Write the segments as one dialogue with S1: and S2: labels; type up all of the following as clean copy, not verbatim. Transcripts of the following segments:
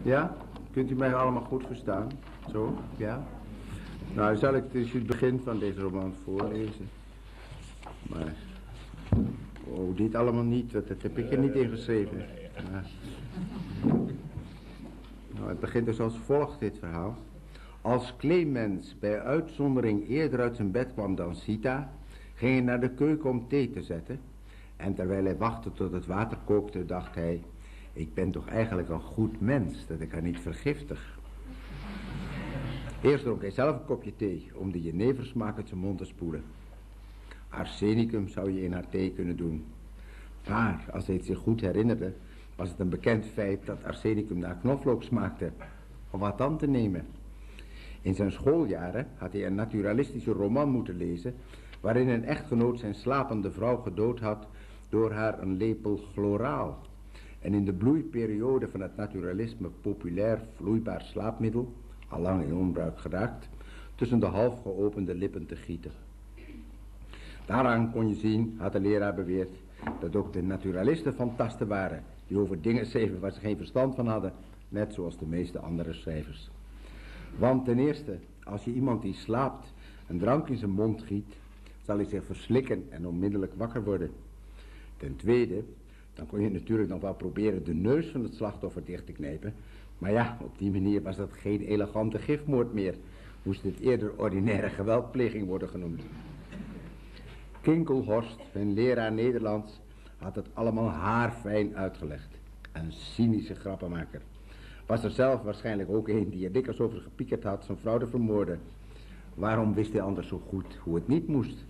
S1: Ja? Kunt u mij allemaal goed verstaan? Zo? Ja? Nou, zal ik dus het begin van deze roman voorlezen. Maar... Oh, dit allemaal niet, dat heb ik er niet in geschreven. Maar... Nou, het begint dus als volgt, dit verhaal. Als Clemens bij uitzondering eerder uit zijn bed kwam dan Sita, ging hij naar de keuken om thee te zetten. En terwijl hij wachtte tot het water kookte, dacht hij... Ik ben toch eigenlijk een goed mens, dat ik haar niet vergiftig. Eerst dronk hij zelf een kopje thee, om de jeneversmaak uit zijn mond te spoelen. Arsenicum zou je in haar thee kunnen doen. Maar, als hij het zich goed herinnerde, was het een bekend feit dat arsenicum naar knoflook smaakte. Om wat dan te nemen? In zijn schooljaren had hij een naturalistische roman moeten lezen, waarin een echtgenoot zijn slapende vrouw gedood had door haar een lepel chloraal. En in de bloeiperiode van het naturalisme populair vloeibaar slaapmiddel, allang in onbruik geraakt, tussen de half geopende lippen te gieten. Daaraan kon je zien, had de leraar beweerd, dat ook de naturalisten fantasten waren, die over dingen schreven waar ze geen verstand van hadden, net zoals de meeste andere schrijvers. Want ten eerste, als je iemand die slaapt een drank in zijn mond giet, zal hij zich verslikken en onmiddellijk wakker worden. Ten tweede, dan kon je natuurlijk nog wel proberen de neus van het slachtoffer dicht te knijpen, maar ja, op die manier was dat geen elegante gifmoord meer, moest het eerder ordinaire geweldpleging worden genoemd. Kinkelhorst, een leraar Nederlands, had het allemaal haarfijn uitgelegd. Een cynische grappenmaker. Was er zelf waarschijnlijk ook een die er dikwijls over gepiekerd had zijn vrouw te vermoorden. Waarom wist hij anders zo goed hoe het niet moest?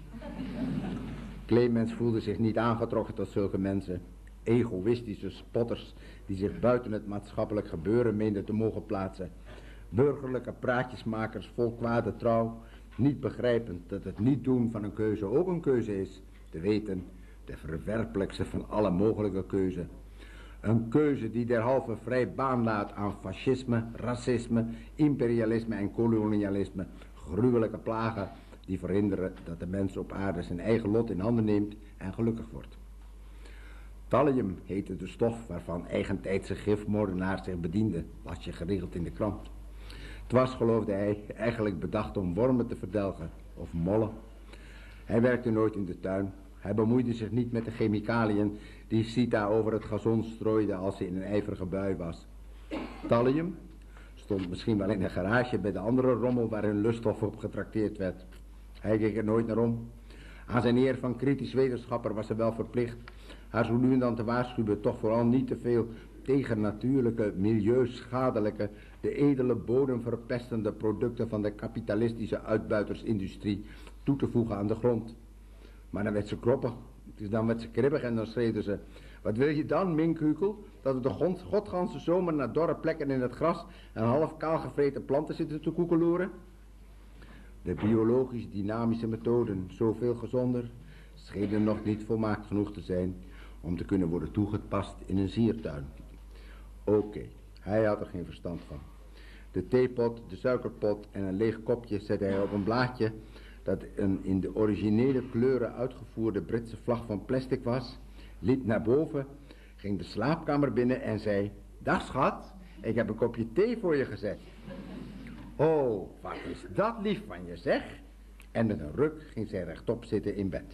S1: Clemens voelde zich niet aangetrokken tot zulke mensen. Egoïstische spotters die zich buiten het maatschappelijk gebeuren meenden te mogen plaatsen. Burgerlijke praatjesmakers vol kwade trouw, niet begrijpend dat het niet doen van een keuze ook een keuze is. Te weten, de verwerpelijkste van alle mogelijke keuze. Een keuze die derhalve vrij baan laat aan fascisme, racisme, imperialisme en kolonialisme. Gruwelijke plagen die verhinderen dat de mens op aarde zijn eigen lot in handen neemt en gelukkig wordt. Thallium heette de stof waarvan eigentijdse gifmoordenaars zich bedienden, las je geregeld in de krant. Het was, geloofde hij, eigenlijk bedacht om wormen te verdelgen, of mollen. Hij werkte nooit in de tuin. Hij bemoeide zich niet met de chemicaliën die Sita over het gazon strooide als ze in een ijverige bui was. Thallium stond misschien wel in een garage bij de andere rommel waar hun luststof op getrakteerd werd. Hij keek er nooit naar om. Aan zijn eer van kritisch wetenschapper was hij wel verplicht haar zo nu en dan te waarschuwen, toch vooral niet te veel tegennatuurlijke, milieuschadelijke, de edele bodemverpestende producten van de kapitalistische uitbuitersindustrie toe te voegen aan de grond. Maar dan werd ze kroppig, dus dan werd ze kribbig en dan schreeuwde ze: wat wil je dan, minkhukel, dat we de godganse zomer naar dorre plekken in het gras en half kaalgevreten planten zitten te koekeloeren? De biologisch dynamische methoden, zoveel gezonder, schenen nog niet volmaakt genoeg te zijn om te kunnen worden toegepast in een siertuin. Oké, hij had er geen verstand van. De theepot, de suikerpot en een leeg kopje zette hij op een blaadje dat een in de originele kleuren uitgevoerde Britse vlag van plastic was, liep naar boven, ging de slaapkamer binnen en zei: dag schat, ik heb een kopje thee voor je gezet. Oh, wat is dat lief van je, zeg. En met een ruk ging zij rechtop zitten in bed.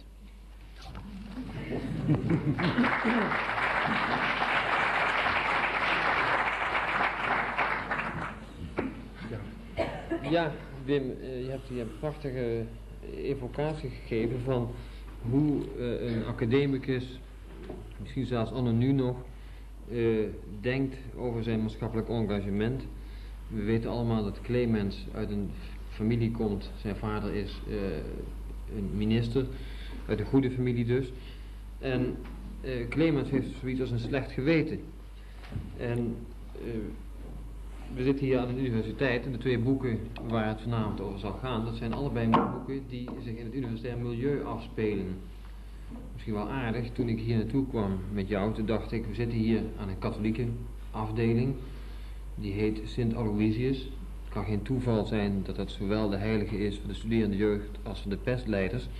S2: Ja, Wim, je hebt hier een prachtige evocatie gegeven van hoe een academicus, misschien zelfs anno nu nog, denkt over zijn maatschappelijk engagement. We weten allemaal dat Clemens uit een familie komt, zijn vader is een minister, uit een goede familie dus. En Clemens heeft zoiets als een slecht geweten. En we zitten hier aan de universiteit en de twee boeken waar het vanavond over zal gaan, dat zijn allebei boeken die zich in het universitair milieu afspelen. Misschien wel aardig, toen ik hier naartoe kwam met jou, toen dacht ik, we zitten hier aan een katholieke afdeling, die heet Sint Aloysius. Het kan geen toeval zijn dat dat zowel de heilige is voor de studerende jeugd als voor de pestleiders.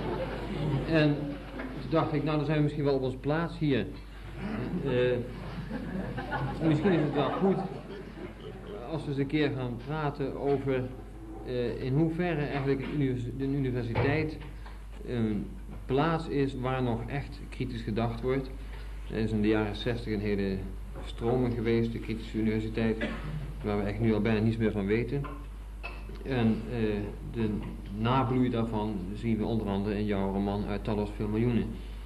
S2: En toen dacht ik, nou dan zijn we misschien wel op onze plaats hier. Misschien is het wel goed als we eens een keer gaan praten over in hoeverre eigenlijk de universiteit een plaats is waar nog echt kritisch gedacht wordt. Er is in de jaren 60 een hele stroming geweest, de kritische universiteit, waar we eigenlijk nu al bijna niets meer van weten. En de nabloei daarvan zien we onder andere in jouw roman Uit talloos veel miljoenen.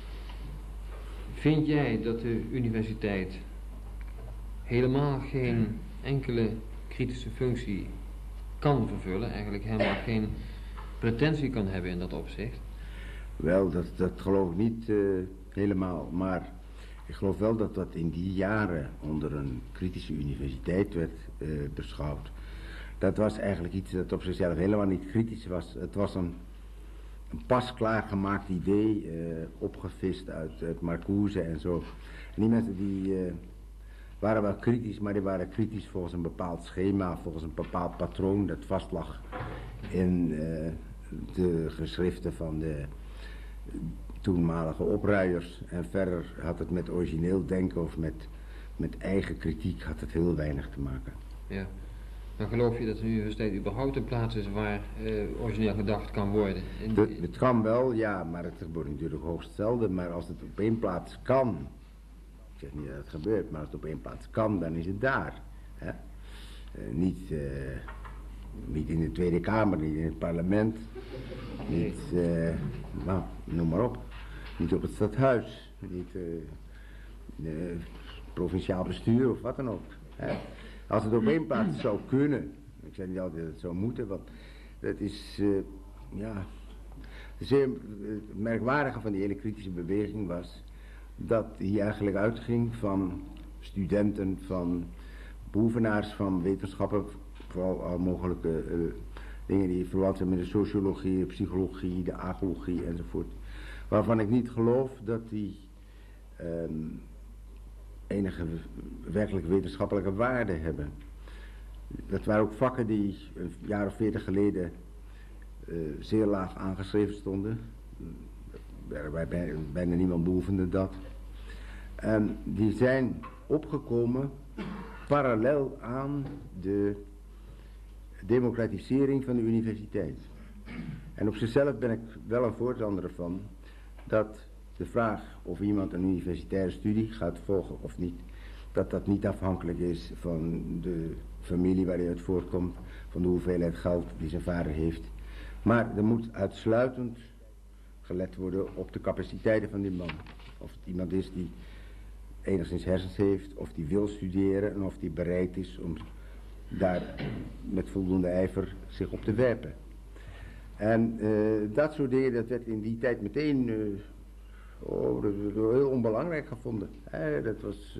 S2: Vind jij dat de universiteit helemaal geen enkele kritische functie kan vervullen, eigenlijk helemaal geen pretentie kan hebben in dat opzicht?
S1: Wel, dat geloof ik niet helemaal, maar ik geloof wel dat dat in die jaren onder een kritische universiteit werd beschouwd. Dat was eigenlijk iets dat op zichzelf helemaal niet kritisch was. Het was een pas klaargemaakt idee, opgevist uit Marcuse en zo. En die mensen die waren wel kritisch, maar die waren kritisch volgens een bepaald schema, volgens een bepaald patroon dat vastlag in de geschriften van de toenmalige opruiers. En verder had het met origineel denken of met eigen kritiek had het heel weinig te maken.
S2: Ja. Dan geloof je dat de universiteit überhaupt een plaats is waar origineel gedacht kan worden?
S1: Het kan wel, ja, maar het gebeurt natuurlijk hoogst zelden. Maar als het op één plaats kan, ik zeg niet dat het gebeurt, maar als het op één plaats kan, dan is het daar. Hè? Niet in de Tweede Kamer, niet in het parlement, niet, nou, noem maar op. Niet op het stadhuis, niet provinciaal bestuur of wat dan ook. Hè? Als het op één plaats zou kunnen, ik zeg niet altijd dat het zou moeten, want dat is, ja, het merkwaardige van die hele kritische beweging was dat hij eigenlijk uitging van studenten, van beoefenaars van wetenschappen, vooral al mogelijke dingen die verwant zijn met de sociologie, de psychologie, de agologie enzovoort, waarvan ik niet geloof dat die enige werkelijk wetenschappelijke waarde hebben. Dat waren ook vakken die een jaar of 40 geleden zeer laag aangeschreven stonden. Bijna niemand beoefende dat. En die zijn opgekomen parallel aan de democratisering van de universiteit. En op zichzelf ben ik wel een voorstander van dat de vraag of iemand een universitaire studie gaat volgen of niet, dat niet afhankelijk is van de familie waar hij uit voortkomt, van de hoeveelheid geld die zijn vader heeft. Maar er moet uitsluitend gelet worden op de capaciteiten van die man. Of het iemand is die enigszins hersens heeft, of die wil studeren en of die bereid is om daar met voldoende ijver zich op te werpen. En dat soort dingen, dat werd in die tijd meteen dat heel onbelangrijk gevonden. Dat was,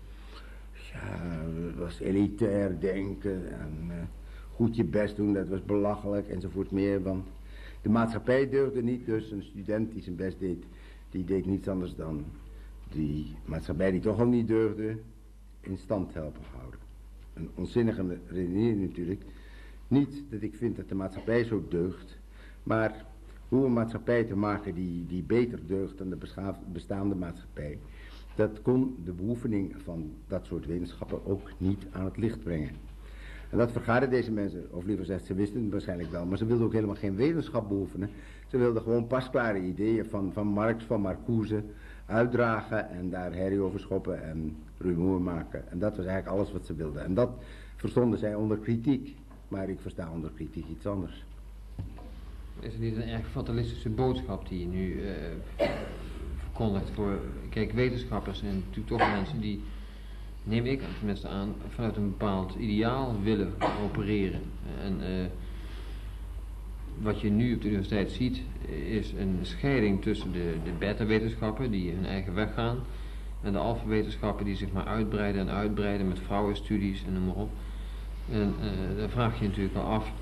S1: was elitair denken en goed je best doen, dat was belachelijk enzovoort meer. Want de maatschappij deugde niet, dus een student die zijn best deed, die deed niets anders dan die maatschappij die toch al niet deugde, in stand helpen houden. Een onzinnige redenering natuurlijk. Niet dat ik vind dat de maatschappij zo deugt, maar hoe een maatschappij te maken die beter deugt dan de bestaande maatschappij, dat kon de beoefening van dat soort wetenschappen ook niet aan het licht brengen. En dat vergaarden deze mensen, of liever gezegd, ze wisten het waarschijnlijk wel, maar ze wilden ook helemaal geen wetenschap beoefenen. Ze wilden gewoon pasklare ideeën van Marx, van Marcuse uitdragen en daar herrie over schoppen en rumoer maken. En dat was eigenlijk alles wat ze wilden. En dat verstonden zij onder kritiek, maar ik versta onder kritiek iets anders.
S2: Is het niet een erg fatalistische boodschap die je nu verkondigt voor, kijk, wetenschappers en natuurlijk toch mensen die, neem ik tenminste aan, vanuit een bepaald ideaal willen opereren. En wat je nu op de universiteit ziet, is een scheiding tussen de beta-wetenschappen die hun eigen weg gaan en de alfa-wetenschappen die zich maar uitbreiden en uitbreiden met vrouwenstudies en noem maar op. En dan vraag je natuurlijk al af,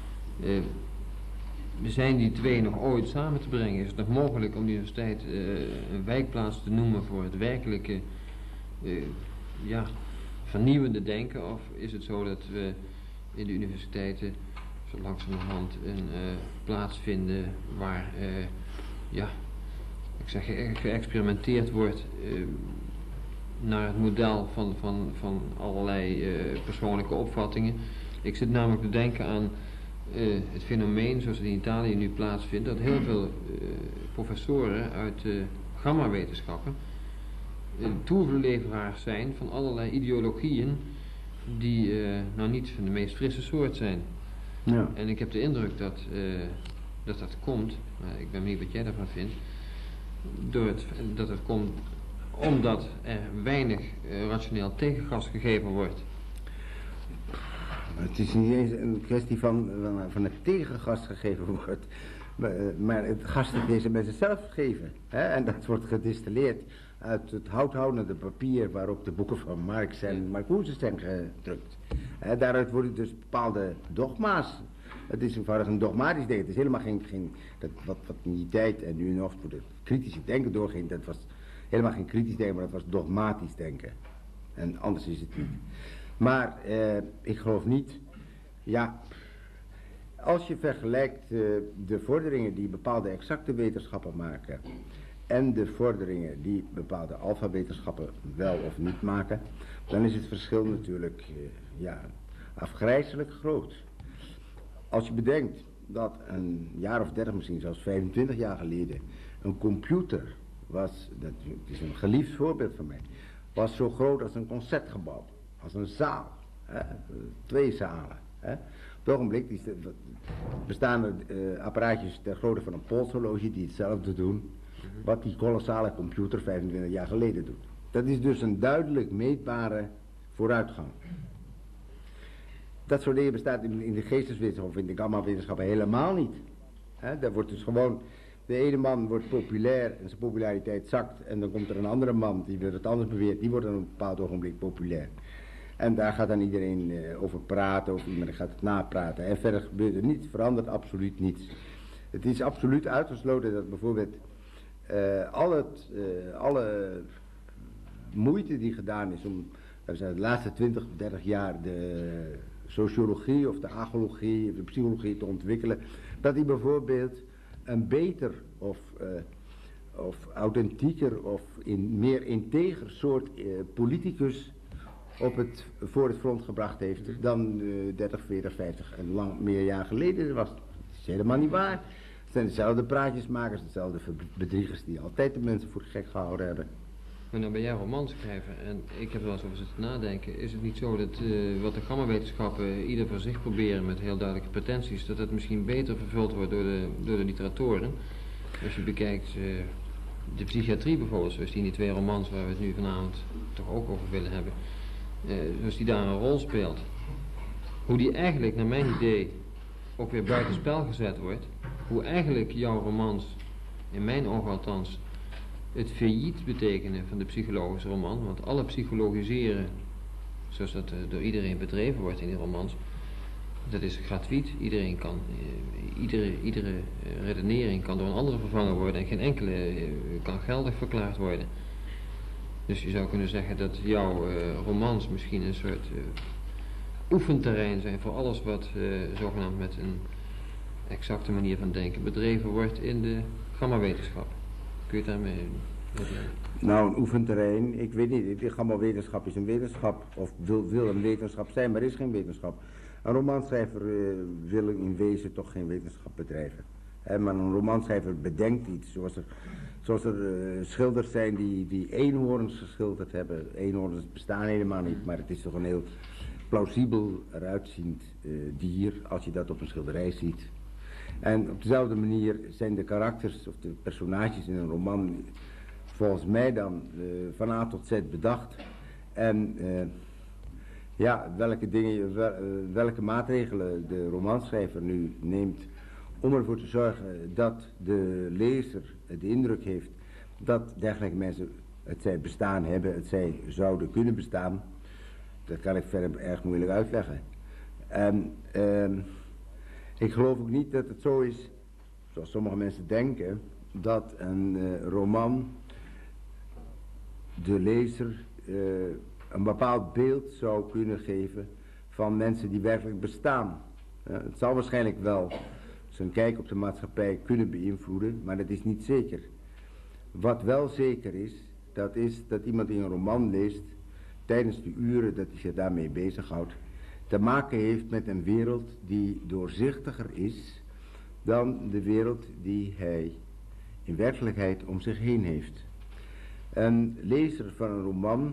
S2: zijn die twee nog ooit samen te brengen? Is het nog mogelijk om de universiteit een wijkplaats te noemen voor het werkelijke vernieuwende denken? Of is het zo dat we in de universiteiten zo langzamerhand een plaats vinden waar geëxperimenteerd wordt naar het model van allerlei persoonlijke opvattingen. Ik zit namelijk te denken aan het fenomeen zoals het in Italië nu plaatsvindt, dat heel veel professoren uit de gamma-wetenschappen toeverleveraars zijn van allerlei ideologieën die nou niet van de meest frisse soort zijn.
S1: Ja.
S2: En ik heb de indruk dat komt, maar ik ben benieuwd wat jij daarvan vindt, dat het komt omdat er weinig rationeel tegengas gegeven wordt.
S1: Het is niet eens een kwestie van het tegengas gegeven wordt, maar het gas dat deze mensen zelf geven. Hè? En dat wordt gedistilleerd uit het houthoudende papier waarop de boeken van Marx en Marcuse zijn gedrukt. Daaruit worden dus bepaalde dogma's. Het is eenvoudig een dogmatisch denken. Het is helemaal geen wat in die tijd en nu nog voor het kritische denken doorging, dat was helemaal geen kritisch denken, maar dat was dogmatisch denken. En anders is het niet. Maar ik geloof niet, ja, als je vergelijkt de vorderingen die bepaalde exacte wetenschappen maken en de vorderingen die bepaalde alfawetenschappen wel of niet maken, dan is het verschil natuurlijk afgrijselijk groot. Als je bedenkt dat een jaar of 30, misschien zelfs 25 jaar geleden, een computer was, dat is een geliefd voorbeeld van mij, was zo groot als een concertgebouw, als een zaal, 2 zalen. Op het ogenblik bestaan er apparaatjes ter grootte van een polshorloge die hetzelfde doen wat die kolossale computer 25 jaar geleden doet. Dat is dus een duidelijk meetbare vooruitgang. Dat soort dingen bestaat in de geesteswetenschap of in de gamma-wetenschappen helemaal niet. Daar wordt dus gewoon, de ene man wordt populair en zijn populariteit zakt en dan komt er een andere man die weer het anders beweert, die wordt dan op een bepaald ogenblik populair. En daar gaat dan iedereen over praten, of iemand gaat het napraten. En verder gebeurt er niets, verandert absoluut niets. Het is absoluut uitgesloten dat bijvoorbeeld alle moeite die gedaan is om de laatste 20, 30 jaar de sociologie of de agologie of de psychologie te ontwikkelen, dat die bijvoorbeeld een beter of authentieker of meer integer soort politicus voor het front gebracht heeft dan 30, 40, 50 en lang meer jaar geleden was. Dat is helemaal niet waar. Het zijn dezelfde praatjesmakers, dezelfde bedriegers die altijd de mensen voor gek gehouden hebben.
S2: Maar nou ben jij romanschrijver en ik heb wel eens over zitten nadenken. Is het niet zo dat wat de gamma-wetenschappen ieder voor zich proberen met heel duidelijke pretenties, dat het misschien beter vervuld wordt door de literatoren? Als je bekijkt de psychiatrie bijvoorbeeld, zoals die in die 2 romans waar we het nu vanavond toch ook over willen hebben, zoals die daar een rol speelt. Hoe die eigenlijk, naar mijn idee, ook weer buitenspel gezet wordt. Hoe eigenlijk jouw romans, in mijn ogen althans, het failliet betekenen van de psychologische roman. Want alle psychologiseren, zoals dat door iedereen bedreven wordt in die romans, dat is gratuit. Iedereen kan, iedere redenering kan door een andere vervangen worden en geen enkele kan geldig verklaard worden. Dus je zou kunnen zeggen dat jouw romans misschien een soort oefenterrein zijn voor alles wat zogenaamd met een exacte manier van denken bedreven wordt in de gamma-wetenschap. Kun je het daarmee...
S1: Nou, een oefenterrein, ik weet niet, de gamma-wetenschap is een wetenschap, of wil een wetenschap zijn, maar is geen wetenschap. Een romanschrijver wil in wezen toch geen wetenschap bedrijven. Maar een romanschrijver bedenkt iets, zoals er schilders zijn die eenhoorns geschilderd hebben. Eenhoorns bestaan helemaal niet, maar het is toch een heel plausibel eruitziend dier als je dat op een schilderij ziet. En op dezelfde manier zijn de karakters of de personages in een roman volgens mij dan van A tot Z bedacht. En welke maatregelen de romanschrijver nu neemt om ervoor te zorgen dat de lezer de indruk heeft dat dergelijke mensen het zij bestaan hebben, het zij zouden kunnen bestaan, dat kan ik verder erg moeilijk uitleggen. En ik geloof ook niet dat het zo is, zoals sommige mensen denken, dat een roman de lezer een bepaald beeld zou kunnen geven van mensen die werkelijk bestaan. Het zal waarschijnlijk wel zijn kijk op de maatschappij kunnen beïnvloeden, maar dat is niet zeker. Wat wel zeker is, Dat is dat iemand die een roman leest, tijdens de uren dat hij zich daarmee bezighoudt, te maken heeft met een wereld die doorzichtiger is dan de wereld die hij in werkelijkheid om zich heen heeft. Een lezer van een roman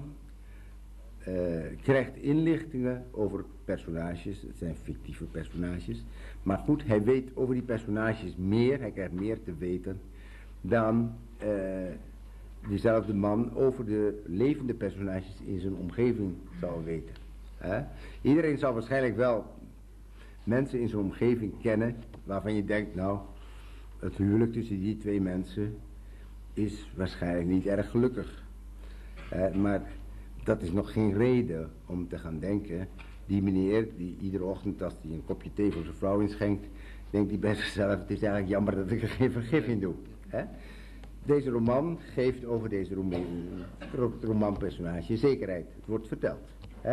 S1: krijgt inlichtingen over personages, het zijn fictieve personages, maar goed, hij weet over die personages meer, hij krijgt meer te weten dan diezelfde man over de levende personages in zijn omgeving zal weten. Iedereen zal waarschijnlijk wel mensen in zijn omgeving kennen waarvan je denkt, nou, het huwelijk tussen die twee mensen is waarschijnlijk niet erg gelukkig. Maar dat is nog geen reden om te gaan denken, die meneer die iedere ochtend als hij een kopje thee voor zijn vrouw inschenkt, denkt hij bij zichzelf, het is eigenlijk jammer dat ik er geen vergif in doe. Deze roman geeft over deze romanpersonage zekerheid. Het wordt verteld.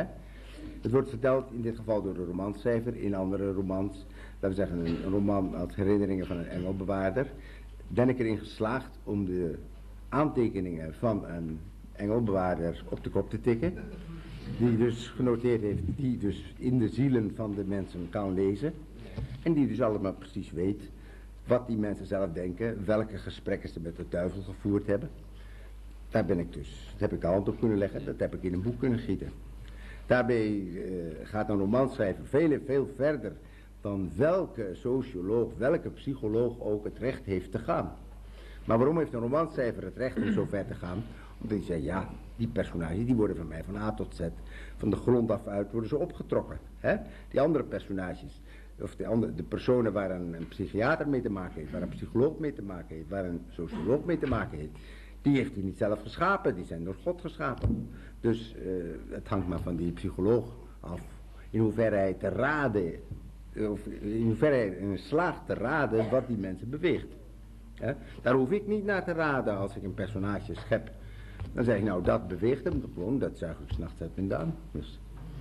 S1: Het wordt verteld in dit geval door de romanschrijver. In andere romans, laten we zeggen een roman als Herinneringen van een Engelbewaarder, ben ik erin geslaagd om de aantekeningen van een engelbewaarder op de kop te tikken. Die dus genoteerd heeft, die dus in de zielen van de mensen kan lezen. En die dus allemaal precies weet wat die mensen zelf denken, welke gesprekken ze met de duivel gevoerd hebben. Daar ben ik dus, dat heb ik de hand op kunnen leggen, dat heb ik in een boek kunnen gieten. Daarbij gaat een romanschrijver veel verder dan welke socioloog, welke psycholoog ook het recht heeft te gaan. Maar waarom heeft een romanschrijver het recht om zo ver te gaan? Omdat hij zegt, ja, die personages die worden van mij van A tot Z, van de grond af uit worden ze opgetrokken. Die andere personages, of de personen waar een psychiater mee te maken heeft, waar een psycholoog mee te maken heeft, waar een socioloog mee te maken heeft, die heeft hij niet zelf geschapen, die zijn door God geschapen. Dus het hangt maar van die psycholoog af in hoeverre hij te raden, of in hoeverre hij in slaagt te raden wat die mensen beweegt. Daar hoef ik niet naar te raden als ik een personage schep. Dan zeg ik, nou, dat beweegt hem gewoon, dat zuig ik 's nachts uit mijn duim. Dus.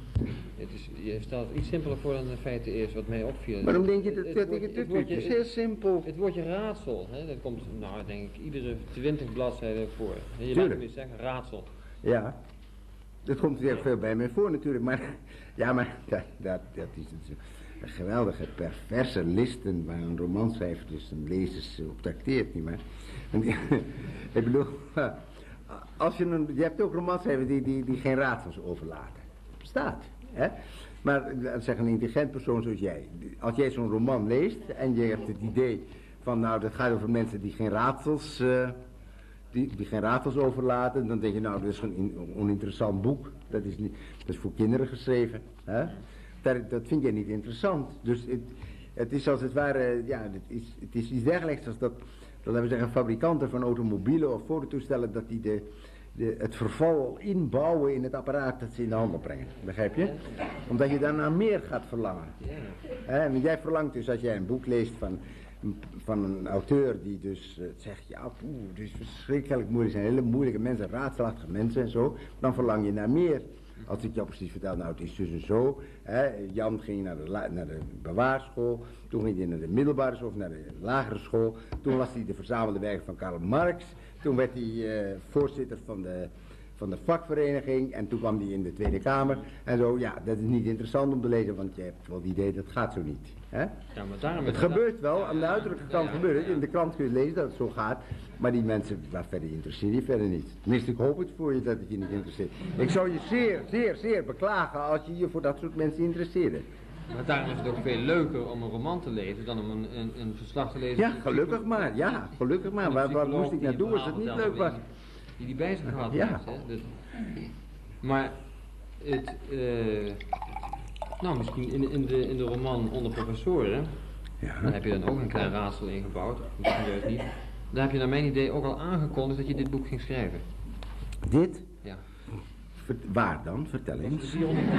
S2: Je stelt het iets simpeler voor dan in feite eerst, wat mij opviel.
S1: Waarom denk je dat het is heel simpel.
S2: Het woordje raadsel, dat komt, nou, denk ik, iedere 20 bladzijden voor. Je
S1: laat
S2: me eens zeggen, raadsel.
S1: Ja, dat komt heel veel bij mij voor natuurlijk, maar ja, maar dat is een geweldige perverse listen waar een romanschrijver dus zijn lezers op trakteert, nietwaar? Ik bedoel, als je hebt ook romanschrijvers die geen raadsels overlaten. Bestaat, Maar zeg een intelligent persoon zoals jij. Als jij zo'n roman leest en je hebt het idee van, nou, dat gaat over mensen die geen raadsels, die geen raadsels overlaten, dan denk je, nou, dat is een oninteressant boek. Dat is voor kinderen geschreven. Dat vind jij niet interessant. Dus het is als het ware, ja, het is iets dergelijks als dat, laten we zeggen, fabrikanten van automobielen of fototoestellen, dat die het verval inbouwen in het apparaat dat ze in de handel brengen. Begrijp je? Omdat je daarna meer gaat verlangen. En jij verlangt dus, als jij een boek leest van een auteur die dus zegt, ja, het is verschrikkelijk moeilijk, zijn hele moeilijke mensen, raadselachtige mensen en zo, dan verlang je naar meer. Als ik jou precies vertel, nou, het is dus en zo. Jan ging naar de bewaarschool, toen ging hij naar de middelbare school of naar de lagere school, toen las hij de verzamelde werken van Karl Marx, toen werd hij voorzitter van de vakvereniging en toen kwam hij in de Tweede Kamer en zo. Ja, dat is niet interessant om te lezen, want je hebt wel het idee dat gaat zo niet. Ja, maar daarom het gebeurt wel, aan de uiterlijke kant gebeurt het. In de krant kun je lezen dat het zo gaat, maar die mensen, waar verder interesseert je verder niet. Tenminste, ik hoop het voor je dat het je niet interesseert. Ik zou je zeer beklagen als je je voor dat soort mensen interesseerde.
S2: Maar daarom is het ook veel leuker om een roman te lezen dan om een verslag te lezen.
S1: Ja, gelukkig maar, Waar moest ik naartoe als het niet leuk was?
S2: Die bij zich gehad heeft. Dus, maar het, nou misschien in de roman Onder Professoren, daar heb je dan ook een klein raadsel ingebouwd, misschien juist niet. Daar heb je naar mijn idee ook al aangekondigd dat je dit boek ging schrijven.
S1: Dit?
S2: Ja.
S1: Waar dan? Vertel eens.
S2: 410.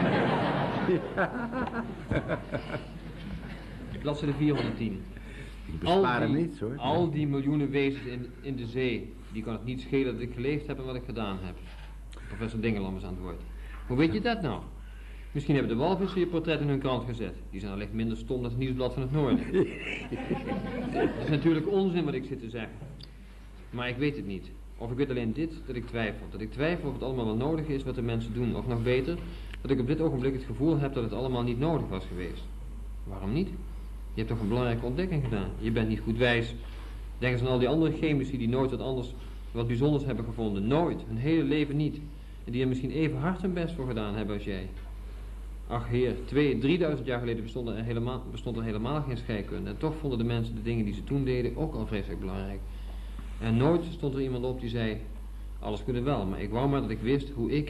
S2: Bladzijde 410.
S1: Ik bespaar hem niet, hoor.
S2: Al die miljoenen wezens in de zee, die kan het niet schelen dat ik geleefd heb en wat ik gedaan heb. Professor Dingelam is aan het woord. Hoe weet je dat nou? Misschien hebben de walvissen je portret in hun krant gezet. Die zijn allicht minder stom dan het Nieuwsblad van het Noorden. Het is natuurlijk onzin wat ik zit te zeggen. Maar ik weet het niet. Of ik weet alleen dit, dat ik twijfel. Dat ik twijfel of het allemaal wel nodig is wat de mensen doen. Of nog beter, dat ik op dit ogenblik het gevoel heb dat het allemaal niet nodig was geweest. Waarom niet? Je hebt toch een belangrijke ontdekking gedaan. Je bent niet goed wijs. Denk eens aan al die andere chemici die nooit wat bijzonders hebben gevonden. Nooit. Hun hele leven niet. En die er misschien even hard hun best voor gedaan hebben als jij. Ach heer, 3000 jaar geleden bestond er helemaal geen scheikunde. En toch vonden de mensen de dingen die ze toen deden ook al vreselijk belangrijk. En nooit stond er iemand op die zei, alles kunnen wel, maar ik wou maar dat ik wist hoe ik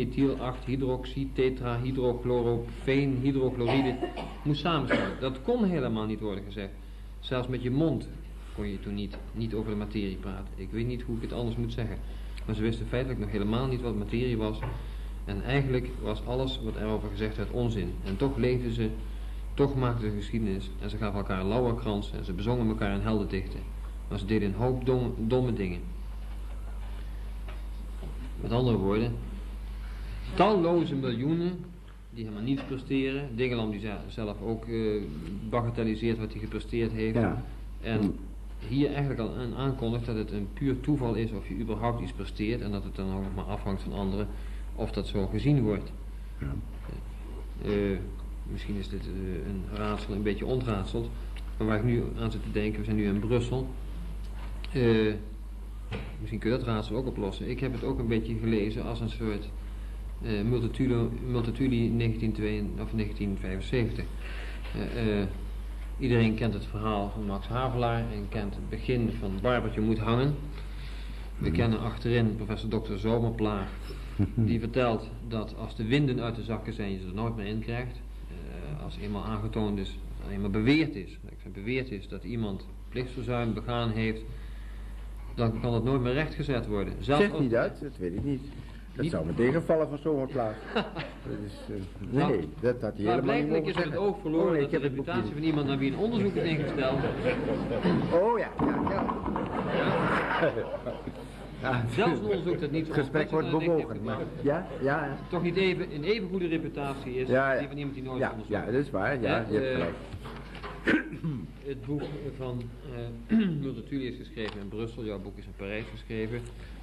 S2: N-ethyl-8-hydroxy-tetrahydrochlorofeen-hydrochloride moest samenstellen. Dat kon helemaal niet worden gezegd. Zelfs met je mond kon je toen niet over de materie praten. Ik weet niet hoe ik het anders moet zeggen. Maar ze wisten feitelijk nog helemaal niet wat materie was. En eigenlijk was alles wat erover gezegd werd onzin. En toch leefden ze, toch maakten ze geschiedenis. En ze gaven elkaar lauwerkrans en ze bezongen elkaar in heldendichten. Maar ze deden een hoop domme dingen. Met andere woorden, talloze miljoenen die helemaal niets presteren. Dingelam die zelf ook bagatelliseert wat hij gepresteerd heeft.
S1: Ja.
S2: En hier eigenlijk al aankondigt dat het een puur toeval is of je überhaupt iets presteert. En dat het dan ook nog maar afhangt van anderen of dat zo gezien wordt.
S1: Ja.
S2: Misschien is dit een raadsel een beetje ontraadseld. Maar waar ik nu aan zit te denken, we zijn nu in Brussel. Misschien kun je dat raadsel ook oplossen. Ik heb het ook een beetje gelezen als een soort Multatuli 1975. Iedereen kent het verhaal van Max Havelaar en kent het begin van Barbertje moet hangen. We kennen achterin professor Dr. Zomerplaag, die vertelt dat als de winden uit de zakken zijn, je ze er nooit meer in krijgt. Als eenmaal aangetoond is, als eenmaal beweerd is dat iemand plichtsverzuim begaan heeft, dan kan het nooit meer rechtgezet worden.
S1: Zegt niet uit, dat weet ik niet. Dat zou me tegenvallen van Zomerplaag. Nee, dat had hij helemaal niet
S2: blijkbaar
S1: mogen
S2: is het oog verloren dat de reputatie van iemand naar wie een onderzoek is ingesteld.
S1: Oh ja.
S2: Zelfs een onderzoek dat niet
S1: het gesprek wordt bewogen. Ja.
S2: Toch niet een even goede reputatie is die van iemand die nooit onderzoekt.
S1: Ja, dat is waar. Ja, je hebt gelijk.
S2: Het boek van Multatuli is geschreven in Brussel, jouw boek is in Parijs geschreven.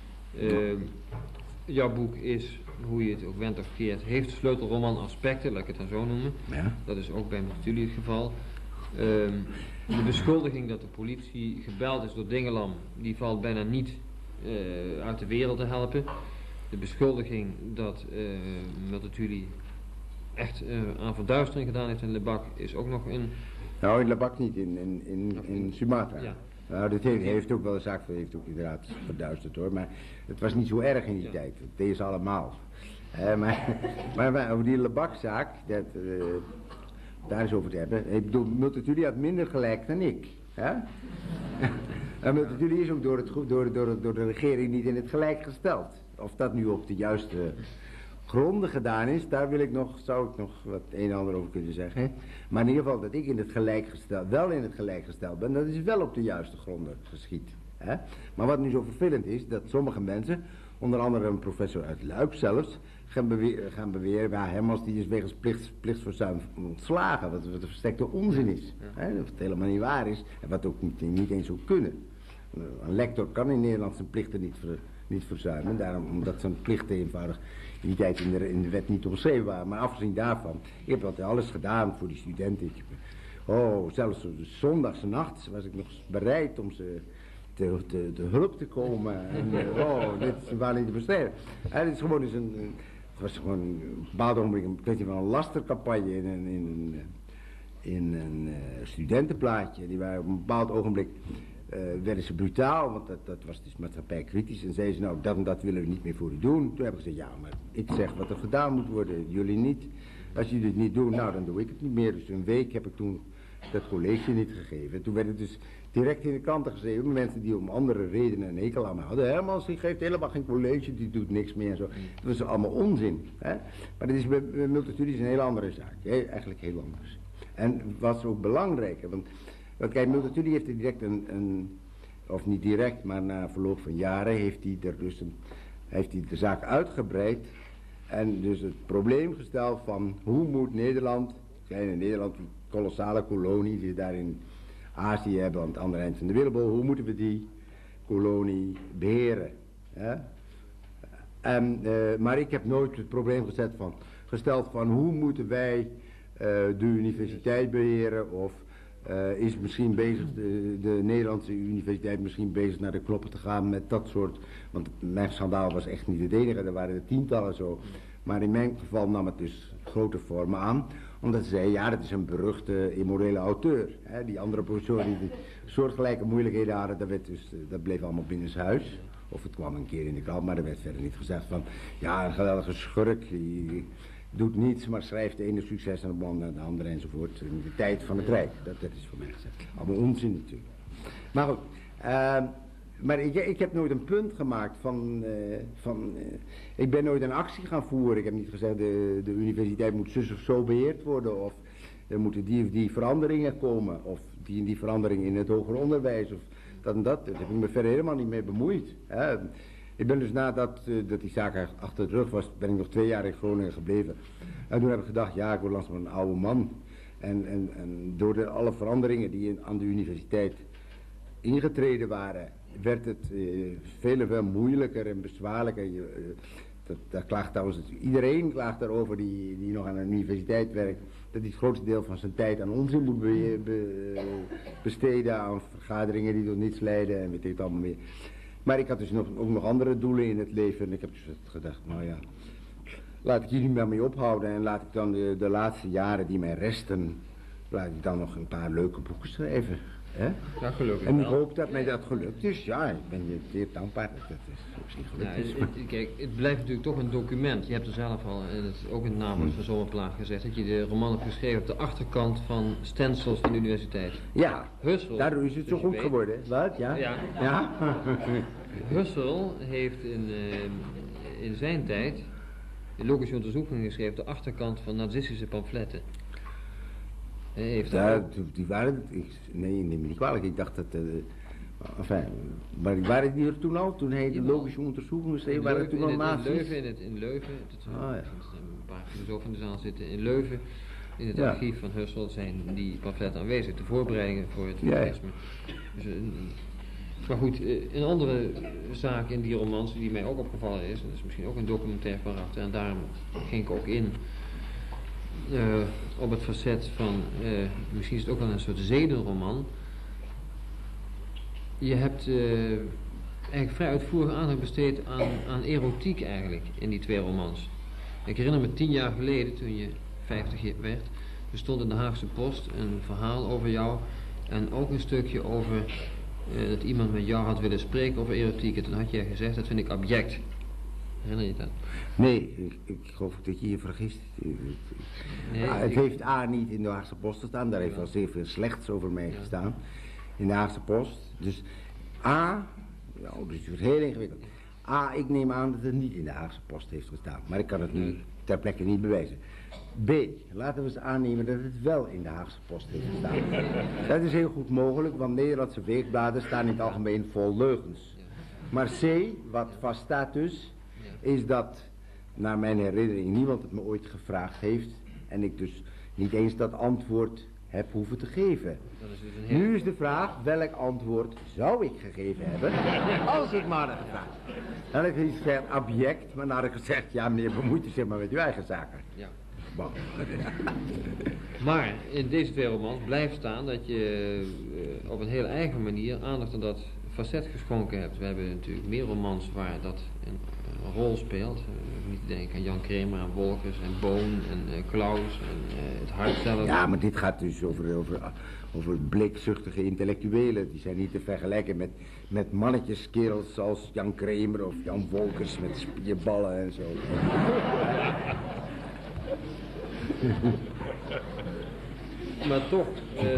S2: Jouw boek is, hoe je het ook went of keert, heeft sleutelroman aspecten, laat ik het dan zo noemen. Ja. Dat is ook bij Multatuli het geval. De beschuldiging dat de politie gebeld is door Dingelam, die valt bijna niet uit de wereld te helpen. De beschuldiging dat Multatuli echt aan verduistering gedaan heeft in Lebak is ook nog in...
S1: Nou, in Lebak niet, in Sumatra. Ja. Nou, dat heeft ook wel een zaak, heeft ook inderdaad verduisterd hoor, maar het was niet zo erg in die tijd, dat deden ze allemaal. Maar over die Lebak-zaak, daar eens over te hebben, ik bedoel, Multatuli had minder gelijk dan ik. Hè? En Multatuli is ook door de regering niet in het gelijk gesteld. Of dat nu op de juiste gronden gedaan is, daar zou ik nog wat een en ander over kunnen zeggen. Maar in ieder geval dat ik wel in het gelijk gesteld ben, dat is wel op de juiste gronden geschied. Hè? Maar wat nu zo vervelend is, dat sommige mensen, onder andere een professor uit Luik zelfs, gaan beweren, Hermans die is wegens plichtsverzuim ontslagen, wat een versterkte onzin is. Hè? Dat het helemaal niet waar is en wat ook niet eens zou kunnen. Een lector kan in Nederland zijn plichten niet verzuimen, daarom, omdat zijn plichten eenvoudig in die tijd in de wet niet omschreven waren. Maar afgezien daarvan, ik heb altijd alles gedaan voor die studenten. Zelfs op de zondagse nacht was ik nog bereid om ze te hulp te komen. En, dit waren niet te bestrijden. Het is gewoon het was gewoon een bepaald ogenblik een kwestie van een lastercampagne in een studentenplaatje. Die waren op een bepaald ogenblik werden ze brutaal, want dat was dus maatschappij kritisch. En zeiden ze, nou, dat en dat willen we niet meer voor u doen. Toen heb ik gezegd, ja, maar ik zeg wat er gedaan moet worden, jullie niet. Als jullie het niet doen, nou, dan doe ik het niet meer. Dus een week heb ik toen dat college niet gegeven. Toen werd het dus direct in de kranten geschreven. Mensen die om andere redenen een hekel aan me hadden. Hermans, die geeft helemaal geen college, die doet niks meer en zo. Dat was allemaal onzin. Hè? Maar dat is bij Multatuli een hele andere zaak. Eigenlijk heel anders. En was ook belangrijker, want kijk, Multatuli heeft er direct of niet direct, maar na verloop van jaren heeft hij de zaak uitgebreid en dus het probleem gesteld van hoe moet Nederland, Nederland die kolossale kolonie die we daar in Azië hebben aan het andere eind van de wereldbol, hoe moeten we die kolonie beheren? Hè? Maar ik heb nooit het probleem gesteld van hoe moeten wij de universiteit beheren of is misschien bezig de Nederlandse universiteit misschien bezig naar de knoppen te gaan met dat soort, want mijn schandaal was echt niet het enige, er waren er tientallen zo, maar in mijn geval nam het dus grote vormen aan, omdat ze zeiden, ja, dat is een beruchte immorele auteur, hè? Die andere professoren die soortgelijke moeilijkheden hadden, dat bleef allemaal binnenshuis. Of het kwam een keer in de krant, maar er werd verder niet gezegd van, ja, een geweldige schurk, die doet niets, maar schrijft de ene succes aan de andere enzovoort. In de tijd van het Rijk, dat is voor mij gezegd. Allemaal onzin natuurlijk. Maar goed, maar ik heb nooit een punt gemaakt ik ben nooit een actie gaan voeren. Ik heb niet gezegd, de universiteit moet zus of zo beheerd worden, of er moeten die of die veranderingen komen, of die en die verandering in het hoger onderwijs, of dat en dat. Daar heb ik me verder helemaal niet mee bemoeid. Hè. Ik ben dus nadat dat die zaak achter de rug was, ben ik nog 2 jaar in Groningen gebleven. En toen heb ik gedacht, ja, ik word langzaam een oude man. En door alle veranderingen die aan de universiteit ingetreden waren, werd het veel moeilijker en bezwaarlijker. Dat klaagt trouwens, iedereen klaagt daarover die nog aan een universiteit werkt, dat hij het grootste deel van zijn tijd aan onzin moet besteden, aan vergaderingen die tot niets leiden en weet ik het allemaal meer. Maar ik had dus ook nog andere doelen in het leven en ik heb dus gedacht, nou ja, laat ik hier niet meer mee ophouden en laat ik dan de laatste jaren die mij resten, laat ik dan nog een paar leuke boeken schrijven. Hè?
S2: Ja, gelukkig.
S1: En ik hoop dat mij dat gelukt is. Ja, ik ben je zeer dankbaar dat het misschien gelukt is.
S2: Kijk, het blijft natuurlijk toch een document. Je hebt er zelf al, ook in het naamwoord van Zomerplaag gezegd, dat je de roman hebt geschreven op de achterkant van stencils van de universiteit.
S1: Ja,
S2: Husserl,
S1: daardoor is het zo goed geworden. Wat? Ja? Ja.
S2: Husserl heeft in zijn tijd de logische onderzoekingen geschreven op de achterkant van nazistische pamfletten.
S1: Die waren het. Nee, neem me niet kwalijk. Ik dacht dat. Enfin, maar waren die er toen al? Toen hij de logische onderzoekingen schreef, waren er toen al nazi's?
S2: In Leuven, een paar filosofen in de zaal zitten. In Leuven, in het archief van Husserl, zijn die pamfletten aanwezig. De voorbereidingen voor het fascisme. Dus, maar goed, een andere zaak in die romans die mij ook opgevallen is, en dat is misschien ook een documentair karakter, en daarom ging ik ook in op het facet van, misschien is het ook wel een soort zedenroman. Je hebt eigenlijk vrij uitvoerig aandacht besteed aan erotiek eigenlijk in die 2 romans. Ik herinner me 10 jaar geleden, toen je 50 werd, er stond in de Haagse Post een verhaal over jou en ook een stukje over dat iemand met jou had willen spreken over erotiek. En toen had jij gezegd, dat vind ik abject. Herinner je dat?
S1: Nee, ik geloof dat je je vergist. Het heeft niet in de Haagse Post gestaan, daar heeft wel zeer veel slechts over mij gestaan. In de Haagse Post. Dus dus het wordt heel ingewikkeld. Ik neem aan dat het niet in de Haagse Post heeft gestaan, maar ik kan het nu ter plekke niet bewijzen. B, laten we eens aannemen dat het wel in de Haagse Post heeft gestaan. Dat is heel goed mogelijk, want Nederlandse weekbladen staan in het algemeen vol leugens. Maar C, wat vaststaat dus, is dat, naar mijn herinnering, niemand het me ooit gevraagd heeft en ik dus niet eens dat antwoord heb hoeven te geven. Nu is de vraag, welk antwoord zou ik gegeven hebben als ik maar had gevraagd. Dan heb ik niet gezegd abject, maar dan had ik gezegd, ja meneer, bemoeit u zich maar met uw eigen zaken.
S2: Ja.
S1: Bon.
S2: Maar in deze 2 romans blijft staan dat je op een heel eigen manier aandacht aan dat facet geschonken hebt. We hebben natuurlijk meer romans waar dat een rol speelt. Niet te denken aan Jan Kramer, aan Wolkers en Boon en Klaus en het hart zelf.
S1: Ja, maar dit gaat dus over blikzuchtige intellectuelen. Die zijn niet te vergelijken met mannetjes, kerels zoals Jan Kramer of Jan Wolkers met spierballen en zo.
S2: Maar toch,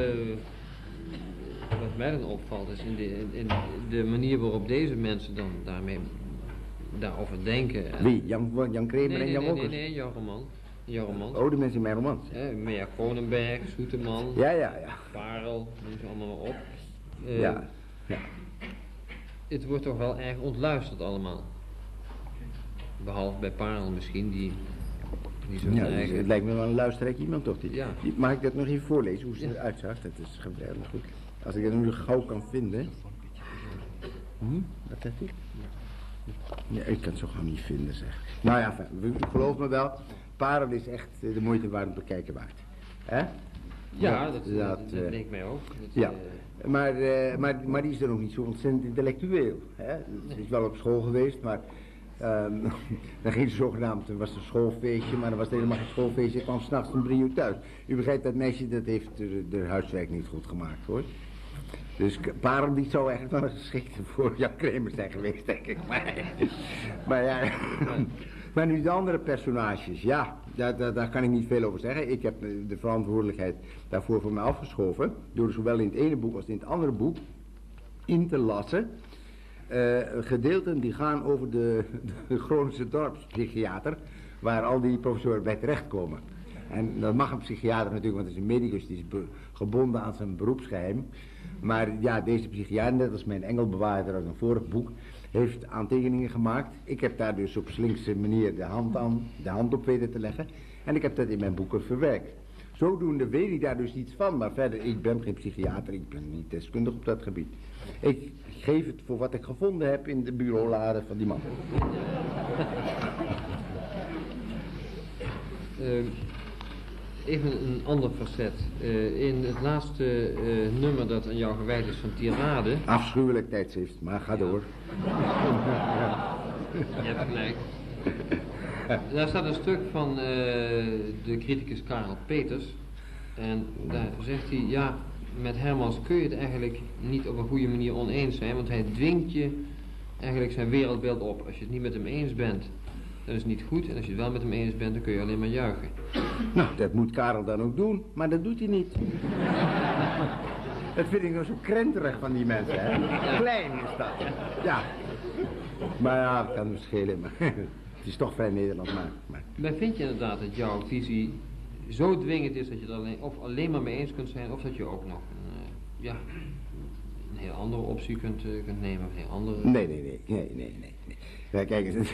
S2: wat mij dan opvalt is in de manier waarop deze mensen dan daarover denken.
S1: Wie? Jan Kramer en Jan Wolkers?
S2: Nee, jouw roman.
S1: Oh, de mensen in mijn romans.
S2: Mea Kronenberg, Soeteman,
S1: Ja.
S2: Parel, noem ze allemaal maar op.
S1: Ja.
S2: Het wordt toch wel erg ontluisterd allemaal. Behalve bij Parel misschien, die
S1: eigen... Het lijkt me wel een luisterrijk iemand toch? Mag ik dat nog even voorlezen, hoe ze eruit zag? Dat is geweldig goed. Als ik dat nu gauw kan vinden. Wat zegt u? Ja, ik kan het zo gewoon niet vinden, zeg. Nou ja, geloof me wel, Parel is echt de moeite waard om te kijken waard. Hè?
S2: Ja, dat leek mij ook.
S1: Ja, maar die is er nog niet zo ontzettend intellectueel. Hè? Ze is wel op school geweest, maar dan ging ze zogenaamd, er was een schoolfeestje, maar dan was het helemaal geen schoolfeestje. Ik kwam s'nachts om 3 uur thuis. U begrijpt, dat meisje dat heeft de huiswerk niet goed gemaakt, hoor. Dus Parel die zou eigenlijk wel een geschikte voor Jan Kramer zijn geweest, denk ik. Maar ja, maar nu de andere personages, ja, daar kan ik niet veel over zeggen. Ik heb de verantwoordelijkheid daarvoor voor mij afgeschoven, door zowel in het ene boek als in het andere boek in te lassen. Gedeelten die gaan over de Groningse dorpspsychiater, waar al die professoren bij terechtkomen. En dat mag een psychiater natuurlijk, want het is een medicus, die is gebonden aan zijn beroepsgeheim. Maar ja, deze psychiater, net als mijn engelbewaarder uit een vorig boek, heeft aantekeningen gemaakt. Ik heb daar dus op slinkse manier de hand op weten te leggen. En ik heb dat in mijn boeken verwerkt. Zodoende weet ik daar dus iets van. Maar verder, ik ben geen psychiater, ik ben niet deskundig op dat gebied. Ik geef het voor wat ik gevonden heb in de bureaulade van die man.
S2: Even een ander facet. In het laatste nummer dat aan jou gewijd is van Tirade...
S1: Afschuwelijk tijdschrift, maar ga door.
S2: Je hebt gelijk. Daar staat een stuk van de criticus Karel Peters. En daar zegt hij, ja, met Hermans kun je het eigenlijk niet op een goede manier oneens zijn. Want hij dwingt je eigenlijk zijn wereldbeeld op. Als je het niet met hem eens bent, dan is het niet goed. En als je het wel met hem eens bent, dan kun je alleen maar juichen.
S1: Nou, dat moet Karel dan ook doen, maar dat doet hij niet. Dat vind ik nou zo krenterig van die mensen, hè. Klein is dat, ja. Maar ja, dat kan hem schelen, maar het is toch vrij Nederland, maar...
S2: Maar vind je inderdaad dat jouw visie zo dwingend is dat je er alleen maar mee eens kunt zijn, of dat je ook nog een heel andere optie kunt nemen, of een heel andere...
S1: Nee. Ja, kijk eens,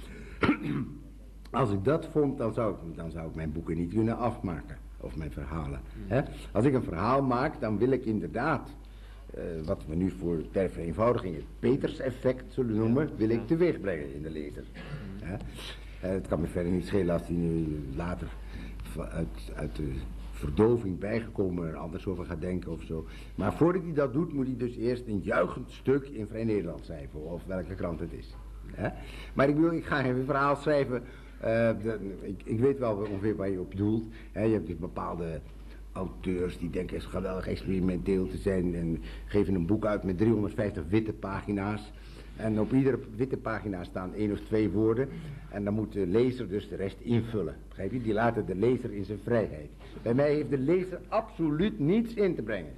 S1: als ik dat vond, dan zou ik mijn boeken niet kunnen afmaken. Of mijn verhalen. Hè? Als ik een verhaal maak, dan wil ik inderdaad, wat we nu voor ter vereenvoudiging het Peters-effect zullen noemen, wil ik teweeg brengen in de lezer. Hè? Het kan me verder niet schelen als hij nu later uit de verdoving bijgekomen er anders over gaat denken of zo. Maar voordat hij dat doet, moet hij dus eerst een juichend stuk in Vrij Nederland schrijven, of welke krant het is. Hè? Maar ik ga geen verhaal schrijven. Ik weet wel ongeveer waar je op doelt. Hè? Je hebt dus bepaalde auteurs die denken het geweldig experimenteel te zijn en geven een boek uit met 350 witte pagina's. En op iedere witte pagina staan 1 of 2 woorden. En dan moet de lezer dus de rest invullen. Begrijp je? Die laten de lezer in zijn vrijheid. Bij mij heeft de lezer absoluut niets in te brengen.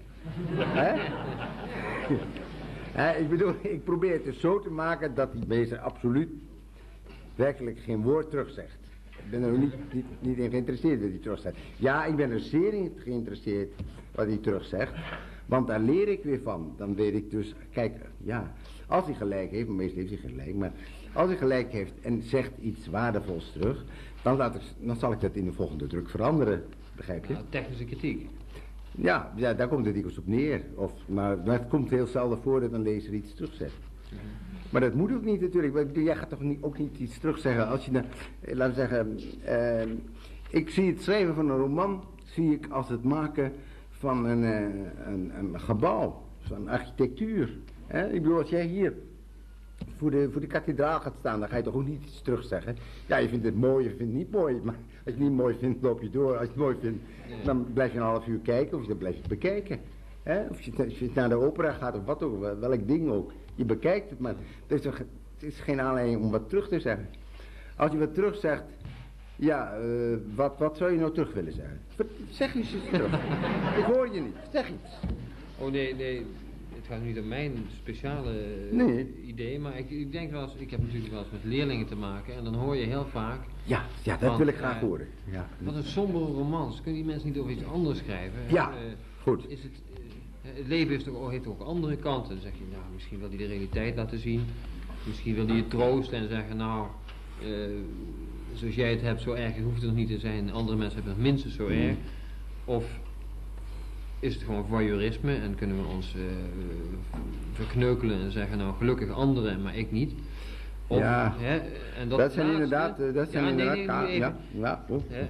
S1: Ik bedoel, ik probeer het dus zo te maken dat die lezer absoluut werkelijk geen woord terugzegt. Ik ben er niet in geïnteresseerd wat hij terugzegt. Ja, ik ben er zeer in geïnteresseerd wat hij terugzegt. Want daar leer ik weer van. Dan weet ik dus, kijk, ja, als hij gelijk heeft, maar meestal heeft hij gelijk, maar als hij gelijk heeft en zegt iets waardevols terug, dan zal ik dat in de volgende druk veranderen, begrijp je?
S2: Nou, technische kritiek.
S1: Ja, daar komt het dikwijls op neer. Maar het komt heel zelden voor dat een lezer iets terugzegt. Maar dat moet ook niet natuurlijk. Jij gaat toch ook niet iets terugzeggen als je dan, laten we zeggen, ik zie het schrijven van een roman, zie ik als het maken van een gebouw, van architectuur. Ik bedoel, als jij hier voor de kathedraal gaat staan, dan ga je toch ook niet iets terugzeggen. Ja, je vindt het mooi, je vindt het niet mooi. Maar als je het niet mooi vindt, loop je door. Als je het mooi vindt, dan blijf je een half uur kijken of dan blijf je bekijken. Of je naar de opera gaat of wat ook, welk ding ook. Je bekijkt het, maar het is geen aanleiding om wat terug te zeggen. Als je wat terug zegt, ja, wat zou je nou terug willen zeggen? Zeg eens terug. Ik hoor je niet, zeg iets.
S2: Oh nee. Het gaat niet om mijn speciale idee, maar ik denk wel eens, ik heb natuurlijk wel eens met leerlingen te maken en dan hoor je heel vaak...
S1: Ja, dat wil ik graag horen. Ja.
S2: Wat een sombere romans, kunnen die mensen niet over iets anders schrijven?
S1: Ja, goed.
S2: Het leven heeft ook andere kanten. Dan zeg je, nou, misschien wil hij de realiteit laten zien, misschien wil hij je troosten en zeggen, nou, zoals jij het hebt, zo erg hoeft het nog niet te zijn, andere mensen hebben het minstens zo erg. Of is het gewoon voyeurisme en kunnen we ons verkneukelen en zeggen, nou gelukkig anderen, maar ik niet. Of,
S1: Ja.
S2: hè, en
S1: Dat zijn
S2: laatste-
S1: inderdaad,
S2: nu even.
S1: ja. Oh.
S2: Hè,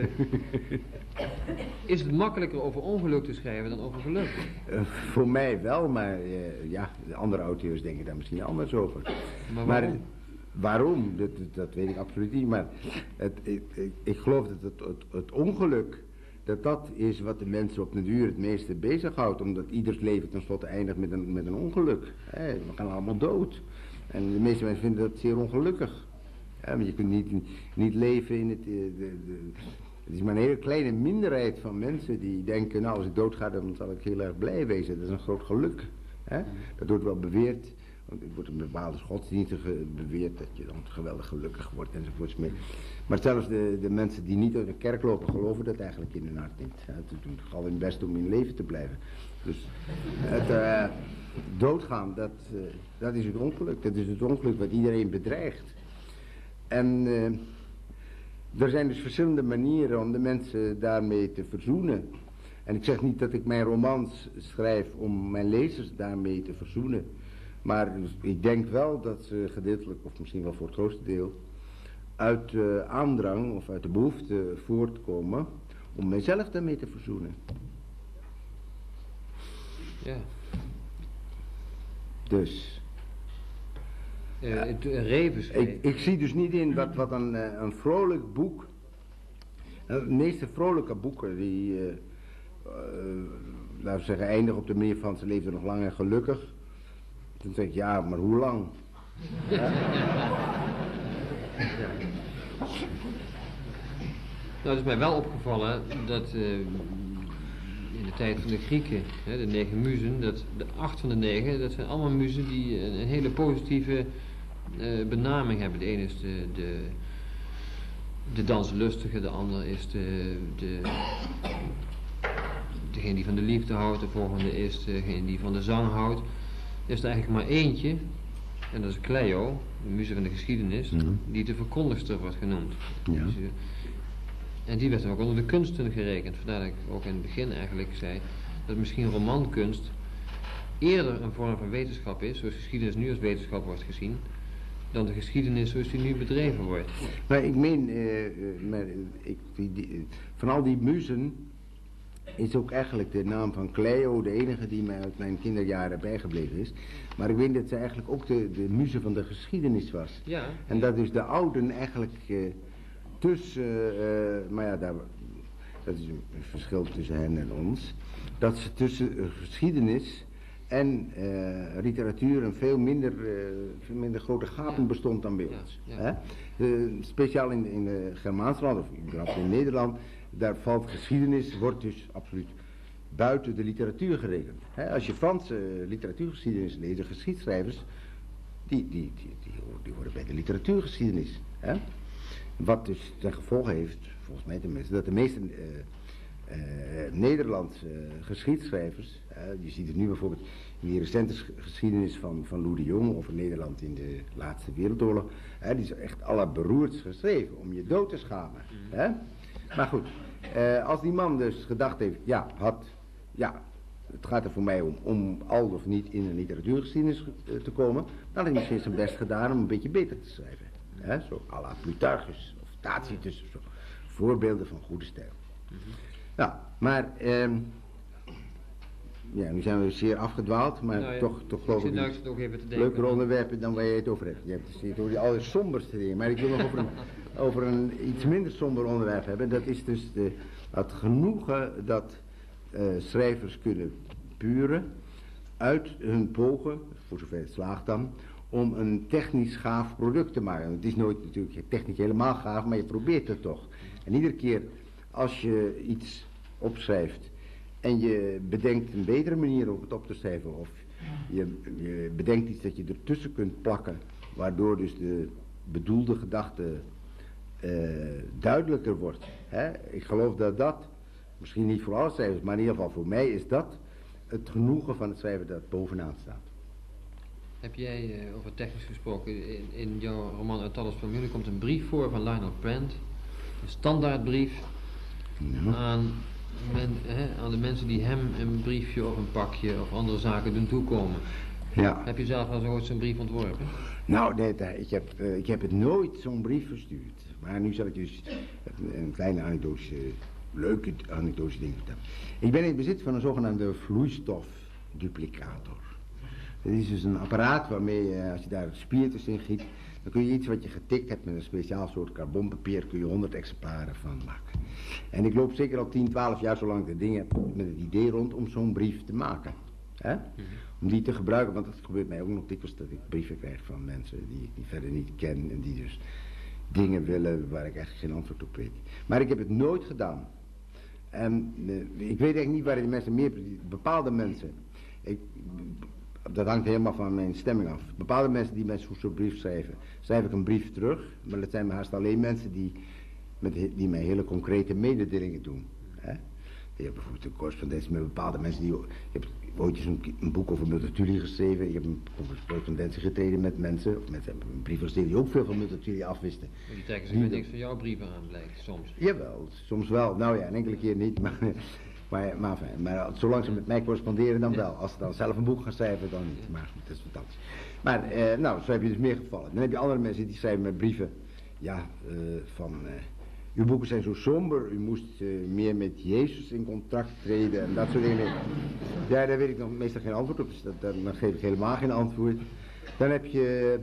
S2: is het makkelijker over ongeluk te schrijven dan over geluk?
S1: Voor mij wel, maar ja, de andere auteurs denken daar misschien anders over.
S2: Maar waarom?
S1: Waarom? Dat weet ik absoluut niet, maar ik geloof dat het ongeluk, dat is wat de mensen op de duur het meeste bezighoudt, omdat ieders leven tenslotte eindigt met een ongeluk. We gaan allemaal dood. En de meeste mensen vinden dat zeer ongelukkig. Want je kunt niet leven in het... Het is maar een hele kleine minderheid van mensen die denken, nou als ik doodga dan zal ik heel erg blij wezen. Dat is een groot geluk. Dat wordt wel beweerd, want er wordt in bepaalde godsdiensten beweerd dat je dan geweldig gelukkig wordt enzovoorts meer. Maar zelfs de mensen die niet uit de kerk lopen geloven dat eigenlijk in hun hart niet. Ze doen al hun best om in leven te blijven. Dus het doodgaan, dat is het ongeluk. Dat is het ongeluk wat iedereen bedreigt. En er zijn dus verschillende manieren om de mensen daarmee te verzoenen. En ik zeg niet dat ik mijn romans schrijf om mijn lezers daarmee te verzoenen. Maar ik denk wel dat ze gedeeltelijk, of misschien wel voor het grootste deel, uit de aandrang of uit de behoefte voortkomen om mijzelf daarmee te verzoenen.
S2: Ja.
S1: Dus...
S2: Reven schrijven.
S1: Ik zie dus niet in wat een vrolijk boek... De meeste vrolijke boeken die... laten we zeggen, eindigen op de manier van ze leefden nog lang en gelukkig. Dan zeg ik, ja, maar hoe lang? Ja.
S2: Nou, het is mij wel opgevallen dat in de tijd van de Grieken, de 9 muzen, dat de 8 van de 9, dat zijn allemaal muzen die een hele positieve benaming hebben. De ene is de danslustige, de ander is degene die van de liefde houdt, de volgende is degene die van de zang houdt. Er is er eigenlijk maar eentje, en dat is Cleo, de muze van de geschiedenis, die de verkondigster wordt genoemd.
S1: Ja.
S2: En die werd ook onder de kunsten gerekend. Vandaar dat ik ook in het begin eigenlijk zei dat misschien romankunst eerder een vorm van wetenschap is, zoals geschiedenis nu als wetenschap wordt gezien, dan de geschiedenis zoals die nu bedreven wordt.
S1: Maar ik meen, van al die muzen is ook eigenlijk de naam van Cleo de enige die mij uit mijn kinderjaren bijgebleven is. Maar ik weet dat ze eigenlijk ook de muze van de geschiedenis was.
S2: Ja.
S1: En dat dus de ouden eigenlijk maar ja, dat is een verschil tussen hen en ons, dat ze tussen geschiedenis en literatuur een veel minder grote gaten bestond dan bij ons.
S2: Ja.
S1: Speciaal in de Germaanse landen, of überhaupt in Nederland, daar valt geschiedenis, wordt dus absoluut buiten de literatuur gerekend. Als je Franse literatuurgeschiedenis leest, de geschiedschrijvers, die horen bij de literatuurgeschiedenis. Wat dus ten gevolge heeft, volgens mij tenminste, dat de meeste Nederlandse geschiedschrijvers, je ziet het nu bijvoorbeeld in die recente geschiedenis van Lou de Jong over Nederland in de laatste wereldoorlog, die is echt allerberoerdst geschreven om je dood te schamen. Maar goed, als die man dus gedacht heeft, het gaat er voor mij om al of niet in een literatuurgeschiedenis te komen, dan had hij misschien zijn best gedaan om een beetje beter te schrijven. Zo à la Plutarchus of Tacitus of zo. Voorbeelden van goede stijl. Ja, maar nu zijn we zeer afgedwaald, maar toch geloof ik leuker onderwerpen dan waar je het over hebt. Je hebt het over die allersomberste dingen, maar ik wil nog over een iets minder somber onderwerp hebben. Dat is dus het genoegen dat schrijvers kunnen puren uit hun pogen, voor zover het slaagt dan, om een technisch gaaf product te maken. Het is nooit natuurlijk technisch helemaal gaaf, maar je probeert het toch. En iedere keer als je iets opschrijft en je bedenkt een betere manier om het op te schrijven, of je bedenkt iets dat je ertussen kunt plakken, waardoor dus de bedoelde gedachte duidelijker wordt. Ik geloof dat, misschien niet voor alle schrijvers, maar in ieder geval voor mij is dat het genoegen van het schrijven dat bovenaan staat.
S2: Heb jij, over technisch gesproken, in jouw roman Uit alles van jullie komt een brief voor van Lionel Brand. Een standaardbrief aan de mensen die hem een briefje of een pakje of andere zaken doen toekomen.
S1: Ja.
S2: Heb je zelf al zo ooit zo'n brief ontworpen?
S1: Nou, nee, ik heb het nooit zo'n brief verstuurd. Maar nu zal ik dus een kleine anekdotische, leuke anekdotische ding vertellen. Ik ben in het bezit van een zogenaamde vloeistofduplicator. Dat is dus een apparaat waarmee, als je daar spiertjes in giet, dan kun je iets wat je getikt hebt met een speciaal soort carbonpapier, kun je 100 exemplaren van maken. En ik loop zeker al 10, 12 jaar zolang ik de dingen heb met het idee rond om zo'n brief te maken. Hè? Om die te gebruiken, want het gebeurt mij ook nog dikwijls dat ik brieven krijg van mensen die ik verder niet ken en die dus dingen willen waar ik eigenlijk geen antwoord op weet. Maar ik heb het nooit gedaan. En ik weet eigenlijk niet waar die mensen meer, bepaalde mensen, dat hangt helemaal van mijn stemming af. Bepaalde mensen die mij zo'n brief schrijven, schrijf ik een brief terug, maar dat zijn haast alleen mensen die mij hele concrete mededelingen doen. Hè? Je hebt bijvoorbeeld een correspondentie met bepaalde mensen die... Je hebt ooit eens een boek over Multatuli geschreven. Je hebt een correspondentie getreden met mensen, of met een brief geschreven die ook veel van Multatuli afwisten.
S2: Maar die trekken zich met niks van jouw brieven aan, blijkt soms.
S1: Jawel, soms wel. Nou ja, een enkele keer niet, maar zolang ze met mij corresponderen dan wel. Als ze dan zelf een boek gaan schrijven, dan niet. Maar dat is fantastisch. Maar, nou, zo heb je dus meer gevallen. Dan heb je andere mensen die schrijven met brieven, ja, uw boeken zijn zo somber, u moest meer met Jezus in contact treden en dat soort dingen. Ja, daar weet ik nog meestal geen antwoord op, dus dan geef ik helemaal geen antwoord. Dan heb je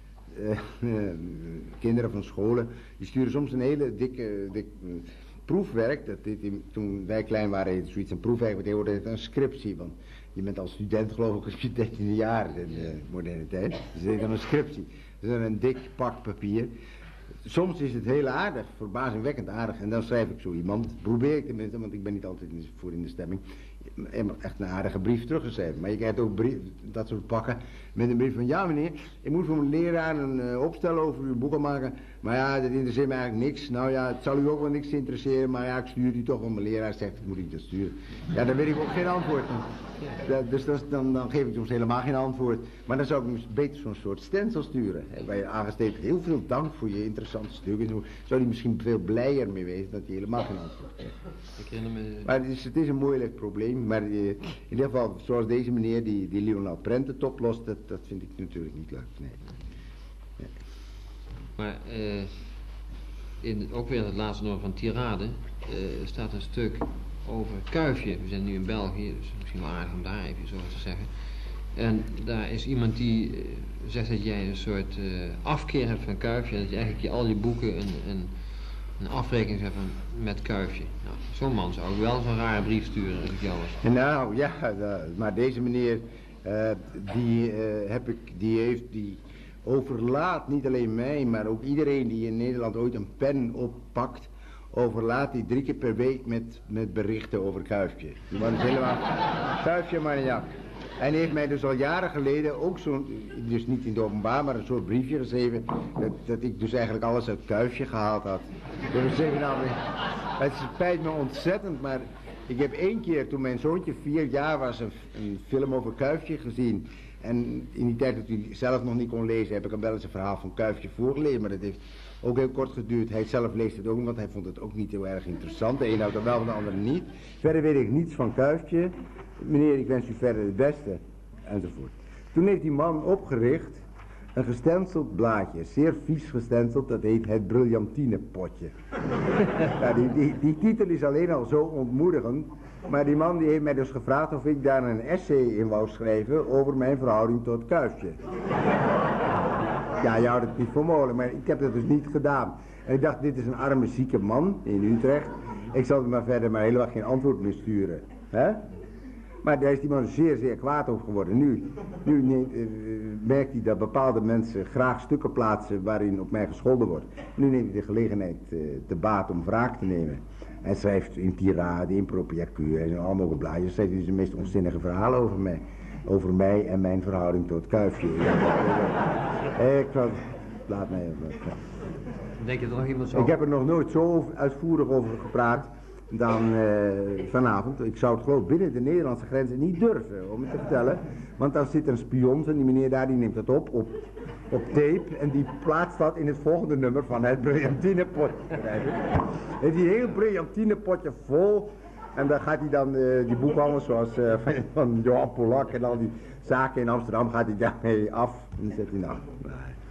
S1: kinderen van scholen, die sturen soms een hele dik proefwerk. Toen wij klein waren heette zoiets een proefwerk, maar tegenwoordig heet het een scriptie, want je bent als student geloof ik als je 13e jaar in de moderne tijd. Dus dat heet dan een scriptie. Dat is een dik pak papier. Soms is het heel aardig, verbazingwekkend aardig. En dan schrijf ik zo iemand, probeer ik tenminste, want ik ben niet altijd voor in de stemming, echt een aardige brief teruggeschreven. Maar je krijgt ook dat soort pakken met een brief van, ja meneer, ik moet voor mijn leraar een opstel over uw boeken maken. Maar ja, dat interesseert me eigenlijk niks. Nou ja, het zal u ook wel niks interesseren, maar ja, ik stuur u toch, want mijn leraar zegt, moet ik dat sturen. Ja, dan weet ik ook geen antwoord. Dus dan geef ik soms helemaal geen antwoord. Maar dan zou ik beter zo'n soort stencil sturen. Waar je aangesteekt, heel veel dank voor je interessante stuk. En zo zou hij misschien veel blijer mee wezen dat hij helemaal geen antwoord krijgt. Maar het is een moeilijk probleem. Maar in ieder geval, zoals deze meneer die Lionel Prentend oplost, dat vind ik natuurlijk niet leuk. Nee. Ja.
S2: Maar ook weer het laatste nummer van Tirade staat een stuk over Kuifje. We zijn nu in België, dus misschien wel aardig om daar even zo te zeggen. En daar is iemand die zegt dat jij een soort afkeer hebt van Kuifje en dat je eigenlijk al je boeken een afrekening hebt met Kuifje. Nou, zo'n man zou ik wel zo'n rare brief sturen als ik jou was.
S1: Nou ja, maar deze meneer die overlaat niet alleen mij, maar ook iedereen die in Nederland ooit een pen oppakt, overlaat hij 3 keer per week met berichten over Kuifje. Die man is helemaal Kuifje maniak. En hij heeft mij dus al jaren geleden ook zo'n, dus niet in het openbaar, maar een soort briefje geschreven, dat ik dus eigenlijk alles uit Kuifje gehaald had. Dus zeggen, nou, het spijt me ontzettend, maar ik heb 1 keer, toen mijn zoontje 4 jaar was, een film over Kuifje gezien. En in die tijd dat hij zelf nog niet kon lezen, heb ik hem wel eens een verhaal van Kuifje voorgelezen, maar dat heeft ook heel kort geduurd. Hij zelf leest het ook niet, want hij vond het ook niet heel erg interessant. De een houdt er wel, van de ander niet. Verder weet ik niets van Kuifje. Meneer, ik wens u verder het beste. Enzovoort. Toen heeft die man opgericht een gestenceld blaadje, zeer vies gestenceld, dat heet Het Briljantinepotje. Ja, die titel is alleen al zo ontmoedigend, maar die man die heeft mij dus gevraagd of ik daar een essay in wou schrijven over mijn verhouding tot Kuifje. Ja, je houdt het niet voor mogelijk, maar ik heb dat dus niet gedaan. En ik dacht, dit is een arme zieke man in Utrecht. Ik zal er maar verder maar helemaal geen antwoord meer sturen. Hè? Maar daar is die man zeer, zeer kwaad over geworden. Nu merkt hij dat bepaalde mensen graag stukken plaatsen waarin op mij gescholden wordt. Nu neemt hij de gelegenheid te baat om wraak te nemen. Hij schrijft in Tirade, in Propriacur en allemaal mogelijke blaadjes. Schrijft hij dus de meest onzinnige verhalen over mij. Over mij en mijn verhouding tot Kuifje. Laat mij even.
S2: Denk je er nog iemand zo?
S1: Ik heb er nog nooit zo uitvoerig over gepraat dan vanavond. Ik zou het geloof binnen de Nederlandse grenzen niet durven om het te vertellen. Want dan zit een spion en die meneer daar die neemt dat op tape en die plaatst dat in het volgende nummer van Het Briljantinepotje. Heeft die heel Briljantinepotje vol. En dan gaat hij dan die boekhandels zoals van Johan Polak en al die zaken in Amsterdam gaat hij daarmee af. En dan zet hij nou.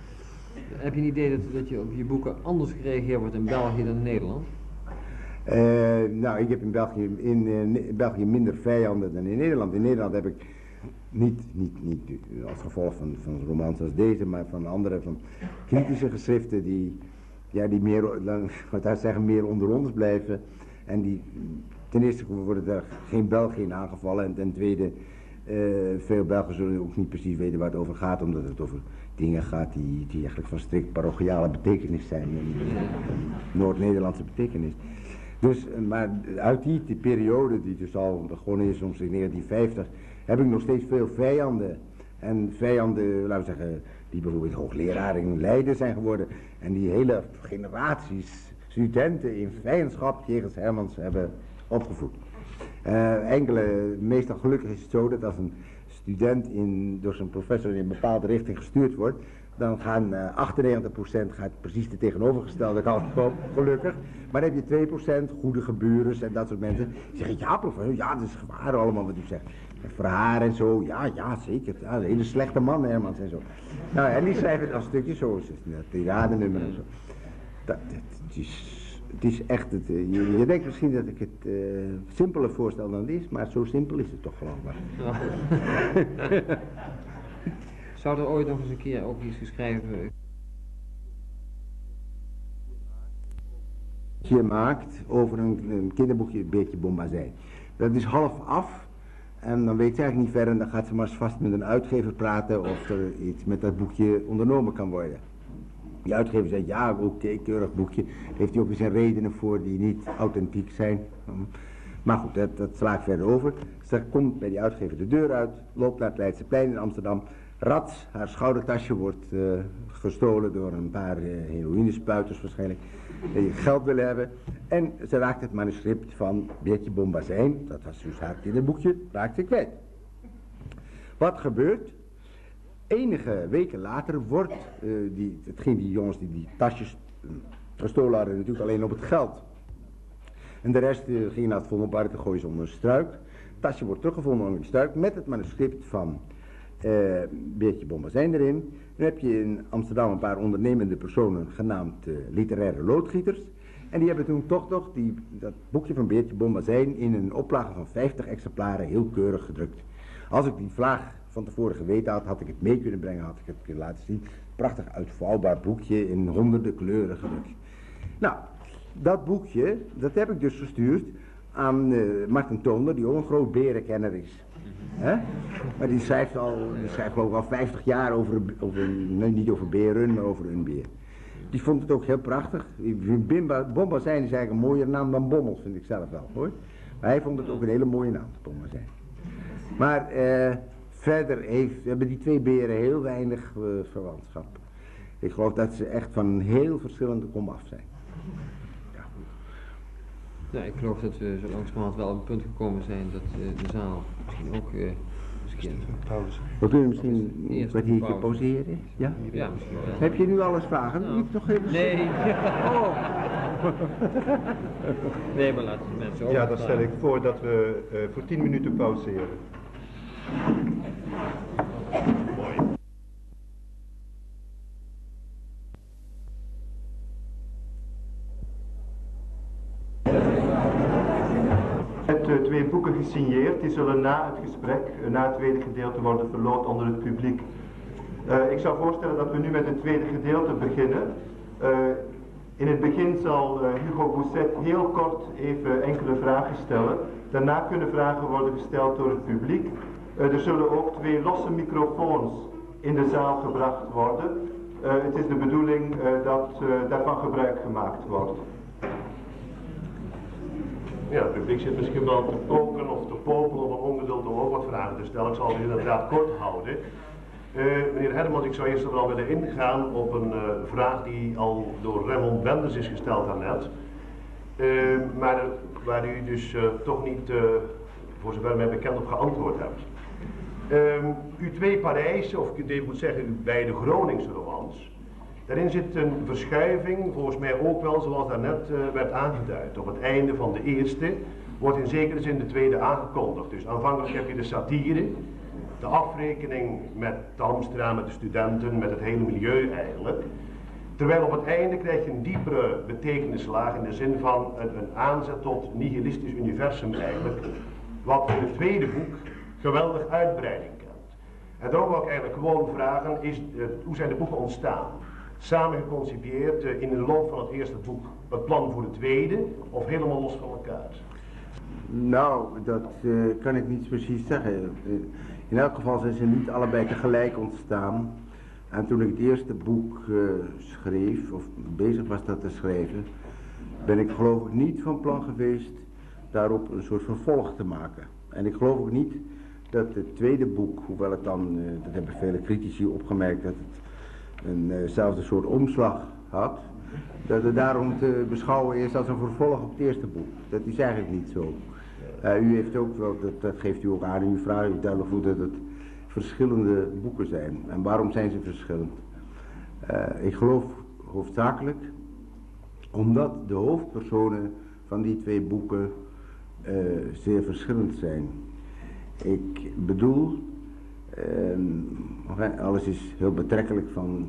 S2: Heb je een idee dat je op je boeken anders gereageerd wordt in België dan in Nederland?
S1: Nou, ik heb in België minder vijanden dan in Nederland. In Nederland heb ik niet als gevolg van romans als deze, maar van andere, van kritische geschriften die meer, wat daar zeggen, meer onder ons blijven. En die, ten eerste worden er geen Belgen in aangevallen en ten tweede, veel Belgen zullen ook niet precies weten waar het over gaat, omdat het over dingen gaat die eigenlijk van strikt parochiale betekenis zijn, Noord-Nederlandse betekenis. Dus, maar uit die periode, die dus al begonnen is soms in 1950, heb ik nog steeds veel vijanden. En vijanden, laten we zeggen, die bijvoorbeeld hoogleraar in Leiden zijn geworden. En die hele generaties studenten in vijandschap jegens Hermans hebben opgevoed. Meestal gelukkig is het zo dat als een student door zijn professor in een bepaalde richting gestuurd wordt, dan gaan 98% gaat precies de tegenovergestelde kant op, gelukkig. Maar dan heb je 2% goede geburens en dat soort mensen. Die zeggen, ja professor, ja dat is gevaar allemaal wat u zegt. Verhaar en zo, ja zeker, ja, een hele slechte man Hermans en zo. Nou, en die schrijven dan stukjes zoals het tiradenummer en zo. Het is echt, je denkt misschien dat ik het simpeler voorstel dan het is, maar zo simpel is het toch gewoon maar.
S2: Ja. Zou er ooit nog eens een keer ook iets geschreven
S1: je maakt over een kinderboekje, een beetje Bombazijn. Dat is half af en dan weet ze eigenlijk niet verder en dan gaat ze maar eens vast met een uitgever praten of er iets met dat boekje ondernomen kan worden. Die uitgever zegt, ja oké, keurig boekje, daar heeft hij ook weer zijn redenen voor die niet authentiek zijn. Maar goed, dat sla ik verder over. Ze komt bij die uitgever de deur uit, loopt naar het Leidseplein in Amsterdam. Rats, haar schoudertasje wordt gestolen door een paar heroïnespuiters waarschijnlijk, die geld willen hebben. En ze raakt het manuscript van Beertje Bombazijn, dat was dus haar kinderboekje, raakt ze kwijt. Wat gebeurt? Enige weken later wordt, het ging die jongens die tasjes gestolen hadden natuurlijk alleen op het geld. En de rest ging naar het Vondelpark te gooien ze onder een struik. Het tasje wordt teruggevonden onder een struik met het manuscript van Beertje Bombazijn erin. Dan heb je in Amsterdam een paar ondernemende personen genaamd literaire loodgieters. En die hebben toen toch nog dat boekje van Beertje Bombazijn in een oplage van 50 exemplaren heel keurig gedrukt. Als ik die vlaag van tevoren geweten had ik het mee kunnen brengen, had ik het kunnen laten zien. Prachtig uitvouwbaar boekje in honderden kleuren gedrukt. Nou, dat boekje, dat heb ik dus gestuurd aan Marten Toonder, die ook een groot berenkenner is. Maar die schrijft geloof ik al 50 jaar niet over beren, maar over een beer. Die vond het ook heel prachtig. Bombazijn is eigenlijk een mooier naam dan Bommel, vind ik zelf wel, hoor. Maar hij vond het ook een hele mooie naam, Bombazijn. Maar verder hebben die twee beren heel weinig verwantschap. Ik geloof dat ze echt van een heel verschillende komaf zijn.
S2: Ja, ik geloof dat we zo langzamerhand wel op een punt gekomen zijn dat de zaal misschien ook
S3: pauze.
S1: We kunnen misschien een kwartiertje pauzeren. Ja?
S2: Ja, misschien wel.
S1: Heb je nu alles vragen?
S2: Nou,
S1: Niet nog even?
S2: Nee.
S1: Oh.
S2: Nee, maar laten de mensen ook.
S3: Ja, dan stel ik voor dat we voor 10 minuten pauzeren. Mooi. Twee boeken gesigneerd, die zullen na het gesprek, na het tweede gedeelte worden verloot onder het publiek. Ik zou voorstellen dat we nu met het tweede gedeelte beginnen. In het begin zal Hugo Bousset heel kort even enkele vragen stellen. Daarna kunnen vragen worden gesteld door het publiek. Er zullen ook 2 losse microfoons in de zaal gebracht worden. Het is de bedoeling dat daarvan gebruik gemaakt wordt.
S4: Ja, het publiek zit misschien wel te poken of te popelen of een ongeduld om ook wat vragen te stellen. Ik zal het inderdaad kort houden. Meneer Hermans, ik zou eerst wel willen ingaan op een vraag die al door Raymond Benders is gesteld daarnet. Maar waar u dus toch niet, voor zover mij bekend, op geantwoord hebt. Uw 2 Parijse, of ik moet zeggen uw beide Groningse romans. Daarin zit een verschuiving, volgens mij ook wel zoals daarnet werd aangeduid. Op het einde van de eerste wordt in zekere zin de tweede aangekondigd. Dus aanvankelijk heb je de satire, de afrekening met Talmstra, met de studenten, met het hele milieu eigenlijk. Terwijl op het einde krijg je een diepere betekenislaag in de zin van een aanzet tot nihilistisch universum eigenlijk, wat in het tweede boek geweldig uitbreiding kent. En daarom wil ik eigenlijk gewoon vragen, hoe zijn de boeken ontstaan? Samen geconcipieerd in de loop van het eerste boek, het plan voor het tweede, of helemaal los van elkaar?
S1: Nou, dat kan ik niet precies zeggen. In elk geval zijn ze niet allebei tegelijk ontstaan. En toen ik het eerste boek schreef, of bezig was dat te schrijven, ben ik geloof ik niet van plan geweest daarop een soort vervolg te maken. En ik geloof ook niet dat het tweede boek, hoewel het dan, dat hebben vele critici opgemerkt, dat het eenzelfde soort omslag had, dat het daarom te beschouwen is als een vervolg op het eerste boek. Dat is eigenlijk niet zo. U heeft ook wel, dat geeft u ook aan in uw vraag, u duidelijk voelt dat het verschillende boeken zijn. En waarom zijn ze verschillend? Ik geloof hoofdzakelijk omdat de hoofdpersonen van die twee boeken zeer verschillend zijn. Ik bedoel, alles is heel betrekkelijk van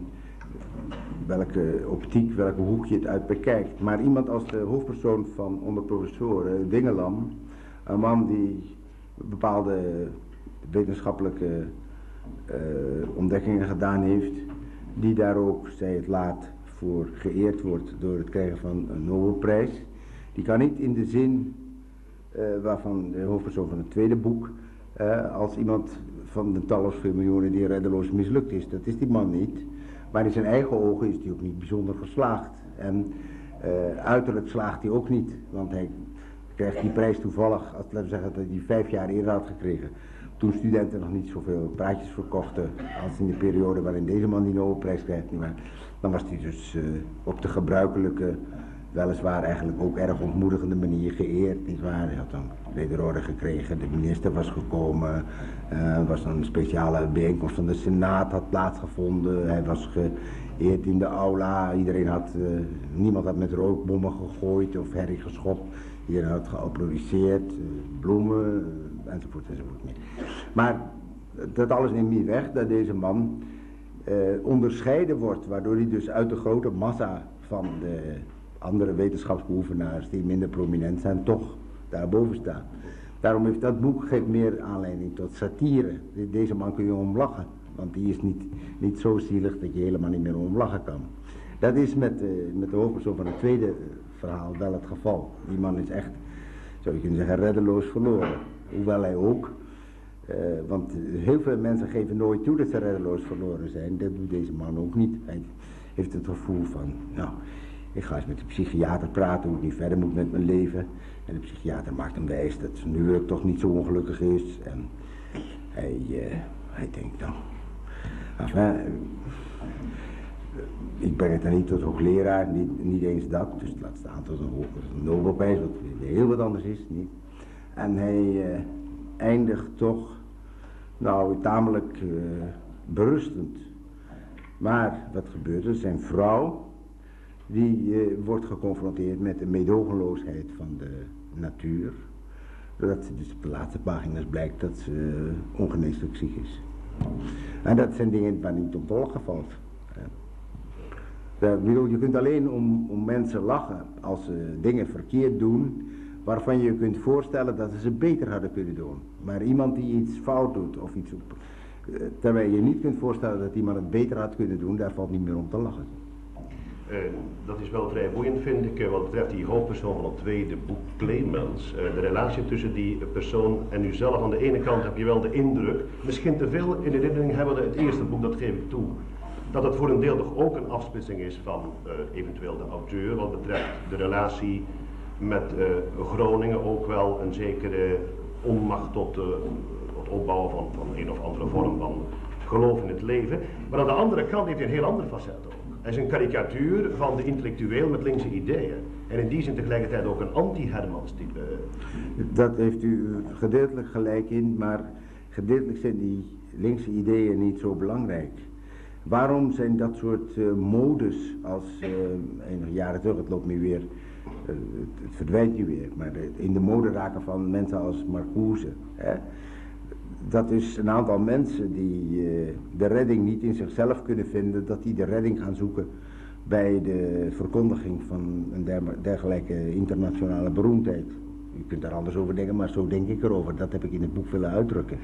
S1: welke optiek, welke hoek je het uit bekijkt. Maar iemand als de hoofdpersoon van Onder Professoren, Dingelam, een man die bepaalde wetenschappelijke ontdekkingen gedaan heeft, die daar ook, zij het laat, voor geëerd wordt door het krijgen van een Nobelprijs. Die kan niet in de zin waarvan de hoofdpersoon van het tweede boek, als iemand van de talloze miljoenen die reddeloos mislukt is. Dat is die man niet. Maar in zijn eigen ogen is hij ook niet bijzonder geslaagd. En uiterlijk slaagt hij ook niet, want hij krijgt die prijs toevallig, als laten we zeggen dat hij 5 jaar eerder had gekregen. Toen studenten nog niet zoveel praatjes verkochten als in de periode waarin deze man die Nobelprijs krijgt. Maar dan was hij dus op de gebruikelijke, weliswaar eigenlijk ook erg ontmoedigende manier geëerd, nietwaar. Hij had dan wederorde gekregen, de minister was gekomen, was een speciale bijeenkomst van de Senaat had plaatsgevonden. Hij was geëerd in de aula, niemand had met rookbommen gegooid of herrie geschopt. Iedereen had geapplaudisseerd, bloemen, enzovoort enzovoort meer. Maar dat alles neemt niet weg dat deze man onderscheiden wordt, waardoor hij dus uit de grote massa van de andere wetenschapsbeoefenaars die minder prominent zijn, toch daarboven staan. Daarom heeft dat boek geeft meer aanleiding tot satire. Deze man kun je om lachen, want die is niet zo zielig dat je helemaal niet meer om lachen kan. Dat is met de hoofdpersoon van het tweede verhaal wel het geval. Die man is echt, zou je kunnen zeggen, reddeloos verloren. Hoewel hij ook, want heel veel mensen geven nooit toe dat ze reddeloos verloren zijn. Dat doet deze man ook niet. Hij heeft het gevoel van, nou, ik ga eens met de psychiater praten hoe het niet verder moet met mijn leven. En de psychiater maakt hem wijs dat zijn huwelijk toch niet zo ongelukkig is. En hij denkt, nou, ik breng het dan niet tot hoogleraar, niet eens dat. Dus laat staan tot een Nobelprijs, wat heel wat anders is. Niet. En hij eindigt toch, nou, tamelijk berustend. Maar wat gebeurt er? Zijn vrouw, die wordt geconfronteerd met de meedogenloosheid van de natuur. Doordat ze dus op de laatste pagina's blijkt dat ze ongeneeslijk ziek is. En dat zijn dingen waar niet op te lachen valt. Je kunt alleen om mensen lachen als ze dingen verkeerd doen, waarvan je kunt voorstellen dat ze beter hadden kunnen doen. Maar iemand die iets fout doet, of iets terwijl je niet kunt voorstellen dat iemand het beter had kunnen doen, daar valt niet meer om te lachen.
S4: Dat is wel vrij boeiend, vind ik, wat betreft die hoofdpersoon van het tweede boek, Clemens. De relatie tussen die persoon en uzelf. Aan de ene kant heb je wel de indruk, misschien te veel in de herinnering hebben we het eerste boek, dat geef ik toe, dat het voor een deel toch ook een afsplitsing is van eventueel de auteur, wat betreft de relatie met Groningen, ook wel een zekere onmacht tot het opbouwen van een of andere vorm van geloof in het leven. Maar aan de andere kant heeft hij een heel ander facet ook. Hij is een karikatuur van de intellectueel met linkse ideeën. En in die zin tegelijkertijd ook een anti-Hermans type.
S1: Dat heeft u gedeeltelijk gelijk in, maar gedeeltelijk zijn die linkse ideeën niet zo belangrijk. Waarom zijn dat soort modes als enige jaren terug, het loopt nu weer, het verdwijnt nu weer, maar in de mode raken van mensen als Marcuse. Dat is een aantal mensen die de redding niet in zichzelf kunnen vinden, dat die de redding gaan zoeken bij de verkondiging van een dergelijke internationale beroemdheid. U kunt daar anders over denken, maar zo denk ik erover. Dat heb ik in het boek willen uitdrukken.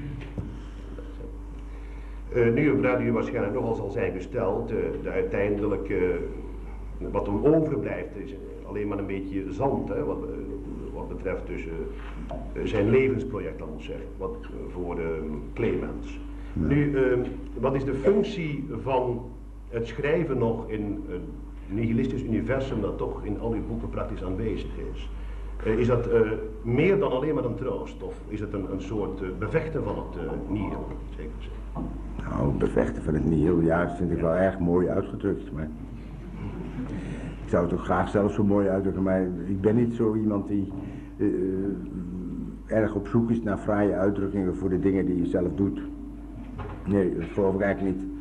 S4: Nu een vraag die u waarschijnlijk nogal zal zijn gesteld. De uiteindelijke, wat er overblijft is alleen maar een beetje zand, hè, wat betreft dus zijn levensproject, dan moet ik zeggen, voor Clemens. Ja. Nu, wat is de functie van het schrijven nog in een nihilistisch universum dat toch in al uw boeken praktisch aanwezig is? Is dat meer dan alleen maar een troost, of is het een soort bevechten van het nihil, zeker gezegd?
S1: Nou, bevechten van het nihil, ja, dat vind ik wel erg mooi uitgedrukt, maar ik zou het ook graag zelf zo mooi uitdrukken, maar ik ben niet zo iemand die erg op zoek is naar fraaie uitdrukkingen voor de dingen die je zelf doet. Nee, dat geloof ik eigenlijk niet.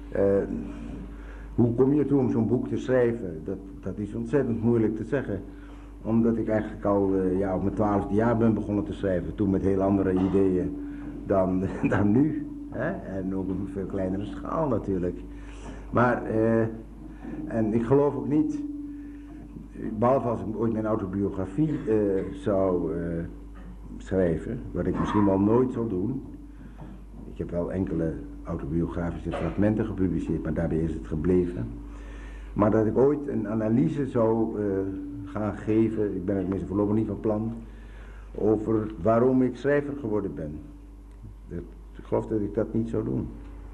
S1: Hoe kom je toe om zo'n boek te schrijven? Dat is ontzettend moeilijk te zeggen. Omdat ik eigenlijk al op mijn 12e jaar ben begonnen te schrijven. Toen met heel andere ideeën dan nu. Hè? En ook op een veel kleinere schaal natuurlijk. Maar, en ik geloof ook niet, behalve als ik ooit mijn autobiografie zou schrijven, wat ik misschien wel nooit zal doen. Ik heb wel enkele autobiografische fragmenten gepubliceerd, maar daarbij is het gebleven. Maar dat ik ooit een analyse zou gaan geven, ik ben het meestal voorlopig niet van plan, over waarom ik schrijver geworden ben. Ik geloof dat ik dat niet zou doen.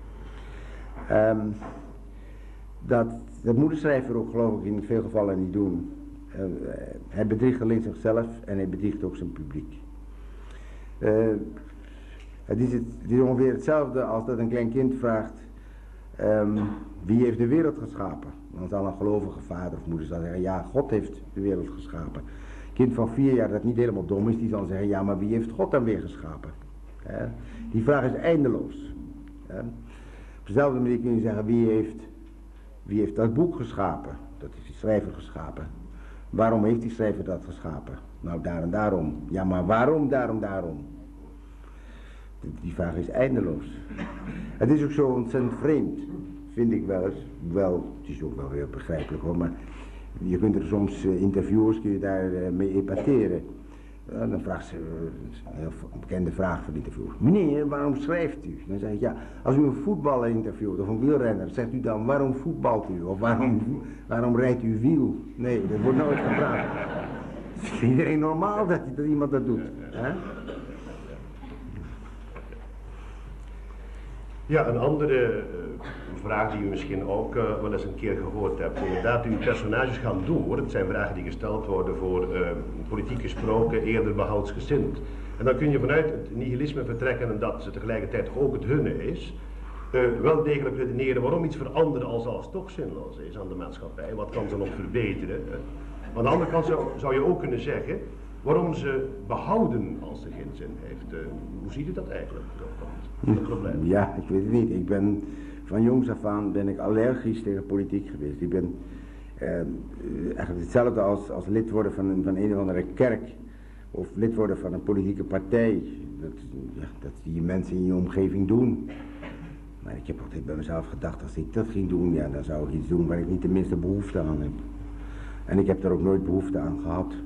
S1: Dat moet de schrijver ook, geloof ik, in veel gevallen niet doen. Hij bedriegt alleen zichzelf en hij bedriegt ook zijn publiek. Het is ongeveer hetzelfde als dat een klein kind vraagt, wie heeft de wereld geschapen? Dan zal een gelovige vader of moeder zeggen, ja, God heeft de wereld geschapen. Een kind van 4 jaar dat niet helemaal dom is, die zal zeggen, ja, maar wie heeft God dan weer geschapen? Die vraag is eindeloos. Op dezelfde manier kun je zeggen, wie heeft dat boek geschapen? Dat is die schrijver geschapen. Waarom heeft die schrijver dat geschapen? Nou, daar en daarom. Ja, maar waarom, daarom? Die vraag is eindeloos. Het is ook zo ontzettend vreemd, vind ik wel eens. Wel, het is ook wel heel begrijpelijk hoor, maar je kunt er soms interviewers kun je daar mee epateren. Dan vraagt ze, een heel bekende vraag van de interviewer. Meneer, waarom schrijft u? Dan zeg ik, ja, als u een voetballer interviewt of een wielrenner, zegt u dan, waarom voetbalt u? Of waarom rijdt u wiel? Nee, dat wordt nooit gevraagd. Het is iedereen normaal dat iemand dat doet. Hè?
S4: Ja, een andere vraag die u misschien ook wel eens een keer gehoord hebt. Inderdaad, uw personages gaan door. Het zijn vragen die gesteld worden voor politiek gesproken, eerder behoudsgezind. En dan kun je vanuit het nihilisme vertrekken en dat ze tegelijkertijd ook het hunne is. Wel degelijk redeneren waarom iets veranderen als toch zinloos is aan de maatschappij. Wat kan ze nog verbeteren? Aan de andere kant zou je ook kunnen zeggen waarom ze behouden als ze geen zin heeft. Hoe ziet u dat eigenlijk? Dat probleem?
S1: Ja, ik weet het niet. Ik ben van jongs af aan ben ik allergisch tegen politiek geweest. Ik ben eigenlijk hetzelfde als lid worden van een of andere kerk of lid worden van een politieke partij. Dat die mensen in je omgeving doen. Maar ik heb altijd bij mezelf gedacht, als ik dat ging doen, ja, dan zou ik iets doen waar ik niet de minste behoefte aan heb. En ik heb daar ook nooit behoefte aan gehad.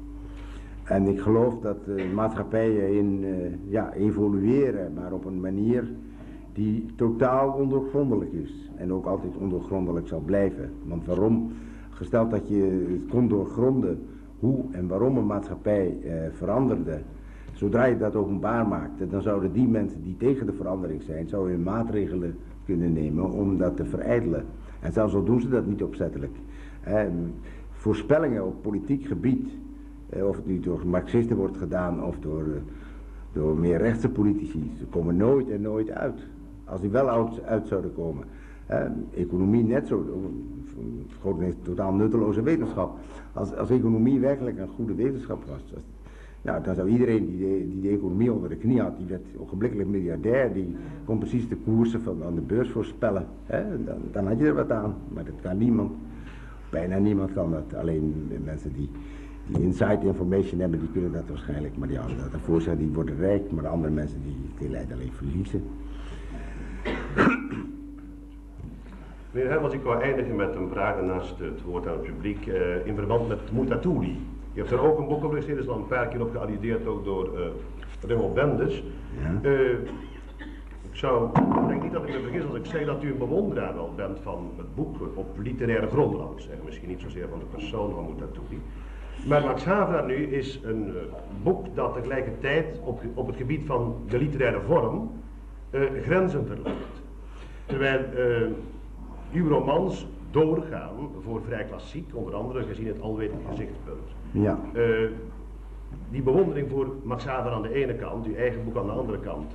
S1: En ik geloof dat maatschappijen evolueren, maar op een manier die totaal ondoorgrondelijk is. En ook altijd ondoorgrondelijk zal blijven. Want waarom? Gesteld dat je het kon doorgronden hoe en waarom een maatschappij veranderde. Zodra je dat openbaar maakte, dan zouden die mensen die tegen de verandering zijn, zouden maatregelen kunnen nemen om dat te verijdelen. En zelfs al doen ze dat niet opzettelijk. Voorspellingen op politiek gebied, of het nu door marxisten wordt gedaan of door meer rechtse politici, ze komen nooit uit. Als die wel uit zouden komen. Economie net zo, grotendeels totaal nutteloze wetenschap. Als economie werkelijk een goede wetenschap was, nou, dan zou iedereen die de economie onder de knie had, die werd ogenblikkelijk miljardair, die kon precies de koersen aan de beurs voorspellen. Dan had je er wat aan, maar dat kan niemand. Bijna niemand kan dat, alleen mensen die inside information hebben, die kunnen dat waarschijnlijk. Maar die anderen daarvoor zeggen, die worden rijk, maar de andere mensen die leiden alleen verliezen.
S4: Meneer Hermans, ik wou eindigen met een vraag naast het woord aan het publiek in verband met Mutatuli. Je hebt er ook een boek op geschreven, er is al een paar keer op gealludeerd, ook door Raymond Benders.
S1: Ja.
S4: Ik denk niet dat ik me vergis als ik zeg dat u een bewonderaar wel bent van het boek op literaire grond, laat ik zeggen. Misschien niet zozeer van de persoon van Mutatuli. Maar Max Havelaar nu is een boek dat tegelijkertijd op het gebied van de literaire vorm grenzen verlegt. Terwijl uw romans doorgaan voor vrij klassiek, onder andere gezien het alwetend gezichtspunt.
S1: Ja.
S4: Die bewondering voor Max Havelaar aan de ene kant, uw eigen boek aan de andere kant.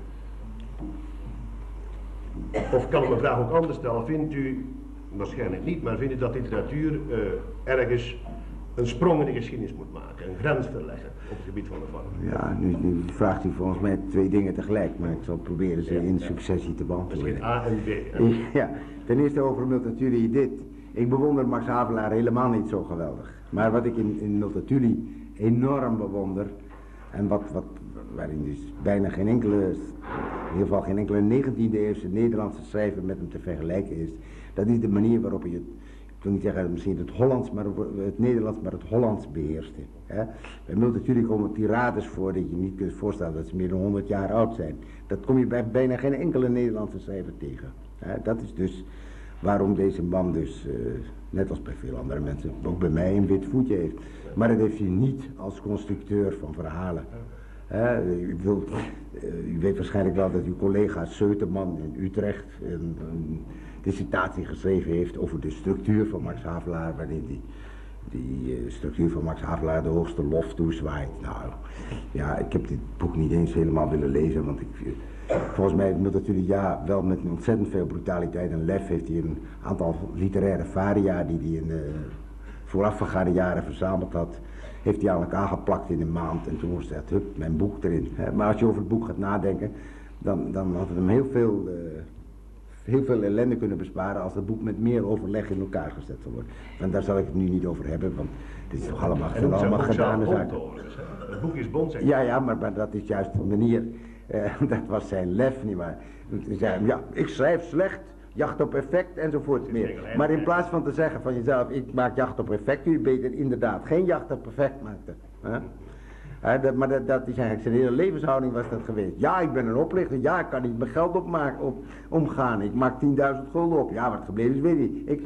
S4: Of kan ik mijn vraag ook anders stellen? Vindt u, waarschijnlijk niet, maar vindt u dat literatuur ergens een sprong in de geschiedenis moet maken, een grens verleggen op het gebied van de vorm?
S1: Ja, nu vraagt u volgens mij 2 dingen tegelijk, maar ik zal proberen ze in successie te beantwoorden.
S4: Misschien A en B.
S1: Ja, ten eerste over Multatuli dit. Ik bewonder Max Havelaar helemaal niet zo geweldig. Maar wat ik in Multatuli enorm bewonder, en waarin dus bijna geen enkele, in ieder geval geen enkele 19e-eeuwse Nederlandse schrijver met hem te vergelijken is, dat is de manier waarop hij het, ik wil niet zeggen misschien het Hollands, maar het Nederlands, maar het Hollands beheerste. Hè? Bij Multatuli komen tirades voor dat je niet kunt voorstellen dat ze meer dan 100 jaar oud zijn. Dat kom je bij bijna geen enkele Nederlandse schrijver tegen. Hè? Dat is dus waarom deze man dus, net als bij veel andere mensen, ook bij mij een wit voetje heeft. Maar dat heeft hij niet als constructeur van verhalen. U weet waarschijnlijk wel dat uw collega Seuterman in Utrecht een dissertatie geschreven heeft over de structuur van Max Havelaar, waarin die structuur van Max Havelaar de hoogste lof toezwaait. Nou, ja, ik heb dit boek niet eens helemaal willen lezen, want volgens mij moet natuurlijk, ja, wel met ontzettend veel brutaliteit en lef heeft hij een aantal literaire varia die hij in de voorafgegaande jaren verzameld had, heeft hij aan elkaar geplakt in een maand en toen moest hij hup, mijn boek erin. Maar als je over het boek gaat nadenken, dan had het hem heel veel ellende kunnen besparen als het boek met meer overleg in elkaar gezet zou worden. En daar zal ik het nu niet over hebben, want dit is toch allemaal gedane zaken.
S4: Het boek is bond, zeg.
S1: Ja, maar dat is juist de manier, dat was zijn lef, nietwaar. Hij zei, ja, ik schrijf slecht, jacht op effect enzovoort meer. Maar in plaats van te zeggen van jezelf, ik maak jacht op effect, kun je beter inderdaad geen jacht op effect maken. Maar dat is eigenlijk zijn hele levenshouding was dat geweest. Ja, ik ben een oplichter, ja, ik kan niet mijn geld omgaan, ik maak 10.000 gulden op. Ja, wat gebleven is, weet ik.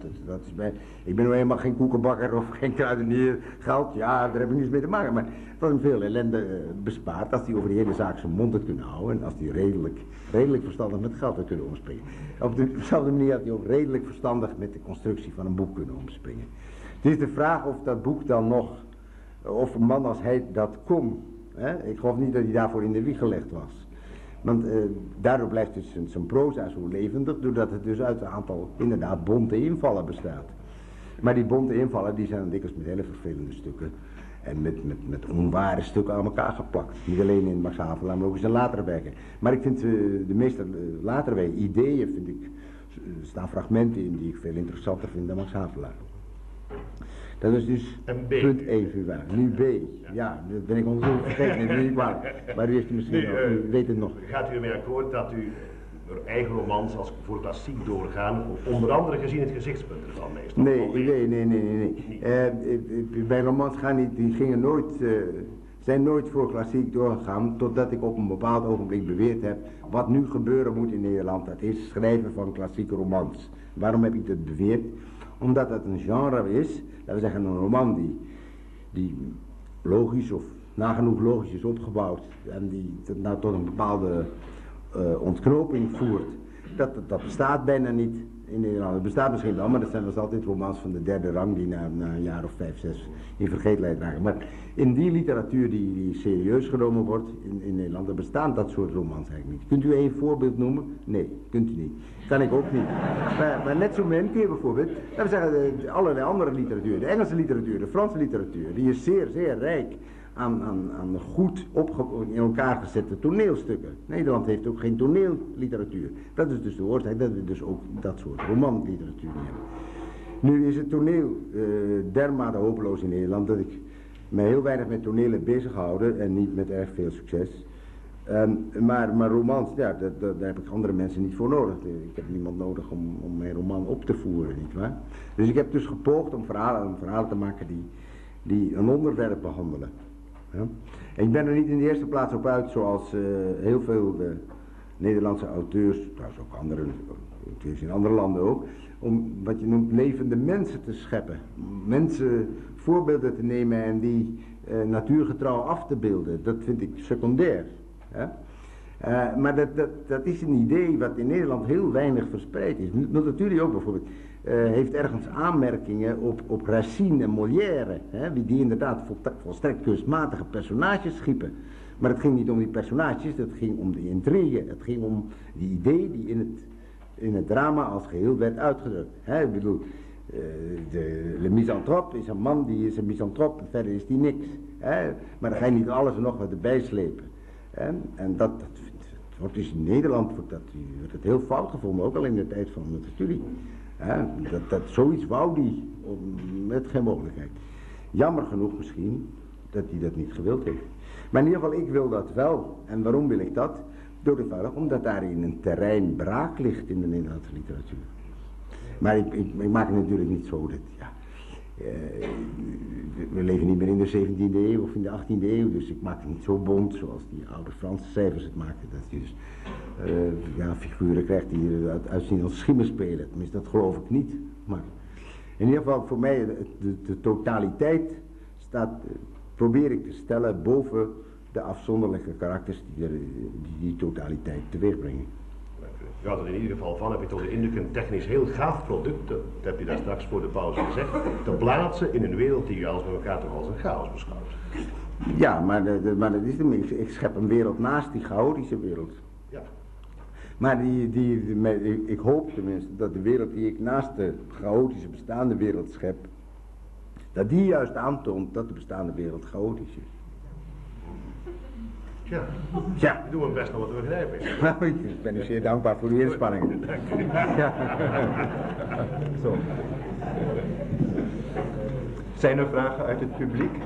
S1: Ik ben nou helemaal geen koekenbakker of geen kruidenier, geld, ja, daar heb ik niets mee te maken. Maar het was hem veel ellende bespaard als hij over die hele zaak zijn mond had kunnen houden en als hij redelijk verstandig met geld had kunnen omspringen. Op dezelfde manier had hij ook redelijk verstandig met de constructie van een boek kunnen omspringen. Het is de vraag of dat boek dan nog, of een man als hij dat kon. Ik geloof niet dat hij daarvoor in de wieg gelegd was. Want daardoor blijft dus zijn proza zo levendig, doordat het dus uit een aantal inderdaad bonte invallen bestaat. Maar die bonte invallen die zijn dan dikwijls met hele vervelende stukken en met onware stukken aan elkaar geplakt. Niet alleen in Max Havelaar, maar ook in zijn latere werken. Maar ik vind de meeste latere werken, ideeën vind ik, er staan fragmenten in die ik veel interessanter vind dan Max Havelaar. Dat is dus punt 1 voor waar. Nu B. Ja, dat ben ik onderzoek vergeten, dat is niet kwalijk. Maar u heeft het misschien nog, u weet het nog.
S4: Gaat u ermee akkoord dat u uw eigen romans als voor klassiek doorgaan, onder andere gezien het gezichtspunt ervan meestal?
S1: Nee. Mijn romans zijn nooit voor klassiek doorgegaan, totdat ik op een bepaald ogenblik beweerd heb, wat nu gebeuren moet in Nederland, dat is schrijven van klassieke romans. Waarom heb ik dat beweerd? Omdat het een genre is, laten we zeggen een roman die logisch of nagenoeg logisch is opgebouwd en die nou tot een bepaalde ontknoping voert. Dat bestaat bijna niet in Nederland. Het bestaat misschien wel, maar dat zijn dus altijd romans van de derde rang die na een jaar of 5, 6 in vergetelheid raken. Maar in die literatuur die serieus genomen wordt in Nederland, er bestaan dat soort romans eigenlijk niet. Kunt u één voorbeeld noemen? Nee, kunt u niet. Kan ik ook niet. Maar net zo min kun je bijvoorbeeld, laten we zeggen, allerlei andere literatuur, de Engelse literatuur, de Franse literatuur, die is zeer, zeer rijk aan goed in elkaar gezette toneelstukken. Nederland heeft ook geen toneelliteratuur. Dat is dus de oorzaak dat we dus ook dat soort romanliteratuur hebben. Nu is het toneel dermate hopeloos in Nederland dat ik mij heel weinig met toneel heb bezig gehouden en niet met erg veel succes. Maar romans, ja, daar heb ik andere mensen niet voor nodig. Ik heb niemand nodig om mijn roman op te voeren, nietwaar? Dus ik heb dus gepoogd om verhalen te maken die een onderwerp behandelen. Ja? En ik ben er niet in de eerste plaats op uit, zoals heel veel Nederlandse auteurs, trouwens ook andere auteurs in andere landen ook, om wat je noemt levende mensen te scheppen. Mensen voorbeelden te nemen en die natuurgetrouw af te beelden. Dat vind ik secundair. Hè? Maar dat is een idee wat in Nederland heel weinig verspreid is. Multatuli ook bijvoorbeeld heeft ergens aanmerkingen op Racine en Molière, hè, die inderdaad volstrekt kunstmatige personages schiepen. Maar het ging niet om die personages, het ging om de intrigue, het ging om die idee die in het drama als geheel werd uitgedrukt. Hè, ik bedoel, de misanthrope is een man die is een misanthrope en verder is die niks. Hè, maar dan ga je niet alles en nog wat erbij slepen. Hè, en dat wordt dus in Nederland wordt het heel fout gevonden, ook al in de tijd van de studie. Dat zoiets wou die met geen mogelijkheid. Jammer genoeg misschien dat hij dat niet gewild heeft. Maar in ieder geval, ik wil dat wel. En waarom wil ik dat? Omdat daarin een terrein braak ligt in de Nederlandse literatuur. Maar ik maak het natuurlijk niet zo dat, ja, we leven niet meer in de 17e eeuw of in de 18e eeuw, dus ik maak het niet zo bont zoals die oude Franse schrijvers het maakten. Dat je dus figuren krijgt die uitzien als schimmen spelen. Tenminste, dat geloof ik niet. Maar in ieder geval, voor mij, de totaliteit probeer ik te stellen boven de afzonderlijke karakters die totaliteit teweeg brengen.
S4: Je had er in ieder geval van, heb je toch de indruk, een technisch heel gaaf product, dat heb je daar straks voor de pauze gezegd, te plaatsen in een wereld die je als met elkaar toch als een chaos beschouwt.
S1: Ja, maar dat is ik schep een wereld naast die chaotische wereld.
S4: Ja.
S1: Maar ik hoop tenminste dat de wereld die ik naast de chaotische bestaande wereld schep, dat die juist aantoont dat de bestaande wereld chaotisch is.
S4: Ja, ik doe mijn best om het te begrijpen.
S1: Ik ben u zeer dankbaar voor uw inspanningen.
S4: Dank u.
S1: Ja. Zo.
S3: Zijn er vragen uit het publiek?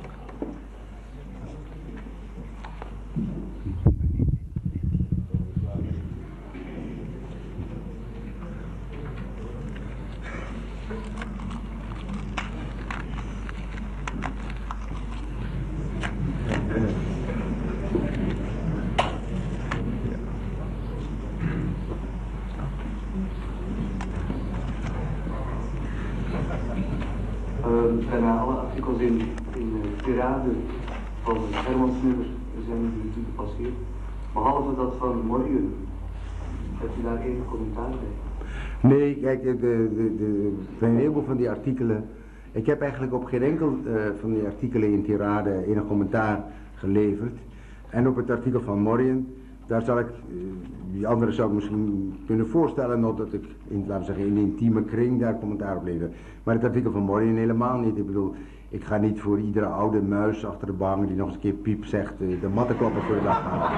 S5: Bijna alle artikels in Tirade van Herman Smuller zijn nu gepasseerd, behalve dat van Morgen. Heb je daar enige commentaar bij?
S1: Nee, kijk, een heleboel van die artikelen, ik heb eigenlijk op geen enkel van die artikelen in Tirade enig commentaar geleverd. En op het artikel van Morgen, daar zal ik, die andere zou ik misschien kunnen voorstellen, nog dat ik, laten we zeggen, in de intieme kring daar commentaar op lever. Maar het artikel van Morgen helemaal niet. Ik bedoel, ik ga niet voor iedere oude muis achter de bank die nog eens een keer piep zegt, de mattenklapper voor de dag halen.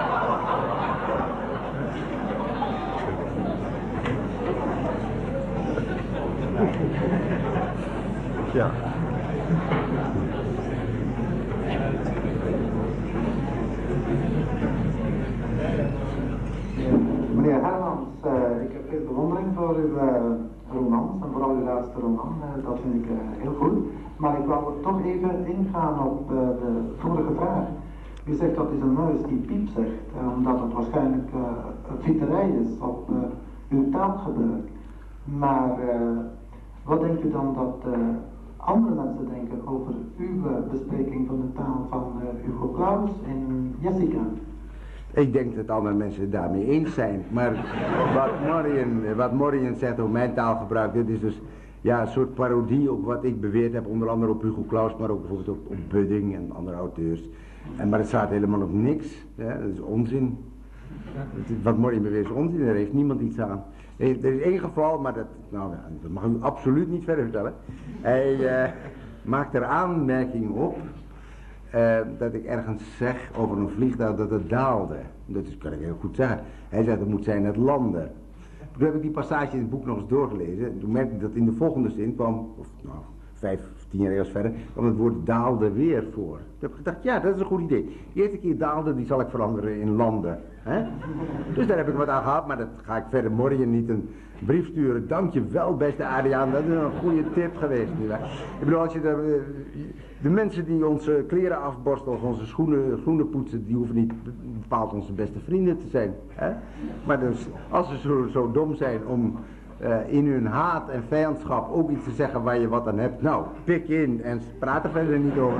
S1: Ja.
S5: Meneer Hermans, ik heb veel bewondering voor uw romans en vooral uw laatste roman, dat vind ik heel goed. Maar ik wou toch even ingaan op de vorige vraag. U zegt dat is een muis die piep zegt, omdat het waarschijnlijk vieterij is op uw taalgebruik. Maar wat denkt u dan dat andere mensen denken over uw bespreking van de taal van Hugo Claus en Jessica?
S1: Ik denk dat andere mensen het daarmee eens zijn. Maar wat Morien zegt over mijn taalgebruik, dit is dus ja, een soort parodie op wat ik beweerd heb, onder andere op Hugo Claus, maar ook bijvoorbeeld op Budding en andere auteurs. Maar het staat helemaal op niks, hè? Dat is onzin. Wat Morien beweert is onzin, daar heeft niemand iets aan. Er is één geval, maar dat mag u absoluut niet verder vertellen. Hij maakt er aanmerking op dat ik ergens zeg over een vliegtuig dat het daalde. Dat kan ik heel goed zeggen. Hij zegt het moet zijn het landen. Toen heb ik die passage in het boek nog eens doorgelezen. En toen merkte ik dat in de volgende zin kwam, 5 of 10 regels verder, kwam het woord daalde weer voor. Toen heb ik gedacht, ja, dat is een goed idee. Die eerste keer daalde, die zal ik veranderen in landen. Hè? Dus daar heb ik wat aan gehad, maar dat ga ik verder morgen niet een brief sturen. Dank je wel, beste Adriaan, dat is een goede tip geweest. Ik bedoel, als je de mensen die onze kleren afborstelen of onze schoenen poetsen, die hoeven niet bepaald onze beste vrienden te zijn. Hè? Maar dus, als ze zo dom zijn om in hun haat en vijandschap ook iets te zeggen waar je wat aan hebt, nou, pik in en praat er verder niet over.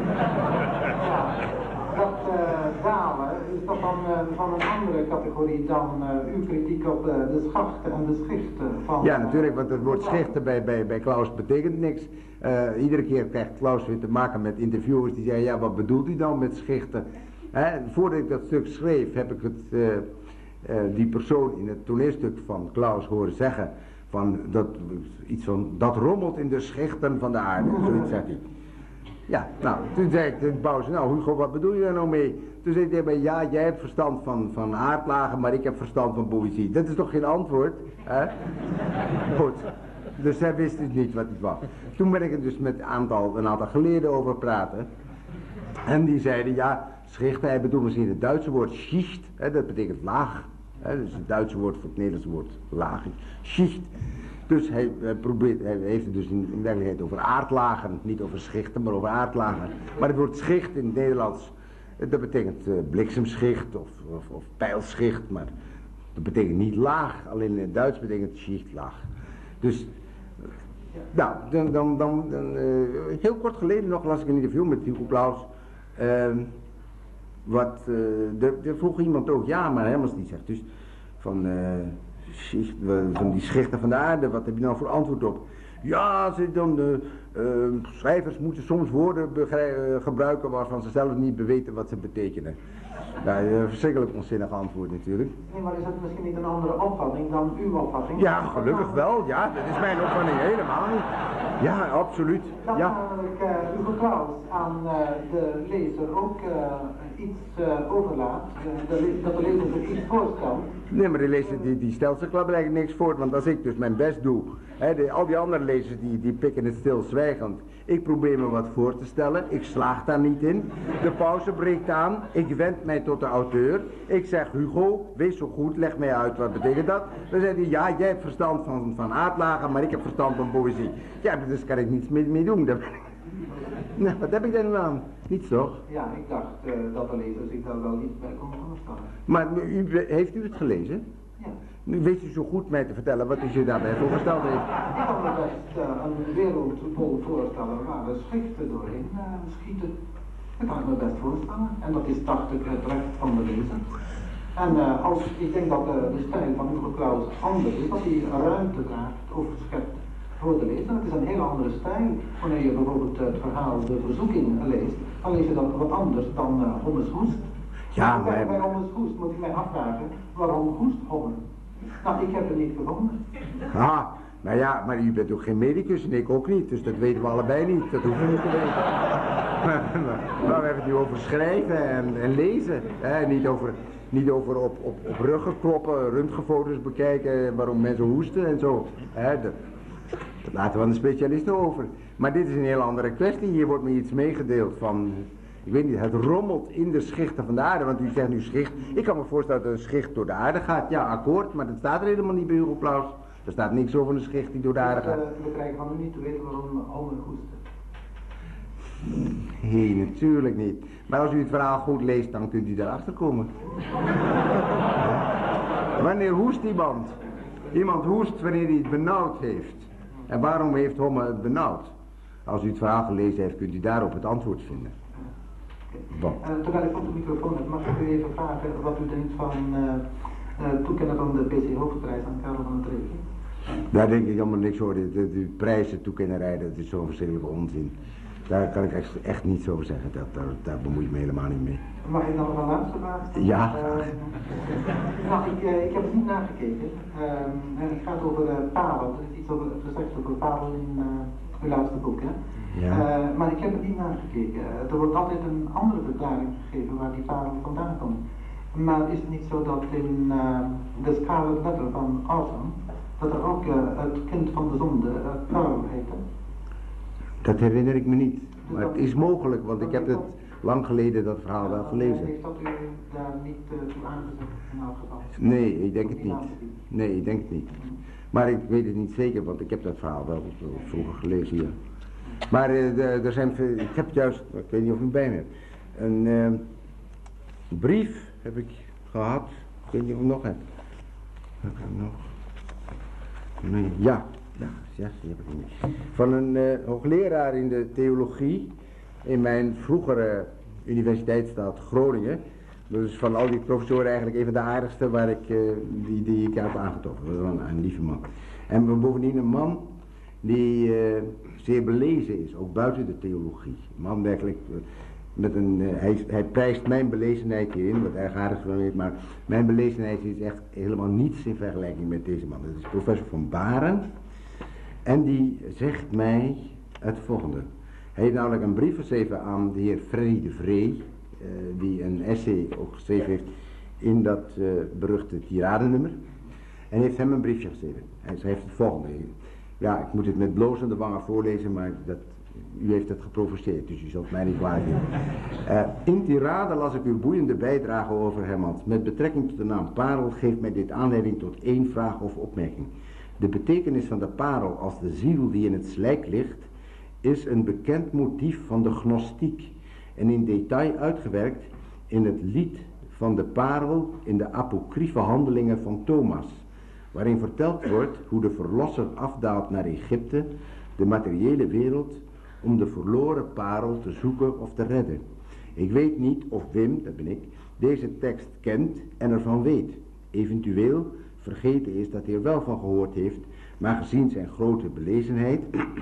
S5: Dat dalen, is dat dan van een andere categorie dan uw kritiek op de schachten en de schichten van...
S1: Ja, natuurlijk, want het woord schichten bij Klaus betekent niks. Iedere keer krijgt Klaus weer te maken met interviewers die zeggen, ja, wat bedoelt u dan met schichten? Voordat ik dat stuk schreef, heb ik die persoon in het toneelstuk van Klaus horen zeggen, iets van, dat rommelt in de schichten van de aarde, zoiets zegt hij. Ja, nou, toen zei ik de pauze, nou Hugo, wat bedoel je daar nou mee? Toen zei hij tegen mij, ja, jij hebt verstand van aardlagen, maar ik heb verstand van poëzie. Dat is toch geen antwoord, hè? Goed, dus hij wist dus niet wat het was. Toen ben ik er dus met een aantal geleerden over praten. En die zeiden, ja, schichten, hij bedoelt misschien het Duitse woord schicht, hè, dat betekent laag. Hè, dus het Duitse woord voor het Nederlandse woord laag, schicht. Dus hij heeft het dus in werkelijkheid over aardlagen, niet over schichten, maar over aardlagen. Maar het woord schicht in het Nederlands, dat betekent bliksemschicht of pijlschicht, maar dat betekent niet laag, alleen in het Duits betekent schicht laag. Dus, nou, dan heel kort geleden nog las ik een interview met Hugo Claus. Er vroeg iemand ook, ja, maar Hermans die zegt dus van die schichten van de aarde, wat heb je nou voor antwoord op? Ja, schrijvers moeten soms woorden gebruiken waarvan ze zelf niet weten wat ze betekenen. Ja, een verschrikkelijk onzinnig antwoord natuurlijk.
S5: Nee, maar is dat misschien niet een andere opvatting dan uw opvatting?
S1: Ja, gelukkig wel, ja, dat is mijn opvatting helemaal niet. Ja, absoluut.
S5: Dat
S1: ja.
S5: namelijk Hugo Claus aan de lezer ook iets overlaat, dat de lezer zich iets voorstelt.
S1: Nee, maar de lezer die stelt zich wel eigenlijk niks voor, want als ik dus mijn best doe, al die andere lezers die pikken het stilzwijgend. Ik probeer me wat voor te stellen, ik slaag daar niet in. De pauze breekt aan, ik wend mij tot de auteur. Ik zeg, Hugo, wees zo goed, leg mij uit, wat betekent dat? Dan zegt hij, ja, jij hebt verstand van aardlagen, maar ik heb verstand van poëzie. Ja, dus kan ik niets mee doen. Nou, wat heb ik daar nu aan? Niets toch?
S5: Ja, ik dacht dat de lezer zich daar wel iets bij kon voorstellen.
S1: Maar heeft u het gelezen?
S5: Ja.
S1: Nu weet u zo goed mij te vertellen wat u zich daarbij voorgesteld heeft.
S5: Ik kan me best een wereldbol voorstellen waar we schichten doorheen schieten. Dat kan ik me best voorstellen. En dat is dacht ik het recht van de lezer. En ik denk dat de stijl van Hugo Claus anders is, dat hij ruimte draagt, overschept voor de lezer. Het is een hele andere stijl. Wanneer je bijvoorbeeld het verhaal De Verzoeking leest, dan lees je dat wat anders dan Hommes Hoest.
S1: Ja,
S5: maar bij Hommes Hoest moet ik mij afvragen, waarom hoest Homme? Nou, ik heb het niet gevonden.
S1: Ah, nou ja, maar u bent ook geen medicus en ik ook niet, dus dat weten we allebei niet. Dat hoeven we niet te weten. Maar we hebben het nu over schrijven en lezen. Niet over op ruggen kloppen, röntgenfoto's bekijken, waarom mensen hoesten en zo. Dat laten we aan de specialisten over. Maar dit is een heel andere kwestie. Hier wordt me iets meegedeeld van, ik weet niet, het rommelt in de schichten van de aarde. Want u zegt nu schicht. Ik kan me voorstellen dat een schicht door de aarde gaat. Ja, akkoord, maar dat staat er helemaal niet bij Hugo Claus. Er staat niks over een schicht die door de aarde gaat.
S5: We krijgen van u niet te weten waarom Homer hoestte.
S1: Nee, natuurlijk niet. Maar als u het verhaal goed leest, dan kunt u daarachter komen. Wanneer hoest iemand? Iemand hoest wanneer hij het benauwd heeft. En waarom heeft Homme het benauwd? Als u het verhaal gelezen heeft, kunt u daarop het antwoord vinden.
S5: Terwijl ik op de microfoon heb, mag ik u even vragen wat u denkt van toekennen van de PC Hoofdprijs aan Karel van het Regen?
S1: Daar denk ik helemaal niks over. De prijzen toekennerij, dat is zo'n verschrikkelijke onzin. Daar kan ik echt niets over zeggen. Daar bemoei ik me helemaal niet mee.
S5: Mag ik dan nog een laatste vraag stellen?
S1: Ja.
S5: Nou, ik heb het niet nagekeken. En het gaat over Pavel. Er is iets over gezegd over Pavel in uw laatste boek, hè?
S1: Ja.
S5: Maar ik heb het niet nagekeken. Er wordt altijd een andere verklaring gegeven waar die Pavel vandaan komt. Maar is het niet zo dat in The Scarlet Letter van Autumn, dat er ook het kind van de zonde, Pavel heette?
S1: Dat herinner ik me niet. Maar het is mogelijk, want ik heb het lang geleden dat verhaal wel gelezen.
S5: Heeft dat u daar niet toe aangezet in elk geval?
S1: Nee, ik denk het niet. Nee, ik denk het niet. Maar ik weet het niet zeker, want ik heb dat verhaal wel vroeger gelezen, ja. Maar er zijn, ik heb juist, ik weet niet of u het bij me hebt, een brief heb ik gehad, ik weet niet of ik nog heb. Heb ik hem nog? Nee, ja, die heb ik niet. Van een hoogleraar in de theologie in mijn vroegere universiteitsstad Groningen. Dus van al die professoren eigenlijk een van de aardigste waar ik, die ik heb aangetroffen. Dat was een lieve man. En bovendien een man die zeer belezen is, ook buiten de theologie. Een man werkelijk met een, hij prijst mijn belezenheid hierin, wat erg aardig van is, maar mijn belezenheid is echt helemaal niets in vergelijking met deze man. Dat is professor Van Baren en die zegt mij het volgende. Hij heeft namelijk een brief geschreven aan de heer Freddy de Vree, die een essay ook geschreven heeft in dat beruchte tiradenummer. En heeft hem een briefje geschreven. Hij schrijft het volgende. Ja, ik moet het met blozende wangen voorlezen, maar u heeft het geprovoceerd, dus u zult mij niet kwalijk nemen. In tirade las ik uw boeiende bijdrage over Hermans. Met betrekking tot de naam parel geeft mij dit aanleiding tot één vraag of opmerking. De betekenis van de parel als de ziel die in het slijk ligt, is een bekend motief van de gnostiek en in detail uitgewerkt in het lied van de parel in de apocryfe handelingen van Thomas, waarin verteld wordt hoe de verlosser afdaalt naar Egypte, de materiële wereld, om de verloren parel te zoeken of te redden. Ik weet niet of Wim, dat ben ik, deze tekst kent en ervan weet. Eventueel vergeten is dat hij er wel van gehoord heeft, maar gezien zijn grote belezenheid,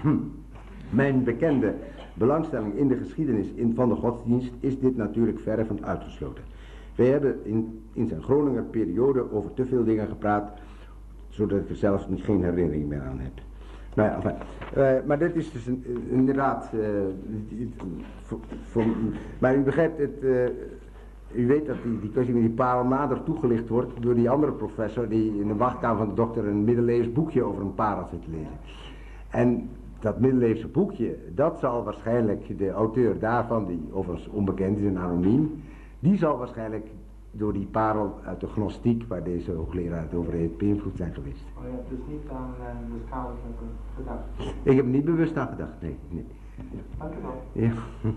S1: mijn bekende belangstelling in de geschiedenis van de godsdienst, is dit natuurlijk verre van uitgesloten. Wij hebben in zijn Groninger periode over te veel dingen gepraat, zodat ik er zelfs geen herinnering meer aan heb. Nou ja, enfin, maar dit is dus inderdaad, maar u begrijpt het, u weet dat die kwestie met die parel nader toegelicht wordt door die andere professor die in de wachtkamer van de dokter een middeleeuws boekje over een parel zit te lezen. En dat middeleeuwse boekje, dat zal waarschijnlijk de auteur daarvan, die overigens onbekend is en anoniem, die zal waarschijnlijk door die parel uit de gnostiek, waar deze hoogleraar het over heeft, beïnvloed zijn geweest.
S5: Oh, je hebt dus niet aan de schade gedacht?
S1: Ik heb er niet bewust aan gedacht, nee.
S5: Dank u wel.
S1: Ja.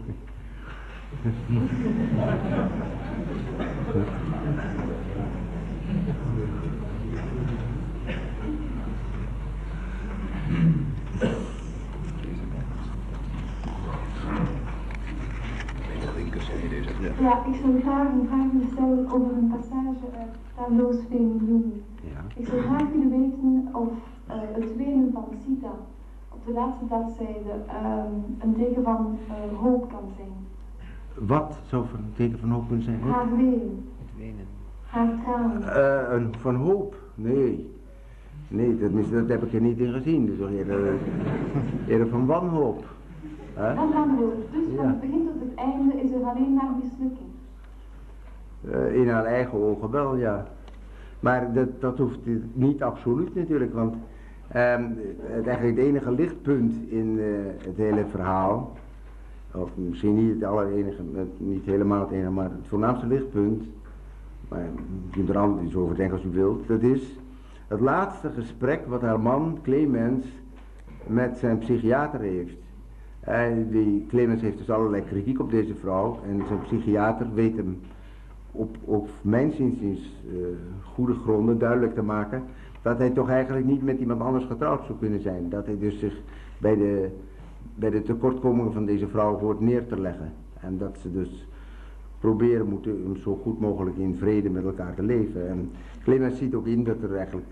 S6: Ja, ik zou graag een vraag willen stellen over een passage uit Tableaus Feminium.
S1: Ja.
S6: Ik zou graag willen weten of het wenen van Sita op de laatste bladzijde een teken van hoop kan zijn.
S1: Wat zou een teken van hoop kunnen zijn?
S6: Haar wenen.
S2: Het wenen.
S6: Haar tranen.
S1: Van hoop? Nee. Nee, dat heb ik er niet in gezien. Dat is toch eerder van wanhoop.
S6: Van wanhoop. Dus van het begin tot het einde is er alleen maar mislukking.
S1: In haar eigen ogen wel, ja. Maar dat hoeft niet absoluut natuurlijk, want eigenlijk het enige lichtpunt in het hele verhaal, of misschien niet het allerenige, niet helemaal het enige, maar het voornaamste lichtpunt, maar je kunt er anders over denken als u wilt, dat is het laatste gesprek wat haar man Clemens met zijn psychiater heeft. Die Clemens heeft dus allerlei kritiek op deze vrouw en zijn psychiater weet hem op mijn zinziens goede gronden duidelijk te maken dat hij toch eigenlijk niet met iemand anders getrouwd zou kunnen zijn. Dat hij dus zich bij de tekortkomingen van deze vrouw hoort neer te leggen. En dat ze dus proberen moeten om zo goed mogelijk in vrede met elkaar te leven. En Clemens ziet ook in dat er eigenlijk,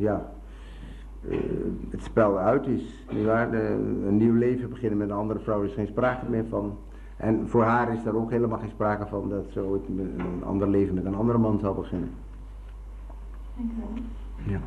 S1: het spel uit is. Een nieuw leven beginnen met een andere vrouw is geen sprake meer van. En voor haar is er ook helemaal geen sprake van dat ze ooit een ander leven met een andere man zal beginnen.
S6: Dank u wel.
S1: Ja.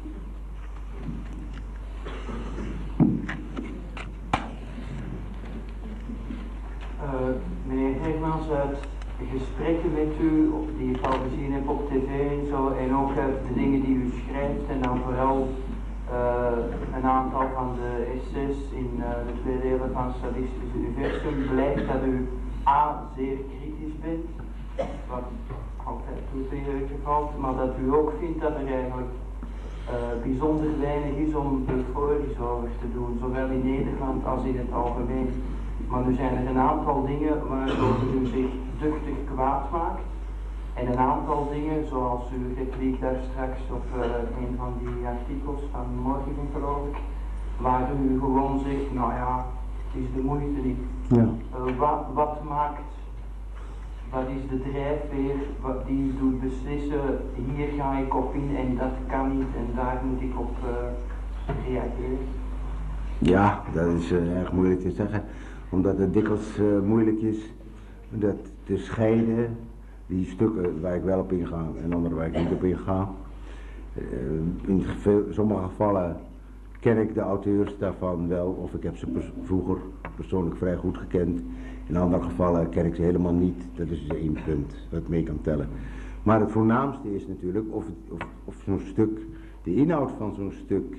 S7: Meneer Hermans, uit gesprekken met u, die ik al gezien heb op tv en zo, en ook de dingen die u schrijft en dan vooral een aantal van de essays in de twee delen van het Sadistisch Universum blijkt dat u A. zeer kritisch bent, wat altijd toetreden valt, maar dat u ook vindt dat er eigenlijk bijzonder weinig is om euforisch over te doen, zowel in Nederland als in het algemeen. Maar nu zijn er een aantal dingen waarover u zich duchtig kwaad maakt. En een aantal dingen, zoals uw repliek daar straks op een van die artikels van morgen, geloof ik, waar u gewoon zegt, nou ja, het is de moeite niet.
S1: Ja.
S7: Wat maakt, wat is de drijfveer die doet beslissen, hier ga ik op in en dat kan niet en daar moet ik op reageren?
S1: Ja, dat is erg moeilijk te zeggen, omdat het dikwijls moeilijk is dat te scheiden, die stukken waar ik wel op inga en andere waar ik niet op inga. In sommige gevallen ken ik de auteurs daarvan wel, of ik heb ze vroeger persoonlijk vrij goed gekend. In andere gevallen ken ik ze helemaal niet, dat is dus één punt dat mee kan tellen. Maar het voornaamste is natuurlijk of zo'n stuk, de inhoud van zo'n stuk,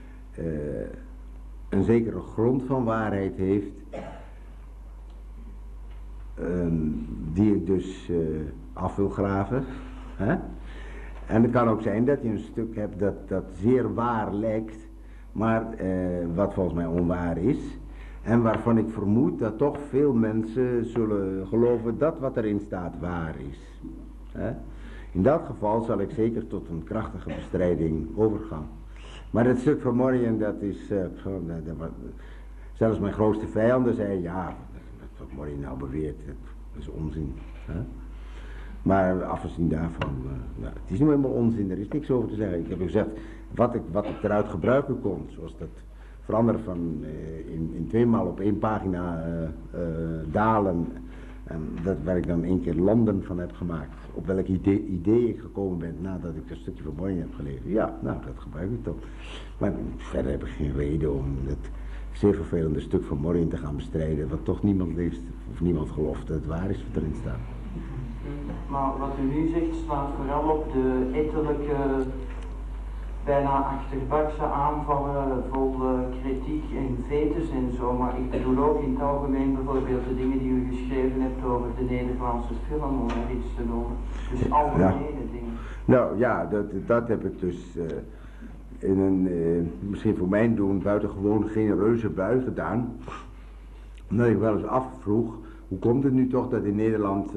S1: een zekere grond van waarheid heeft, die ik dus af wil graven. Hè? En het kan ook zijn dat je een stuk hebt dat zeer waar lijkt, maar wat volgens mij onwaar is. En waarvan ik vermoed dat toch veel mensen zullen geloven dat wat erin staat waar is. Hè? In dat geval zal ik zeker tot een krachtige bestrijding overgaan. Maar het stuk van Morian, dat is, zelfs mijn grootste vijanden zeiden, ja, wat Morian nou beweert, dat is onzin. Hè? Maar afgezien daarvan, het is niet helemaal onzin, er is niks over te zeggen. Ik heb gezegd, wat ik eruit gebruiken kon, zoals dat veranderen van in tweemaal op één pagina dalen, en waar ik dan 1 keer landen van heb gemaakt. Op welk idee ik gekomen ben nadat ik een stukje van Morian heb gelezen. Ja, nou, dat gebruik ik toch. Maar verder heb ik geen reden om het zeer vervelende stuk van Morian te gaan bestrijden, wat toch niemand leest of niemand gelooft dat het waar is wat erin staat.
S7: Maar wat u nu zegt slaat vooral op de etterlijke, bijna achterbakse aanvallen vol kritiek en vetes en zo, maar ik bedoel ook in het algemeen bijvoorbeeld de dingen die u geschreven hebt over de Nederlandse film, om er iets te noemen. Dus algemene dingen. Nou
S1: ja, dat heb ik dus in een, misschien voor mijn doen, buitengewoon genereuze bui gedaan. Omdat ik wel eens afvroeg, hoe komt het nu toch dat in Nederland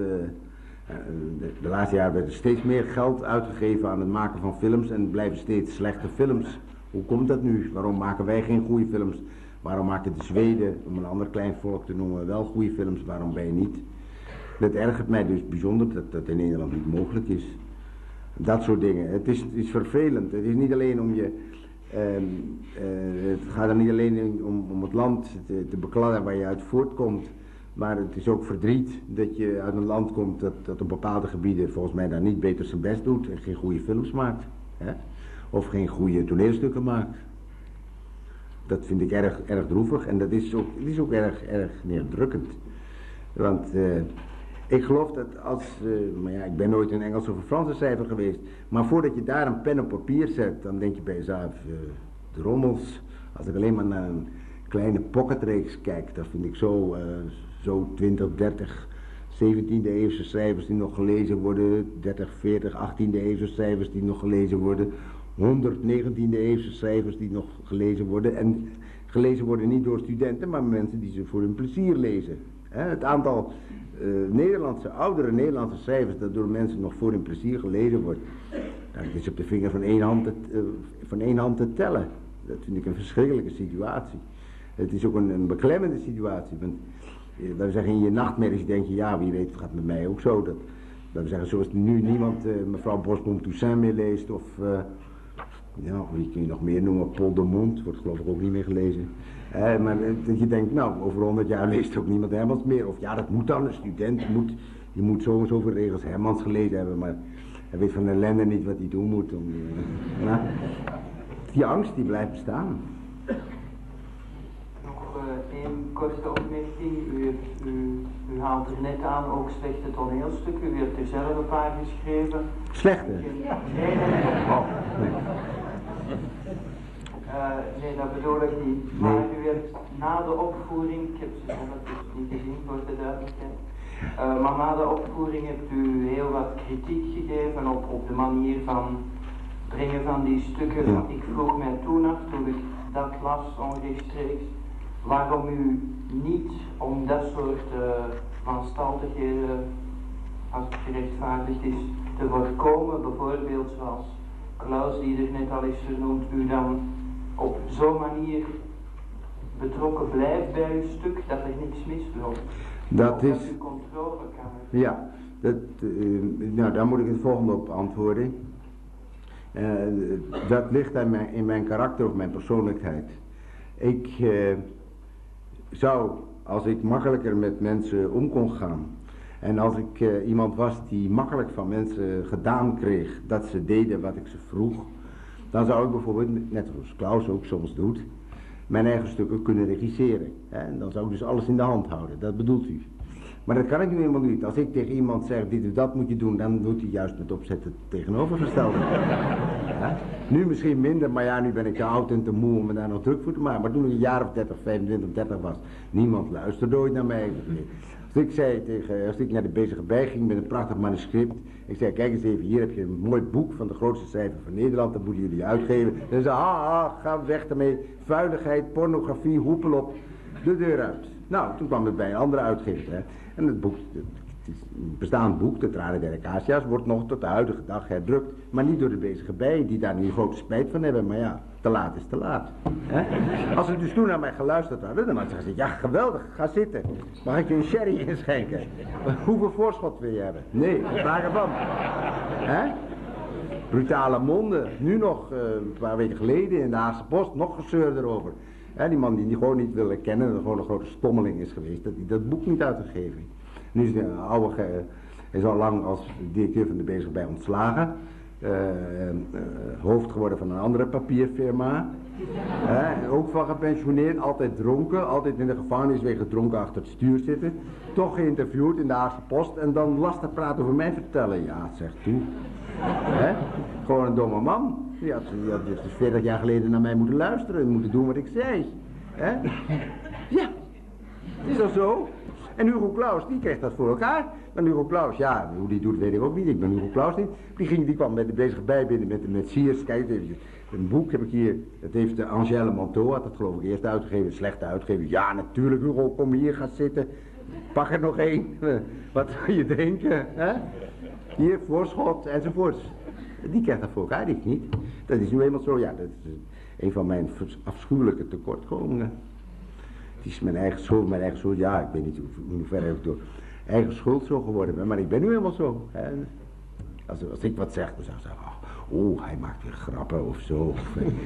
S1: de laatste jaren werd er steeds meer geld uitgegeven aan het maken van films en blijven steeds slechte films. Hoe komt dat nu? Waarom maken wij geen goede films? Waarom maken de Zweden, om een ander klein volk te noemen, wel goede films? Waarom wij niet? Dat ergert mij dus bijzonder dat dat in Nederland niet mogelijk is. Dat soort dingen. Het is vervelend. Het is niet alleen om je... het gaat er niet alleen om het land te bekladden waar je uit voortkomt. Maar het is ook verdriet dat je uit een land komt dat op bepaalde gebieden volgens mij daar niet beter zijn best doet en geen goede films maakt. Hè? Of geen goede toneelstukken maakt. Dat vind ik erg droevig en dat is ook erg neerdrukkend. Want ik geloof dat maar ja, ik ben nooit een Engels of een Franse cijfer geweest, maar voordat je daar een pen op papier zet, dan denk je bij jezelf, de rommels, als ik alleen maar naar een kleine pocketreeks kijk, dan vind ik zo 20, 30, 17e eeuwse cijfers die nog gelezen worden, 30, 40, 18e eeuwse cijfers die nog gelezen worden, 100 19e eeuwse cijfers die nog gelezen worden en gelezen worden niet door studenten, maar mensen die ze voor hun plezier lezen. Het aantal oudere Nederlandse cijfers dat door mensen nog voor hun plezier gelezen wordt, dat is op de vinger van één hand te tellen. Dat vind ik een verschrikkelijke situatie. Het is ook een beklemmende situatie, want we zeggen in je nachtmerries denk je, ja wie weet het gaat met mij ook zo. Dat we zeggen zoals nu niemand mevrouw Bosboom-Toussaint meer leest of ja, wie kun je nog meer noemen, Paul de Mont, wordt geloof ik ook niet meer gelezen. Maar dat je denkt, nou over 100 jaar leest ook niemand Hermans meer. Of ja dat moet dan, een student die moet zo en zoveel regels Hermans gelezen hebben, maar hij weet van ellende niet wat hij doen moet. Die angst die blijft bestaan.
S7: Een korte opmerking. U haalt er net aan ook slechte toneelstukken. U heeft er zelf een paar geschreven.
S1: Slechte?
S7: Nee.
S1: Oh, nee.
S7: Nee, dat bedoel ik niet. Maar u heeft na de opvoering, ik heb ze dus niet gezien voor de duidelijkheid, maar na de opvoering hebt u heel wat kritiek gegeven op de manier van brengen van die stukken.
S1: Ja.
S7: Ik vroeg mij toen af, toen ik dat las onrechtstreeks, waarom u niet om dat soort wanstaltigheden, als het gerechtvaardigd is, te voorkomen, bijvoorbeeld zoals Klaus die er net al is genoemd, u dan op zo'n manier betrokken blijft bij uw stuk, dat er niks misloopt.
S1: Dat is...
S7: Dat u controle kan hebben.
S1: Ja, nou daar moet ik het volgende op antwoorden. Dat ligt in mijn karakter of mijn persoonlijkheid. Ik zou, als ik makkelijker met mensen om kon gaan, en als ik iemand was die makkelijk van mensen gedaan kreeg dat ze deden wat ik ze vroeg, dan zou ik bijvoorbeeld, net zoals Klaus ook soms doet, mijn eigen stukken kunnen regisseren. Hè? En dan zou ik dus alles in de hand houden, dat bedoelt u. Maar dat kan ik nu helemaal niet. Als ik tegen iemand zeg, dit of dat moet je doen, dan doet hij juist met opzet het tegenovergestelde. Ja? Nu misschien minder, maar ja, nu ben ik te oud en te moe om me daar nog druk voor te maken. Maar toen ik een jaar of 30, 25, 30 was, niemand luisterde ooit naar mij. Als ik naar de bezige bij ging met een prachtig manuscript, ik zei, kijk eens even, hier heb je een mooi boek van de grootste schrijver van Nederland, dat moeten jullie uitgeven. Dan zei ga weg ermee, vuiligheid, pornografie, hoepel op, de deur uit. Nou, toen kwam het bij een andere uitgever. Hè. En het boek, het is een bestaand boek, de Tranen der Acacia's, wordt nog tot de huidige dag herdrukt. Maar niet door de bezige bij, die daar nu grote spijt van hebben. Maar ja, te laat is te laat. Hè? Als ze dus toen naar mij geluisterd hadden, dan had ze gezegd, ja geweldig, ga zitten. Mag ik je een sherry inschenken? Hoeveel voorschot wil je hebben? Nee, vraag ervan. Hè? Brutale monden. Nu nog, een paar weken geleden in de Haagse Post, nog gezeur erover. Ja, die man die gewoon niet wilde kennen, dat gewoon een grote stommeling is geweest, dat hij dat boek niet uitgegeven. Nu is de oude, hij is al lang als directeur van de bezig bij ontslagen, hoofd geworden van een andere papierfirma, ook van gepensioneerd, altijd dronken, altijd in de gevangenis weer dronken achter het stuur zitten, toch geïnterviewd in de Haagse Post en dan lastig praten over mij vertellen. Ja, zegt toe. Gewoon een domme man. Die had dus 40 jaar geleden naar mij moeten luisteren en moeten doen wat ik zei. Ja, het is al zo. En Hugo Claus, die kreeg dat voor elkaar. Maar Hugo Claus, ja, hoe die doet weet ik ook niet. Ik ben Hugo Claus niet. Die kwam met de bezige bij binnen met Siers. Kijk even, een boek heb ik hier. Dat heeft Angèle Manteau, had dat geloof ik eerst uitgegeven. Slechte uitgever. Ja, natuurlijk Hugo, kom hier, ga zitten. Pak er nog één. Wat wil je drinken? Hier, voorschot, enzovoorts. Die krijgt dat voor elkaar, ik niet. Dat is nu eenmaal zo, ja, dat is een van mijn afschuwelijke tekortkomingen. Het is mijn eigen schuld, ja, ik weet niet hoe ver ik door eigen schuld zo geworden ben, maar ik ben nu helemaal zo. Hè. Als ik wat zeg, dan zou ik zeggen, oh, hij maakt weer grappen of zo.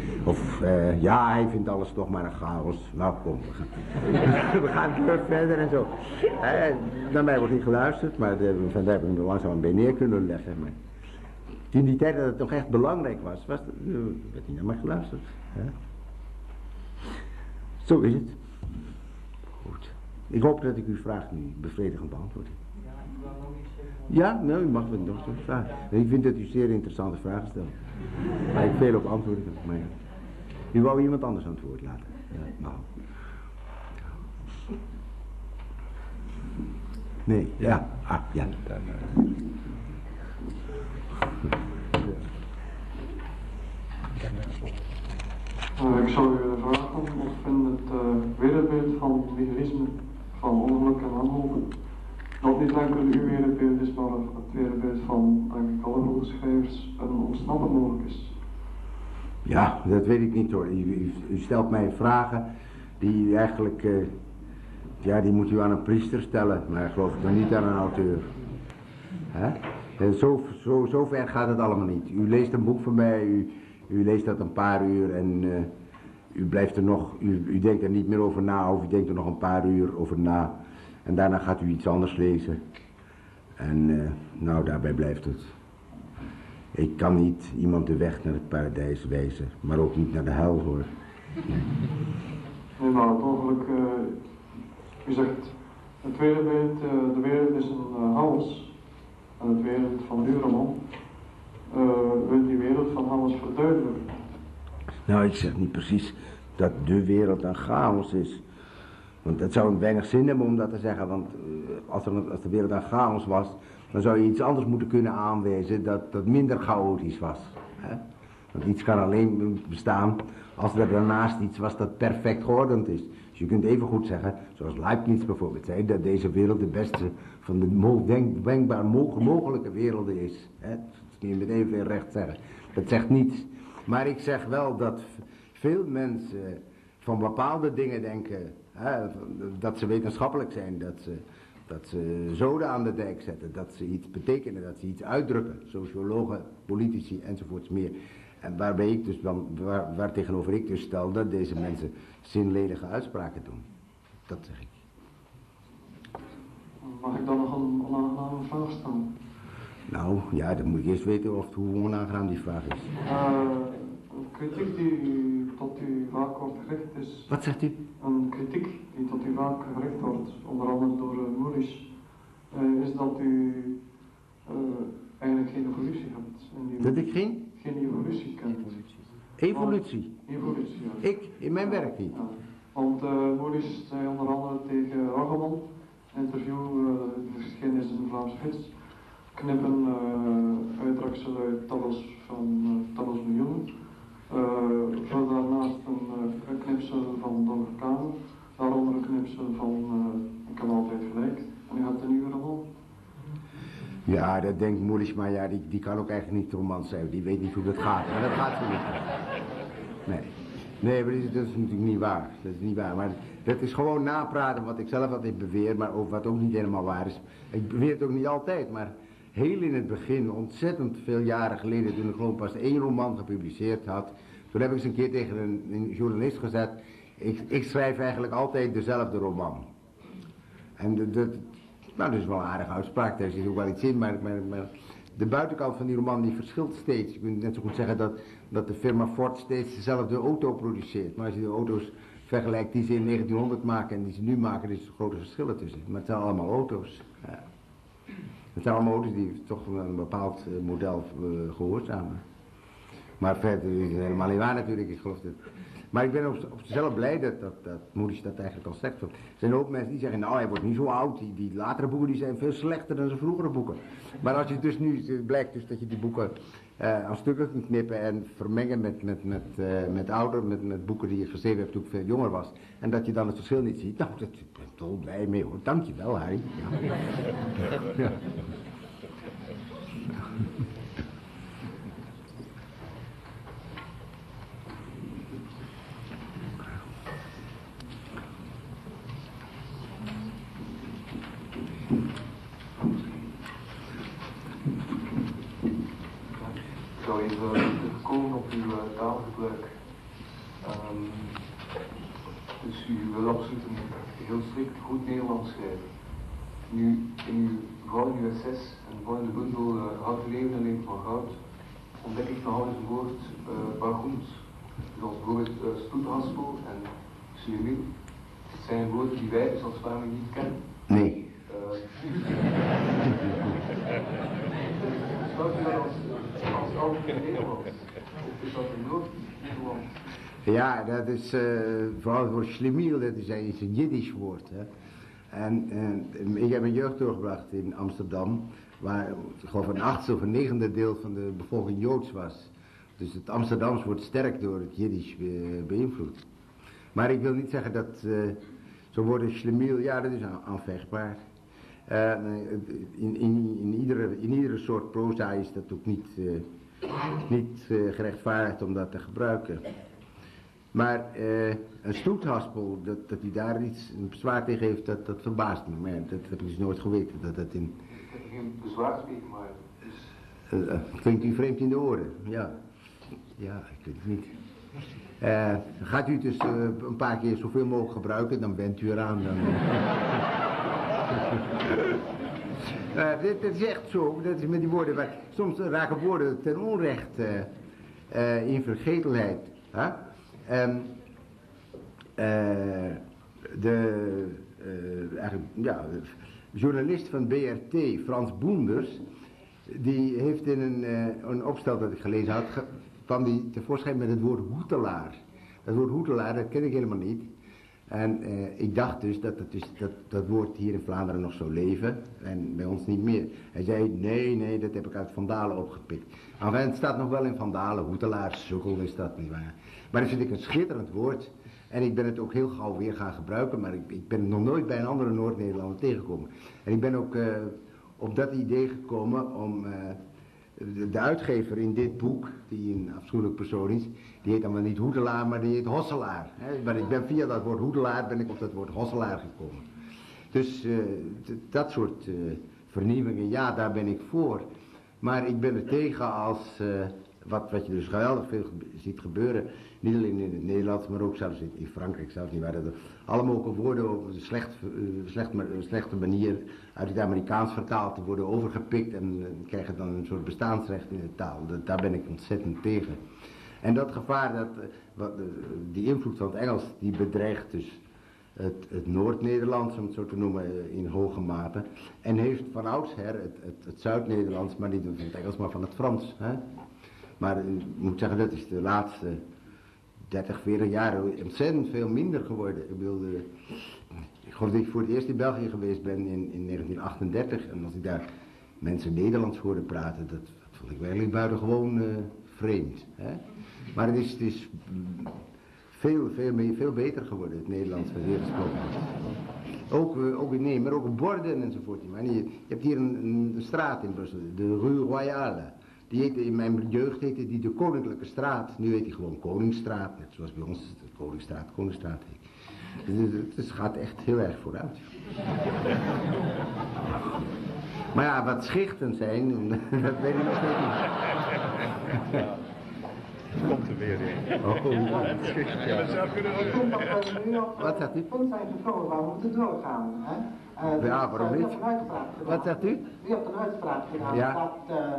S1: Ja, hij vindt alles toch maar een chaos. Nou, kom, we gaan verder en zo. Naar mij wordt niet geluisterd, maar vandaar heb ik me langzaam een beetje neer kunnen leggen. Maar in die tijd dat het nog echt belangrijk was, werd niet naar mij geluisterd. Hè? Zo is het. Goed. Ik hoop dat ik uw vraag nu bevredigend beantwoord heb.
S7: Ja, ik wil nog iets zeggen.
S1: Ja, nou, u mag me nog zo'n vraag. Ik vind dat u zeer interessante vragen stelt. Maar ik veel op antwoorden. Maar ja. U wou iemand anders aan het woord laten. Ja, nou. Nee, ja. Ah, ja.
S8: Ik zou u willen vragen of in het wereldbeeld van nihilisme, van ongeluk en wanhoop, dat niet enkel uw wereldbeeld is, maar het wereldbeeld van alle grote schrijvers een ontsnappen mogelijk is.
S1: Ja, dat weet ik niet hoor. U stelt mij vragen die eigenlijk, ja, die moet u aan een priester stellen, maar geloof ik dan niet aan een auteur. Hè? Zo ver gaat het allemaal niet. U leest een boek van mij, u leest dat een paar uur en u blijft er nog, u denkt er niet meer over na of u denkt er nog een paar uur over na. En daarna gaat u iets anders lezen. En nou, daarbij blijft het. Ik kan niet iemand de weg naar het paradijs wijzen, maar ook niet naar de hel hoor.
S8: Nee, maar het ongeluk, u zegt, het wereldbeeld, de wereld is een hals. En het wereld van uw roman wil die wereld van Hans verduidelijken.
S1: Nou, ik zeg niet precies dat de wereld een chaos is. Want het zou weinig zin hebben om dat te zeggen, want als de wereld een chaos was, dan zou je iets anders moeten kunnen aanwijzen dat minder chaotisch was. Hè? Want iets kan alleen bestaan als er daarnaast iets was dat perfect geordend is. Dus je kunt even goed zeggen, zoals Leibniz bijvoorbeeld zei, dat deze wereld de beste van de denkbaar mogelijke werelden is. Hè? Dat kun je met evenveel recht zeggen. Dat zegt niets. Maar ik zeg wel dat veel mensen van bepaalde dingen denken, hè, dat ze wetenschappelijk zijn, dat ze zoden aan de dijk zetten, dat ze iets betekenen, dat ze iets uitdrukken, sociologen, politici enzovoorts meer. En waarbij ik dus dan, waar tegenover ik dus stel dat deze mensen zinledige uitspraken doen. Dat zeg ik.
S8: Mag ik dan nog een onaangename vraag stellen?
S1: Nou, ja, dan moet ik eerst weten hoe onaangenaam die vraag is.
S8: Een kritiek die tot u vaak wordt gericht is...
S1: Wat zegt u?
S8: Een kritiek die tot u vaak gericht wordt, onder andere door Moelis, is dat u eigenlijk geen evolutie hebt.
S1: Dat ik geen?
S8: Geen evolutie kent.
S1: Evolutie?
S8: Evolutie, ja.
S1: Ik? In mijn werk niet?
S8: Ja. Want Moelis zei onder andere tegen Roggeman, interview, verschenen is in de Vlaamse Gids, knippen uitdragsel uit tabels van tabels miljoenen. Vul daarnaast een knipsel van Don Verkade, daaronder een knipsel van Ik heb altijd gelijk. En u hebt een nieuwe roman.
S1: Ja, dat denkt Moelis, maar ja, die kan ook eigenlijk niet roman schrijven. Die weet niet hoe dat gaat. Maar dat gaat zo niet. Nee, maar dat is natuurlijk niet waar. Dat is niet waar. Maar dat is gewoon napraten wat ik zelf altijd beweer, maar ook wat ook niet helemaal waar is. Ik beweer het ook niet altijd, maar heel in het begin, ontzettend veel jaren geleden, toen ik gewoon pas 1 roman gepubliceerd had, toen heb ik eens een keer tegen een journalist gezegd, ik schrijf eigenlijk altijd dezelfde roman. En dat is wel een aardige uitspraak, daar zit ook wel iets in, maar de buitenkant van die roman die verschilt steeds. Je kunt net zo goed zeggen dat de firma Ford steeds dezelfde auto produceert. Maar als je de auto's vergelijkt die ze in 1900 maken en die ze nu maken, er is grote verschillen tussen. Maar het zijn allemaal auto's. Ja. Het zijn allemaal auto's die toch een bepaald model gehoorzamen. Maar verder is het helemaal niet waar natuurlijk, ik geloof dat. Maar ik ben op zichzelf blij dat Moelis dat eigenlijk al zegt. Er zijn ook mensen die zeggen, nou hij wordt niet zo oud, die latere boeken die zijn veel slechter dan zijn vroegere boeken. Maar als je dus nu, het blijkt dus dat je die boeken aan stukken kunt knippen en vermengen met boeken die je geschreven hebt toen ik veel jonger was. En dat je dan het verschil niet ziet. Nou, daar ben ik toch blij mee hoor. Dankjewel Harry. Ja. Ja.
S9: Ik zou even terugkomen op uw taalgebruik. Dus u wil absoluut een heel strikt goed Nederlands schrijven. Nu, in uw volgende SS en volgende bundel Houten leven en leven van goud, ontdek ik nogal eens een woord bargoens. Zoals bijvoorbeeld stoethaspel en slimiel. Het zijn woorden die wij dus als Vlamingen niet kennen.
S1: Nee.
S9: Beschouwt u dat als algemeen Nederlands? Of is dat een Noord-Nederlands?
S1: Ja, dat is vooral het woord slimiel, dat is een Jiddisch woord. Hè. En ik heb mijn jeugd doorgebracht in Amsterdam, waar ik geloof een 8e of een 9e deel van de bevolking Joods was. Dus het Amsterdams wordt sterk door het Jiddisch beïnvloed. Maar ik wil niet zeggen dat zo'n woord slimiel, ja dat is aanvechtbaar. In iedere soort proza is dat ook niet gerechtvaardigd om dat te gebruiken. Maar een stoethaspel, dat hij daar iets een bezwaar tegen heeft, dat verbaast me. Maar dat heb ik dus nooit geweten. Dat in...
S9: Ik heb er geen bezwaar tegen, maar dus...
S1: klinkt u vreemd in de oren? Ja. Ja, ik weet het niet. Gaat u het dus een paar keer zoveel mogelijk gebruiken, dan bent u eraan. Dan, dit is echt zo, dat is met die woorden, maar soms raken woorden ten onrechte in vergetelheid. Huh? De journalist van BRT, Frans Boenders, die heeft in een opstel dat ik gelezen had, kwam die tevoorschijn met het woord hoetelaar. Dat woord hoetelaar, dat ken ik helemaal niet. En ik dacht dus dat woord hier in Vlaanderen nog zou leven en bij ons niet meer. Hij zei, nee, dat heb ik uit Van Dalen opgepikt. Enfin, het staat nog wel in Van Dalen, hoetelaar, sukkel is dat niet waar. Maar dat vind ik een schitterend woord. En ik ben het ook heel gauw weer gaan gebruiken, maar ik ben het nog nooit bij een andere Noord-Nederlander tegengekomen. En ik ben ook op dat idee gekomen om de uitgever in dit boek, die een afschuwelijk persoon is, die heet dan wel niet hoedelaar, maar die heet hosselaar. Maar ik ben via dat woord hoedelaar ben ik op dat woord hosselaar gekomen. Dus dat soort vernieuwingen, ja, daar ben ik voor. Maar ik ben er tegen als, wat je dus geweldig veel ziet gebeuren, niet alleen in het Nederlands, maar ook zelfs in Frankrijk zelfs niet, waar er allemaal ook woorden op een slechte manier uit het Amerikaans vertaald te worden overgepikt en krijgen dan een soort bestaansrecht in de taal. Daar ben ik ontzettend tegen. En dat gevaar, die invloed van het Engels, die bedreigt dus het Noord-Nederlands, om het zo te noemen, in hoge mate. En heeft van oudsher het Zuid-Nederlands, maar niet van het Engels, maar van het Frans. Hè? Maar ik moet zeggen, dat is de laatste 30, 40 jaar ontzettend veel minder geworden. Ik geloof dat ik voor het eerst in België geweest ben in 1938. En als ik daar mensen Nederlands hoorde praten, dat vond ik werkelijk buitengewoon vreemd. Hè? Maar het is veel beter geworden, het Nederlands wat hier gesproken wordt. Maar ook op borden enzovoort. Maar je hebt hier een straat in Brussel, de Rue Royale. Die heette, in mijn jeugd heette die de Koninklijke Straat. Nu heet die gewoon Koningsstraat, net zoals bij ons de Koningsstraat heet. Dus het gaat echt heel erg vooruit. Maar ja, wat schichten zijn, dat weet ik nog steeds niet.
S3: Komt er weer in.
S1: Wat zegt u?
S5: Punt zijn gekomen waar we moeten doorgaan. Hè?
S1: Ja, waarom niet? Wat zegt u?
S5: U hebt een uitspraak gedaan
S1: ja.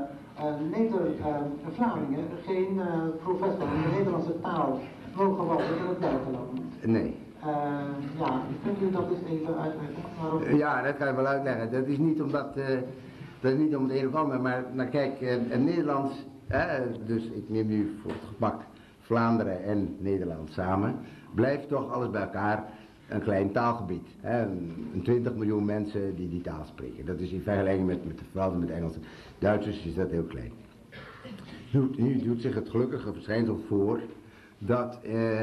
S5: dat Vlamingen geen professor in de Nederlandse taal mogen worden in het buitenland.
S1: Nee.
S5: Ja, kunt u dat eens even uitleggen?
S1: Ja, dat kan ik wel uitleggen. Dat is niet omdat, dat is niet om het een of ander, maar nou kijk, het Nederlands, dus ik neem nu voor het gemak Vlaanderen en Nederland samen, blijft toch alles bij elkaar een klein taalgebied. Een 20 miljoen mensen die die taal spreken. Dat is in vergelijking met vooral met Engels. Duitsers is dat heel klein. Nu doet zich het gelukkige verschijnsel voor dat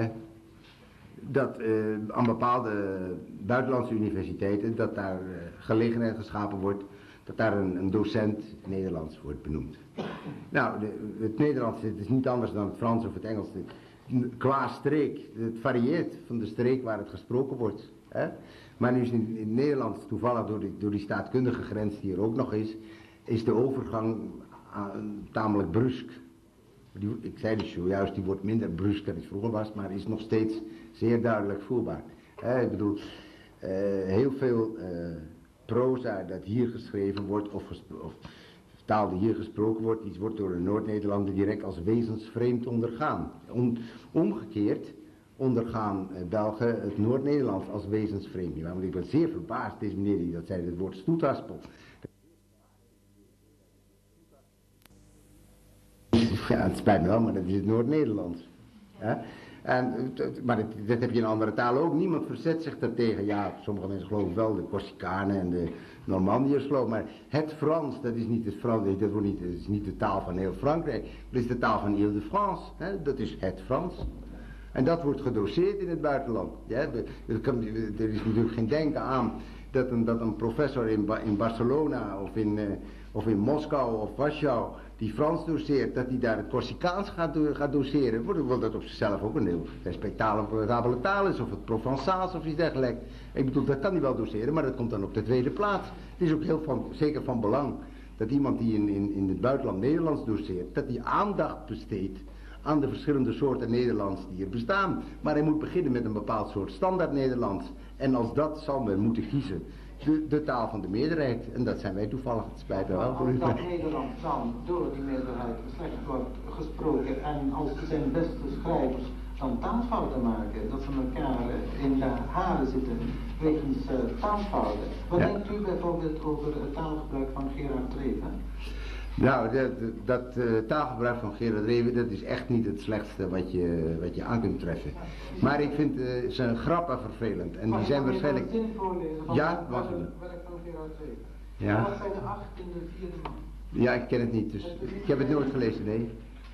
S1: aan bepaalde buitenlandse universiteiten, dat daar gelegenheid geschapen wordt, dat daar een docent Nederlands wordt benoemd. Nou, het Nederlands is niet anders dan het Frans of het Engels. Qua streek, het varieert van de streek waar het gesproken wordt. Hè? Maar nu is in Nederland, toevallig door die staatkundige grens die er ook nog is de overgang tamelijk brusk. Ik zei dus zojuist, die wordt minder brusk dan het vroeger was, maar is nog steeds zeer duidelijk voelbaar. Ik bedoel, heel veel proza dat hier geschreven wordt, of taal die hier gesproken wordt, die wordt door de Noord-Nederlander direct als wezensvreemd ondergaan. Omgekeerd ondergaan Belgen het Noord-Nederlands als wezensvreemd. Want ik ben zeer verbaasd, deze meneer die dat zei, het woord stoethaspel. Ja, het spijt me wel, maar dat is het Noord-Nederlands. Maar dat heb je in andere talen ook. Niemand verzet zich daartegen. Ja, sommige mensen geloven wel, de Corsicanen en de Normandiërs geloven. Maar het Frans, dat is niet het Frans, dat is niet de taal van heel Frankrijk. Dat is de taal van Ile-de-France. Dat is het Frans. En dat wordt gedoseerd in het buitenland. Ja, er is natuurlijk geen denken aan dat een professor in Barcelona of in Moskou of Warschau die Frans doseert, dat hij daar het Corsicaans gaat doseren. Wordt dat op zichzelf ook een heel respectabele taal is, of het Provençaals of iets dergelijks. Ik bedoel, dat kan hij wel doseren, maar dat komt dan op de tweede plaats. Het is ook zeker van belang dat iemand die in het buitenland Nederlands doseert, dat hij aandacht besteedt aan de verschillende soorten Nederlands die er bestaan. Maar hij moet beginnen met een bepaald soort standaard Nederlands. En als dat zal men moeten kiezen de taal van de meerderheid. En dat zijn wij toevallig, het spijt me wel voor u.
S5: Als dat Nederland dan door die meerderheid slecht wordt gesproken en als zijn beste schrijvers dan taalfouten maken, dat ze elkaar in de haren zitten wegens taalfouten. Wat denkt u bijvoorbeeld over het taalgebruik van Gerard Reven?
S1: Nou, dat taalgebruik van Gerard Reven, dat is echt niet het slechtste wat je aan kunt treffen. Maar ik vind zijn grappen vervelend. En die zijn waarschijnlijk... Ja, wacht even. Ja.
S5: Wat zijn de 8 in de vierde man?
S1: Ja, ik ken het niet, dus ik heb het nooit gelezen, nee.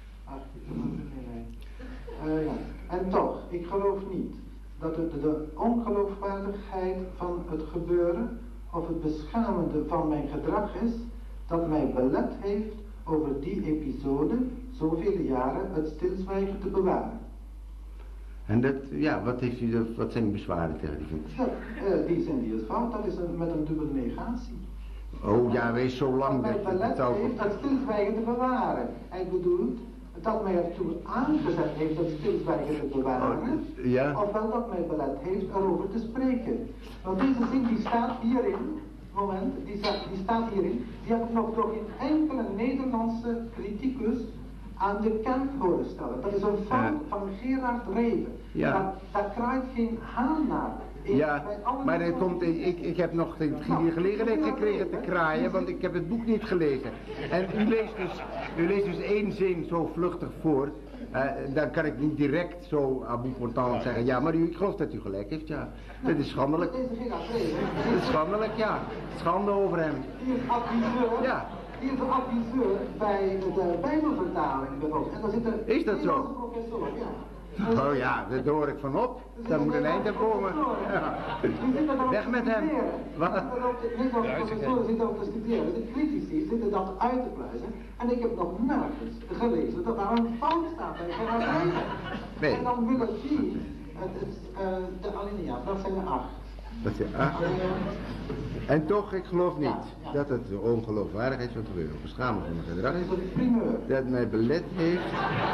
S5: Ja. En toch, ik geloof niet dat het de ongeloofwaardigheid van het gebeuren of het beschamende van mijn gedrag is dat mij belet heeft over die episode zoveel jaren het stilzwijgen te bewaren.
S1: En dat, ja, wat zijn uw bezwaren tegen die functie?
S5: Die zin die is fout, dat is met een dubbele negatie.
S1: Oh ja, wees zo lang
S5: dat mij belet heeft het stilzwijgen te bewaren. Hij bedoelt dat mij ertoe aangezet heeft het stilzwijgen te bewaren,
S1: ja.
S5: Ofwel dat mij belet heeft erover te spreken. Want deze zin die staat hierin, die staat hierin, die heb ik nog door geen enkele Nederlandse criticus aan de kant horen stellen. Dat is een fout van Gerard Reven.
S1: Ja.
S5: Daar kraait geen haan naar.
S1: Ja, maar er komt, ik heb nog de gelegenheid gekregen te kraaien, want ik heb het boek niet gelezen. En u leest dus één zin zo vluchtig voor. Dan kan ik niet direct zo à bout portant zeggen, ja, maar ik geloof dat u gelijk heeft, ja. Dat is schandelijk. Dat is schandelijk, ja. Schande over hem.
S5: Die is adviseur.
S1: Ja.
S5: Die is een adviseur bij de Bijbelvertaling bijvoorbeeld. En daar zit een
S1: is dat zo?
S5: Professor, ja.
S1: Oh ja, daar hoor ik van op. Daar moet een eind aan komen. Ja. Weg met hem. Wat?
S5: Nederlandse professoren zitten ook te studeren. De critici zitten dat uit te pluizen. En ik heb nog nergens gelezen dat daar een fout staat bij Gerard Reven.
S1: Nee.
S5: En dan willen die, de alinea, dat zijn er 8.
S1: Dat zijn 8. En toch, ik geloof niet dat het de ongeloofwaardigheid van het gebeuren of beschaming van mijn gedrag is. Dat mij belet heeft.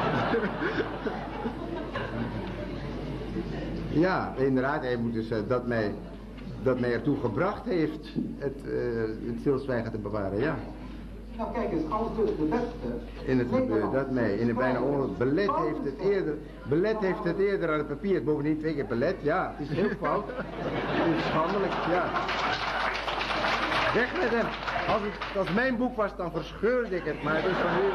S1: Ja, inderdaad, hij moet dus dat mij ertoe gebracht heeft het stilzwijgen te bewaren, ja.
S5: Nou kijk eens, als dus de beste...
S1: In het gebeuren, dat mij, in het bijna ongeluk, belet heeft het eerder aan het papier, bovendien 2 keer belet, ja, het is heel fout. Het is schandelijk, ja. Weg met hem. Als mijn boek was, dan verscheurde ik het, maar het is van u.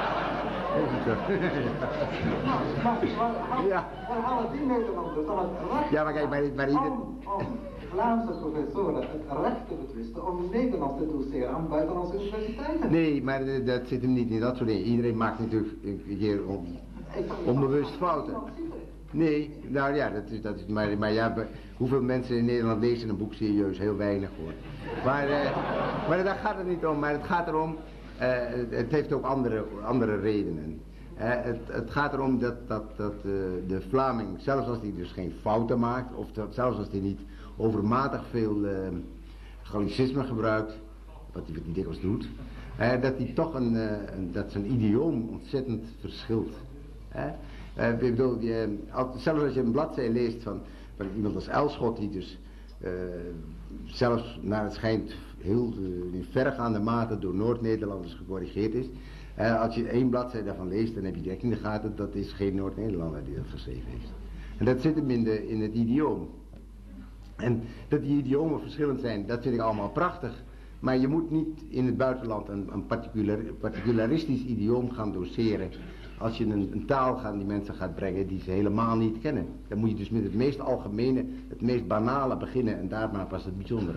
S5: Ja. Waar halen die Nederlanders dan het recht
S1: ja, maar kijk, maar ieder...
S5: om Vlaamse professoren het recht te betwisten om Nederlands te doseren aan buitenlandse universiteiten?
S1: Nee, maar dat zit hem niet in dat soort dingen. Iedereen maakt natuurlijk een keer onbewust fouten. Nee, nou ja, dat is maar ja, hoeveel mensen in Nederland lezen een boek serieus? Heel weinig hoor. Maar daar gaat het niet om, maar het gaat erom, het heeft ook andere redenen. Het gaat erom dat de Vlaming, zelfs als hij dus geen fouten maakt, of zelfs als hij niet overmatig veel Gallicisme gebruikt, wat hij niet dikwijls doet, dat hij toch dat zijn idioom ontzettend verschilt. Ik bedoel, zelfs als je een bladzij leest van iemand als Elschot, die dus zelfs naar het schijnt heel in verregaande mate door Noord-Nederlanders gecorrigeerd is. Als je 1 bladzij daarvan leest, dan heb je direct in de gaten dat is geen Noord-Nederlander die dat geschreven heeft. En dat zit hem in het idioom. En dat die idiomen verschillend zijn, dat vind ik allemaal prachtig. Maar je moet niet in het buitenland een particularistisch idioom gaan doseren. Als je een taal die mensen gaat brengen die ze helemaal niet kennen. Dan moet je dus met het meest algemene, het meest banale beginnen en daarna pas het bijzondere.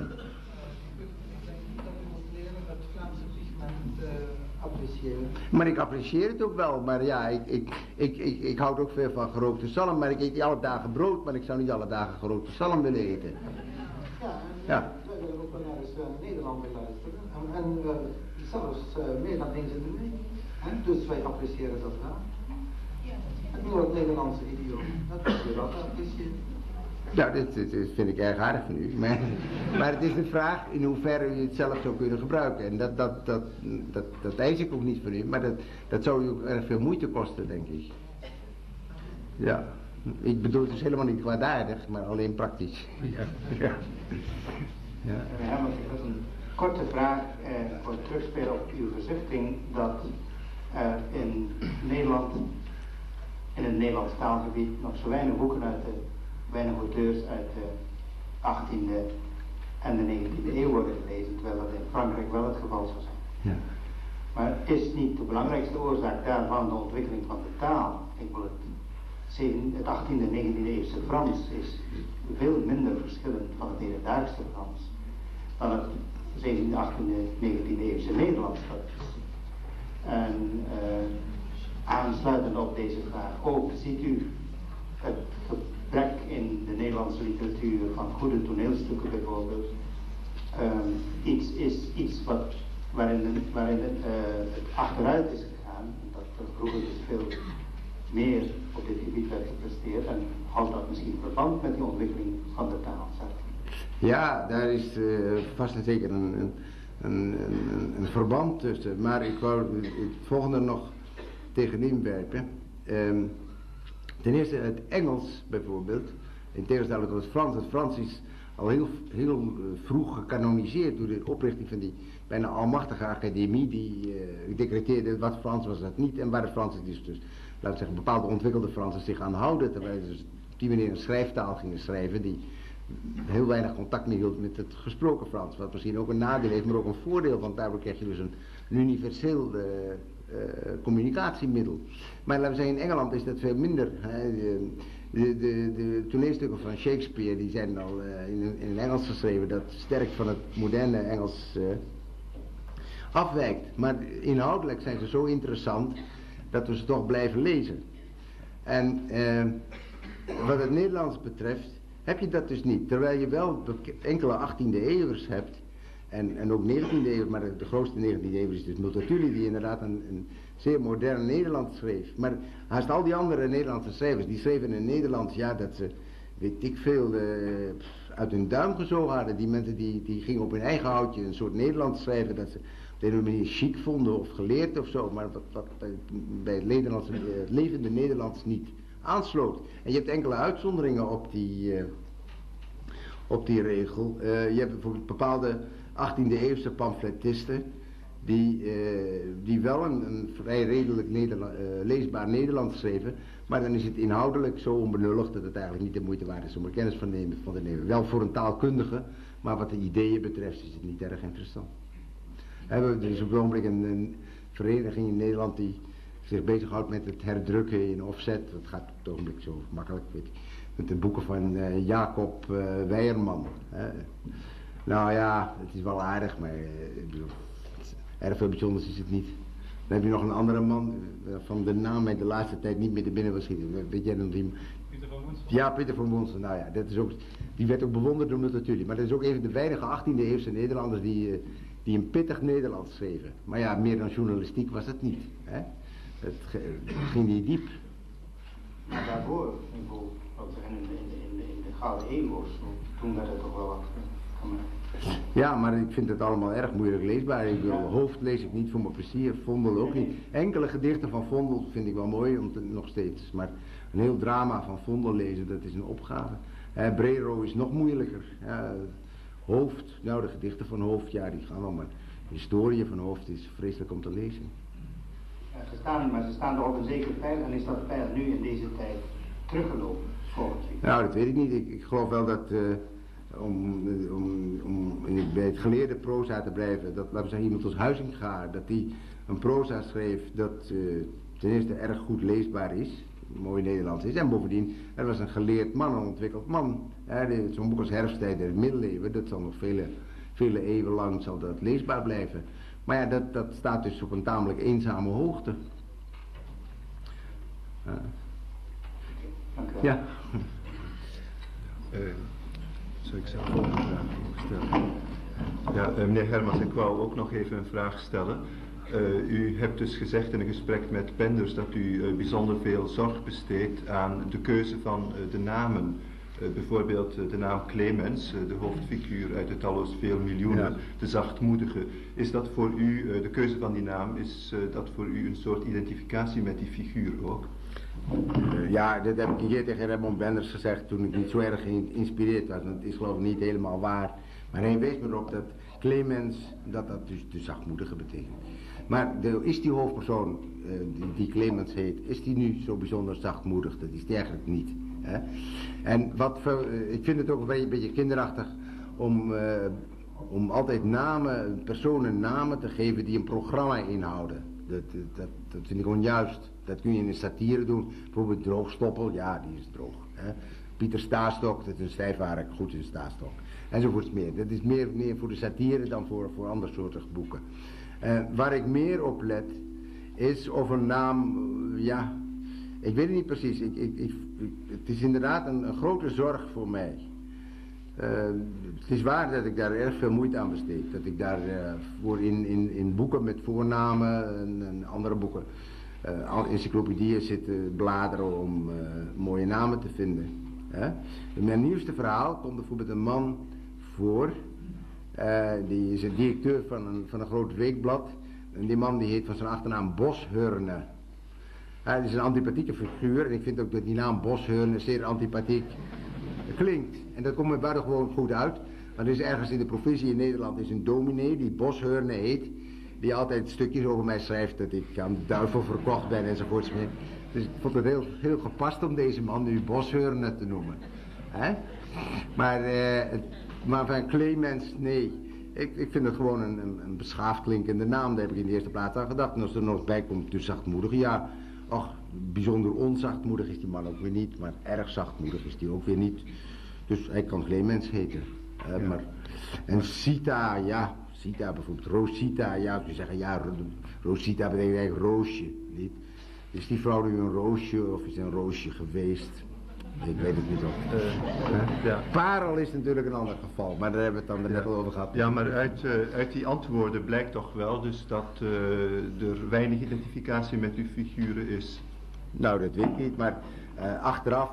S1: Maar ik apprecieer het ook wel, maar ja, ik houd ook veel van gerookte zalm, maar ik eet niet alle dagen brood, maar ik zou niet alle dagen gerookte zalm willen eten. Ja.
S5: Wij willen ook wel naar eens Nederland mee luisteren, en zelfs meer dan eens in de week. Dus wij appreciëren dat wel. Het Noord-Nederlandse idioom, dat is wel te appreciëren.
S1: Nou, dit vind ik erg aardig van u, maar het is een vraag in hoeverre u het zelf zou kunnen gebruiken. En dat eis ik ook niet van u, maar dat zou u ook erg veel moeite kosten, denk ik. Ja, ik bedoel het dus helemaal niet kwaadaardig, maar alleen praktisch. Ja.
S10: Herman, ik had een korte vraag voor het terugspelen op uw verzuchting dat in Nederland, in het Nederlands taalgebied, nog zo weinig auteurs uit de 18e en de 19e eeuw worden gelezen, terwijl dat in Frankrijk wel het geval zou zijn.
S1: Ja.
S10: Maar is niet de belangrijkste oorzaak daarvan de ontwikkeling van de taal? Ik wil het 18e en 19e eeuwse Frans is veel minder verschillend van het hedendaagse Frans dan het 17e, 18e, 19e eeuwse Nederlands is. En aansluitend op deze vraag ook, ziet u het gebrek in de Nederlandse literatuur van goede toneelstukken bijvoorbeeld, iets waarin het achteruit is gegaan, en dat er vroeger dus veel meer op dit gebied werd gepresteerd, en houdt dat misschien verband met die ontwikkeling van de taal zelf?
S1: Ja, daar is vast en zeker een verband tussen, maar ik wou het volgende nog tegenin werpen. Ten eerste het Engels bijvoorbeeld, in tegenstelling tot het Frans. Het Frans is al heel vroeg gecanoniseerd door de oprichting van die bijna almachtige academie die decreteerde wat Frans was, dat niet, en waar de Fransen dus laten we zeggen, bepaalde ontwikkelde Fransen zich aan houden, terwijl ze dus op die manier een schrijftaal gingen schrijven die heel weinig contact meer hield met het gesproken Frans, wat misschien ook een nadeel heeft, maar ook een voordeel, want daardoor krijg je dus een universeel communicatiemiddel. Maar laten we zeggen, in Engeland is dat veel minder. De toneelstukken van Shakespeare die zijn al in het Engels geschreven, dat sterk van het moderne Engels afwijkt. Maar inhoudelijk zijn ze zo interessant dat we ze toch blijven lezen. En wat het Nederlands betreft heb je dat dus niet. Terwijl je wel enkele 18e eeuwers hebt en ook 19e eeuw, maar de grootste 19e eeuw is dus Multatuli, die inderdaad een zeer modern Nederlands schreef. Maar haast al die andere Nederlandse schrijvers, die schreven in het Nederlands, ja, dat ze, weet ik veel, uit hun duim gezogen hadden. Die mensen die gingen op hun eigen houtje een soort Nederlands schrijven, dat ze op de ene manier chic vonden of geleerd of zo, maar wat bij het levende Nederlands niet aansloot. En je hebt enkele uitzonderingen op die regel. Je hebt bijvoorbeeld bepaalde 18e eeuwse pamfletisten die wel een vrij redelijk leesbaar Nederlands schreven, maar dan is het inhoudelijk zo onbenullig dat het eigenlijk niet de moeite waard is om er kennis van te nemen. Wel voor een taalkundige, maar wat de ideeën betreft is het niet erg interessant. Er is op het ogenblik een vereniging in Nederland die zich bezighoudt met het herdrukken in offset. Dat gaat op het ogenblik zo makkelijk, weet ik. Met de boeken van Jacob Weyerman. Nou ja, het is wel aardig, maar ik bedoel, erg veel bijzonders is het niet. Dan heb je nog een andere man van de naam mij de laatste tijd niet meer te binnen was schieten. Weet jij dan wie?
S11: Pieter van Woensel.
S1: Ja, Pieter van Woensel. Nou ja, dat is ook, die werd ook bewonderd door natuurlijk. Maar dat is ook een van de weinige 18e eeuwse Nederlanders die een pittig Nederlands schreven. Maar ja, meer dan journalistiek was het niet. Hè? Het ging niet diep.
S10: Maar daarvoor, in de Gouden Eeuw, toen werd het toch wel wat gemaakt.
S1: Ja, maar ik vind het allemaal erg moeilijk leesbaar. Ik bedoel, Hoofd lees ik niet voor mijn plezier, Vondel ook niet. Enkele gedichten van Vondel vind ik wel mooi, nog steeds. Maar een heel drama van Vondel lezen, dat is een opgave. Brero is nog moeilijker. Hoofd, nou de gedichten van Hoofd, ja die gaan wel, maar de historie van Hoofd is vreselijk om te lezen.
S10: Maar ze staan toch op een zekere pijl, en is dat pijl nu in deze tijd teruggelopen volgens u?
S1: Nou, dat weet ik niet. Ik geloof wel dat bij het geleerde proza te blijven, dat, laten we zeggen, iemand als Huizinga, dat die een proza schreef dat ten eerste erg goed leesbaar is, mooi Nederlands is, en bovendien, er was een geleerd man, een ontwikkeld man. Zo'n boek als Herfsttijden in de middeleeuwen, dat zal nog vele eeuwen lang zal dat leesbaar blijven. Maar ja, dat staat dus op een tamelijk eenzame hoogte.
S10: Dank u wel.
S1: Ja.
S12: Zou ik zelf ook een vraag mogen stellen? Ja, meneer Hermans, ik wou ook nog even een vraag stellen. U hebt dus gezegd in een gesprek met Penders dat u bijzonder veel zorg besteedt aan de keuze van de namen. Bijvoorbeeld de naam Clemens, de hoofdfiguur uit de talloze veel miljoenen, ja. De zachtmoedige. Is dat voor u, de keuze van die naam, is dat voor u een soort identificatie met die figuur ook?
S1: Ja, dat heb ik een keer tegen Raymond Benders gezegd toen ik niet zo erg geïnspireerd was. Het is geloof ik niet helemaal waar. Maar hij wees me erop dat Clemens, dat dus de zachtmoedige betekent. Maar is die hoofdpersoon, die Clemens heet, is die nu zo bijzonder zachtmoedig? Dat is die eigenlijk niet. Hè? En ik vind het ook een beetje kinderachtig om om altijd namen, personen namen te geven die een programma inhouden. Dat vind ik onjuist. Dat kun je in een satire doen. Bijvoorbeeld Droogstoppel, ja, die is droog. Hè. Pieter Staestok, dat is een stijfwaardig, goed in Staestok. Enzovoorts meer. Dat is meer voor de satire dan voor ander soortige boeken. Waar ik meer op let, is of een naam, ja, ik weet het niet precies. Het is inderdaad een grote zorg voor mij. Het is waar dat ik daar erg veel moeite aan besteed. Dat ik daar voor in boeken met voornamen en andere boeken, encyclopedieën zit bladeren om mooie namen te vinden. In mijn nieuwste verhaal komt bijvoorbeeld een man voor, die is een directeur van een groot weekblad. En die man die heet van zijn achternaam Boshörne. Hij is een antipathieke figuur en ik vind ook dat die naam Boshörne zeer antipathiek klinkt. En dat komt me buitengewoon goed uit. Want er is ergens in de provincie in Nederland is een dominee die Boshörne heet. Die altijd stukjes over mij schrijft dat ik aan de duivel verkocht ben enzovoorts. Dus ik vond het heel gepast om deze man nu Boshörne te noemen. Maar van Clemens, nee. Ik vind het gewoon een beschaafd klinkende naam. Daar heb ik in de eerste plaats aan gedacht. En als er nog bij komt, dus zachtmoedig, ja. Ach, bijzonder onzachtmoedig is die man ook weer niet. Maar erg zachtmoedig is die ook weer niet. Dus hij kan Clemens heten. Ja. En Sita, ja. Sita bijvoorbeeld. Rosita, ja. Je zeggen, ja, Rosita betekent eigenlijk roosje. Niet? Is die vrouw nu een roosje of is een roosje geweest? Ik weet het niet of. Ja. Parel is natuurlijk een ander geval, maar daar hebben we het dan net al over gehad.
S12: Ja, maar uit die antwoorden blijkt toch wel dus dat er weinig identificatie met uw figuren is.
S1: Nou, dat weet ik niet, maar achteraf,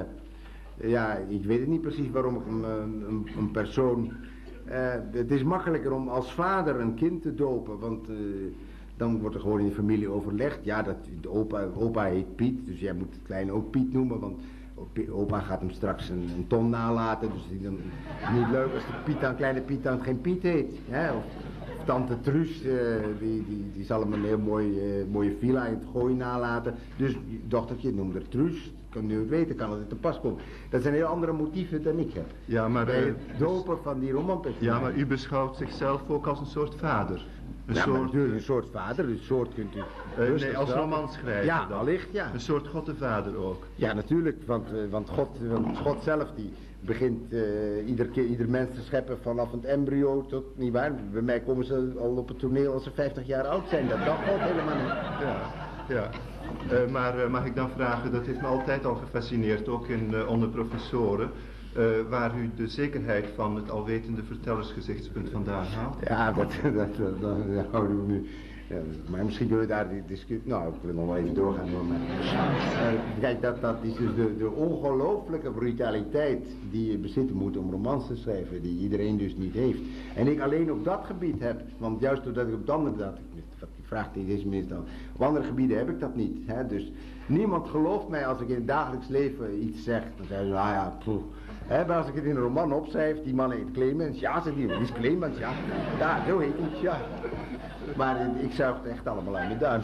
S1: ja, ik weet het niet precies waarom ik een persoon... het is makkelijker om als vader een kind te dopen, want... dan wordt er gewoon in de familie overlegd. Ja, opa heet Piet, dus jij moet het kleine ook Piet noemen, want opa gaat hem straks een ton nalaten. Dus het is niet leuk als de kleine Piet dan geen Piet heet. Hè? Of tante Truus, die zal hem een heel mooie villa in het Gooi nalaten. Dus dochtertje noemt er Truus. Kan nu weten, kan het te pas komen. Dat zijn heel andere motieven dan ik heb.
S12: Ja, maar
S1: bij het dopen van die romanpersoon.
S12: Ja, maar u beschouwt zichzelf ook als een soort vader.
S1: Een soort vader, een soort kunt u...
S12: nee, als romanschrijver.
S1: Ja, allicht, ja.
S12: Een soort God de Vader ook.
S1: Ja, natuurlijk, want God zelf die begint ieder mens te scheppen vanaf het embryo tot, nietwaar? Bij mij komen ze al op het toneel als ze 50 jaar oud zijn, dat kan God helemaal niet.
S12: Ja. Maar mag ik dan vragen, dat heeft me altijd al gefascineerd, ook onder professoren, waar u de zekerheid van het alwetende vertellersgezichtspunt vandaan haalt?
S1: Ja, dat houden we nu. Ja, maar misschien kunnen we daar die discussie... Nou, ik wil nog wel even doorgaan. Kijk, dat is dus de ongelooflijke brutaliteit die je bezitten moet om romans te schrijven, die iedereen dus niet heeft. En ik alleen op dat gebied heb, want juist doordat ik op het andere... Wat die vraag tegen deze minister al, op andere gebieden heb ik dat niet. Hè? Dus niemand gelooft mij als ik in het dagelijks leven iets zeg. Dan zeggen ze, ja, poeh. Maar als ik het in een roman opschrijf, die man heet Clemens, ja, zegt die is Clemens, ja. Ja, zo heet hij, ja. Maar ik zuig het echt allemaal aan de duim.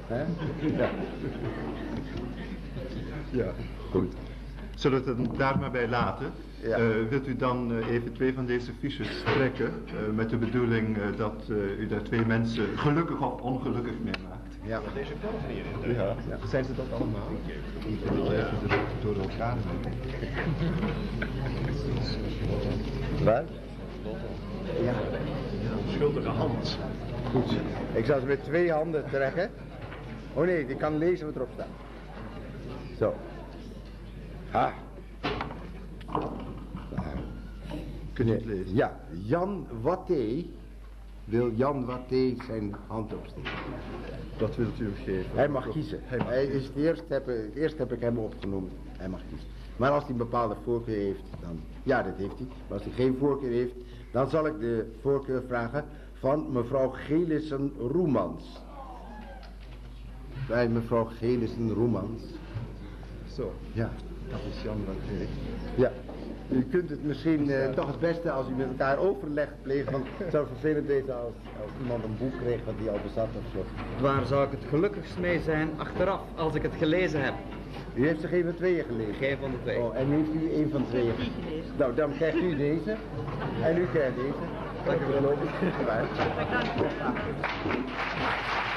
S12: Ja, goed. Zullen we het daar maar bij laten? Ja. Wilt u dan even 2 van deze fiches trekken, met de bedoeling dat u daar 2 mensen gelukkig of ongelukkig mee maakt?
S1: Ja.
S4: Deze velgen hierin.
S12: Ja. Zijn ze dat allemaal? Ik wil even door elkaar doen.
S1: Wat? Ja.
S4: Schuldige hand.
S1: Goed. Ik zal ze met 2 handen trekken. Oh nee, ik kan lezen wat erop staat. Zo. Ha.
S12: Kun je het lezen?
S1: Ja, Jan Watté. Wil Jan Watté zijn hand opsteken?
S12: Dat wilt u hem geven?
S1: Hij mag kiezen. Hij is het eerst heb ik hem opgenoemd. Hij mag kiezen. Maar als hij een bepaalde voorkeur heeft, dan... Ja, dat heeft hij. Maar als hij geen voorkeur heeft, dan zal ik de voorkeur vragen van mevrouw Gelissen-Roemans. Bij mevrouw Gelissen-Roemans.
S12: Zo.
S1: Ja.
S12: Dat is Jan Watté.
S1: Ja. U kunt het misschien toch het beste als u met elkaar overleg pleegt, want het zou vervelend wezen als iemand een boek kreeg wat hij al bezat of zo.
S11: Waar zou ik het gelukkigst mee zijn achteraf, als ik het gelezen heb?
S1: U heeft er geen van 2 gelezen?
S11: Geen van de 2.
S1: Oh, en heeft u 1 van 2 gelezen? Nou, dan krijgt u deze en u krijgt deze.
S13: Dank u wel.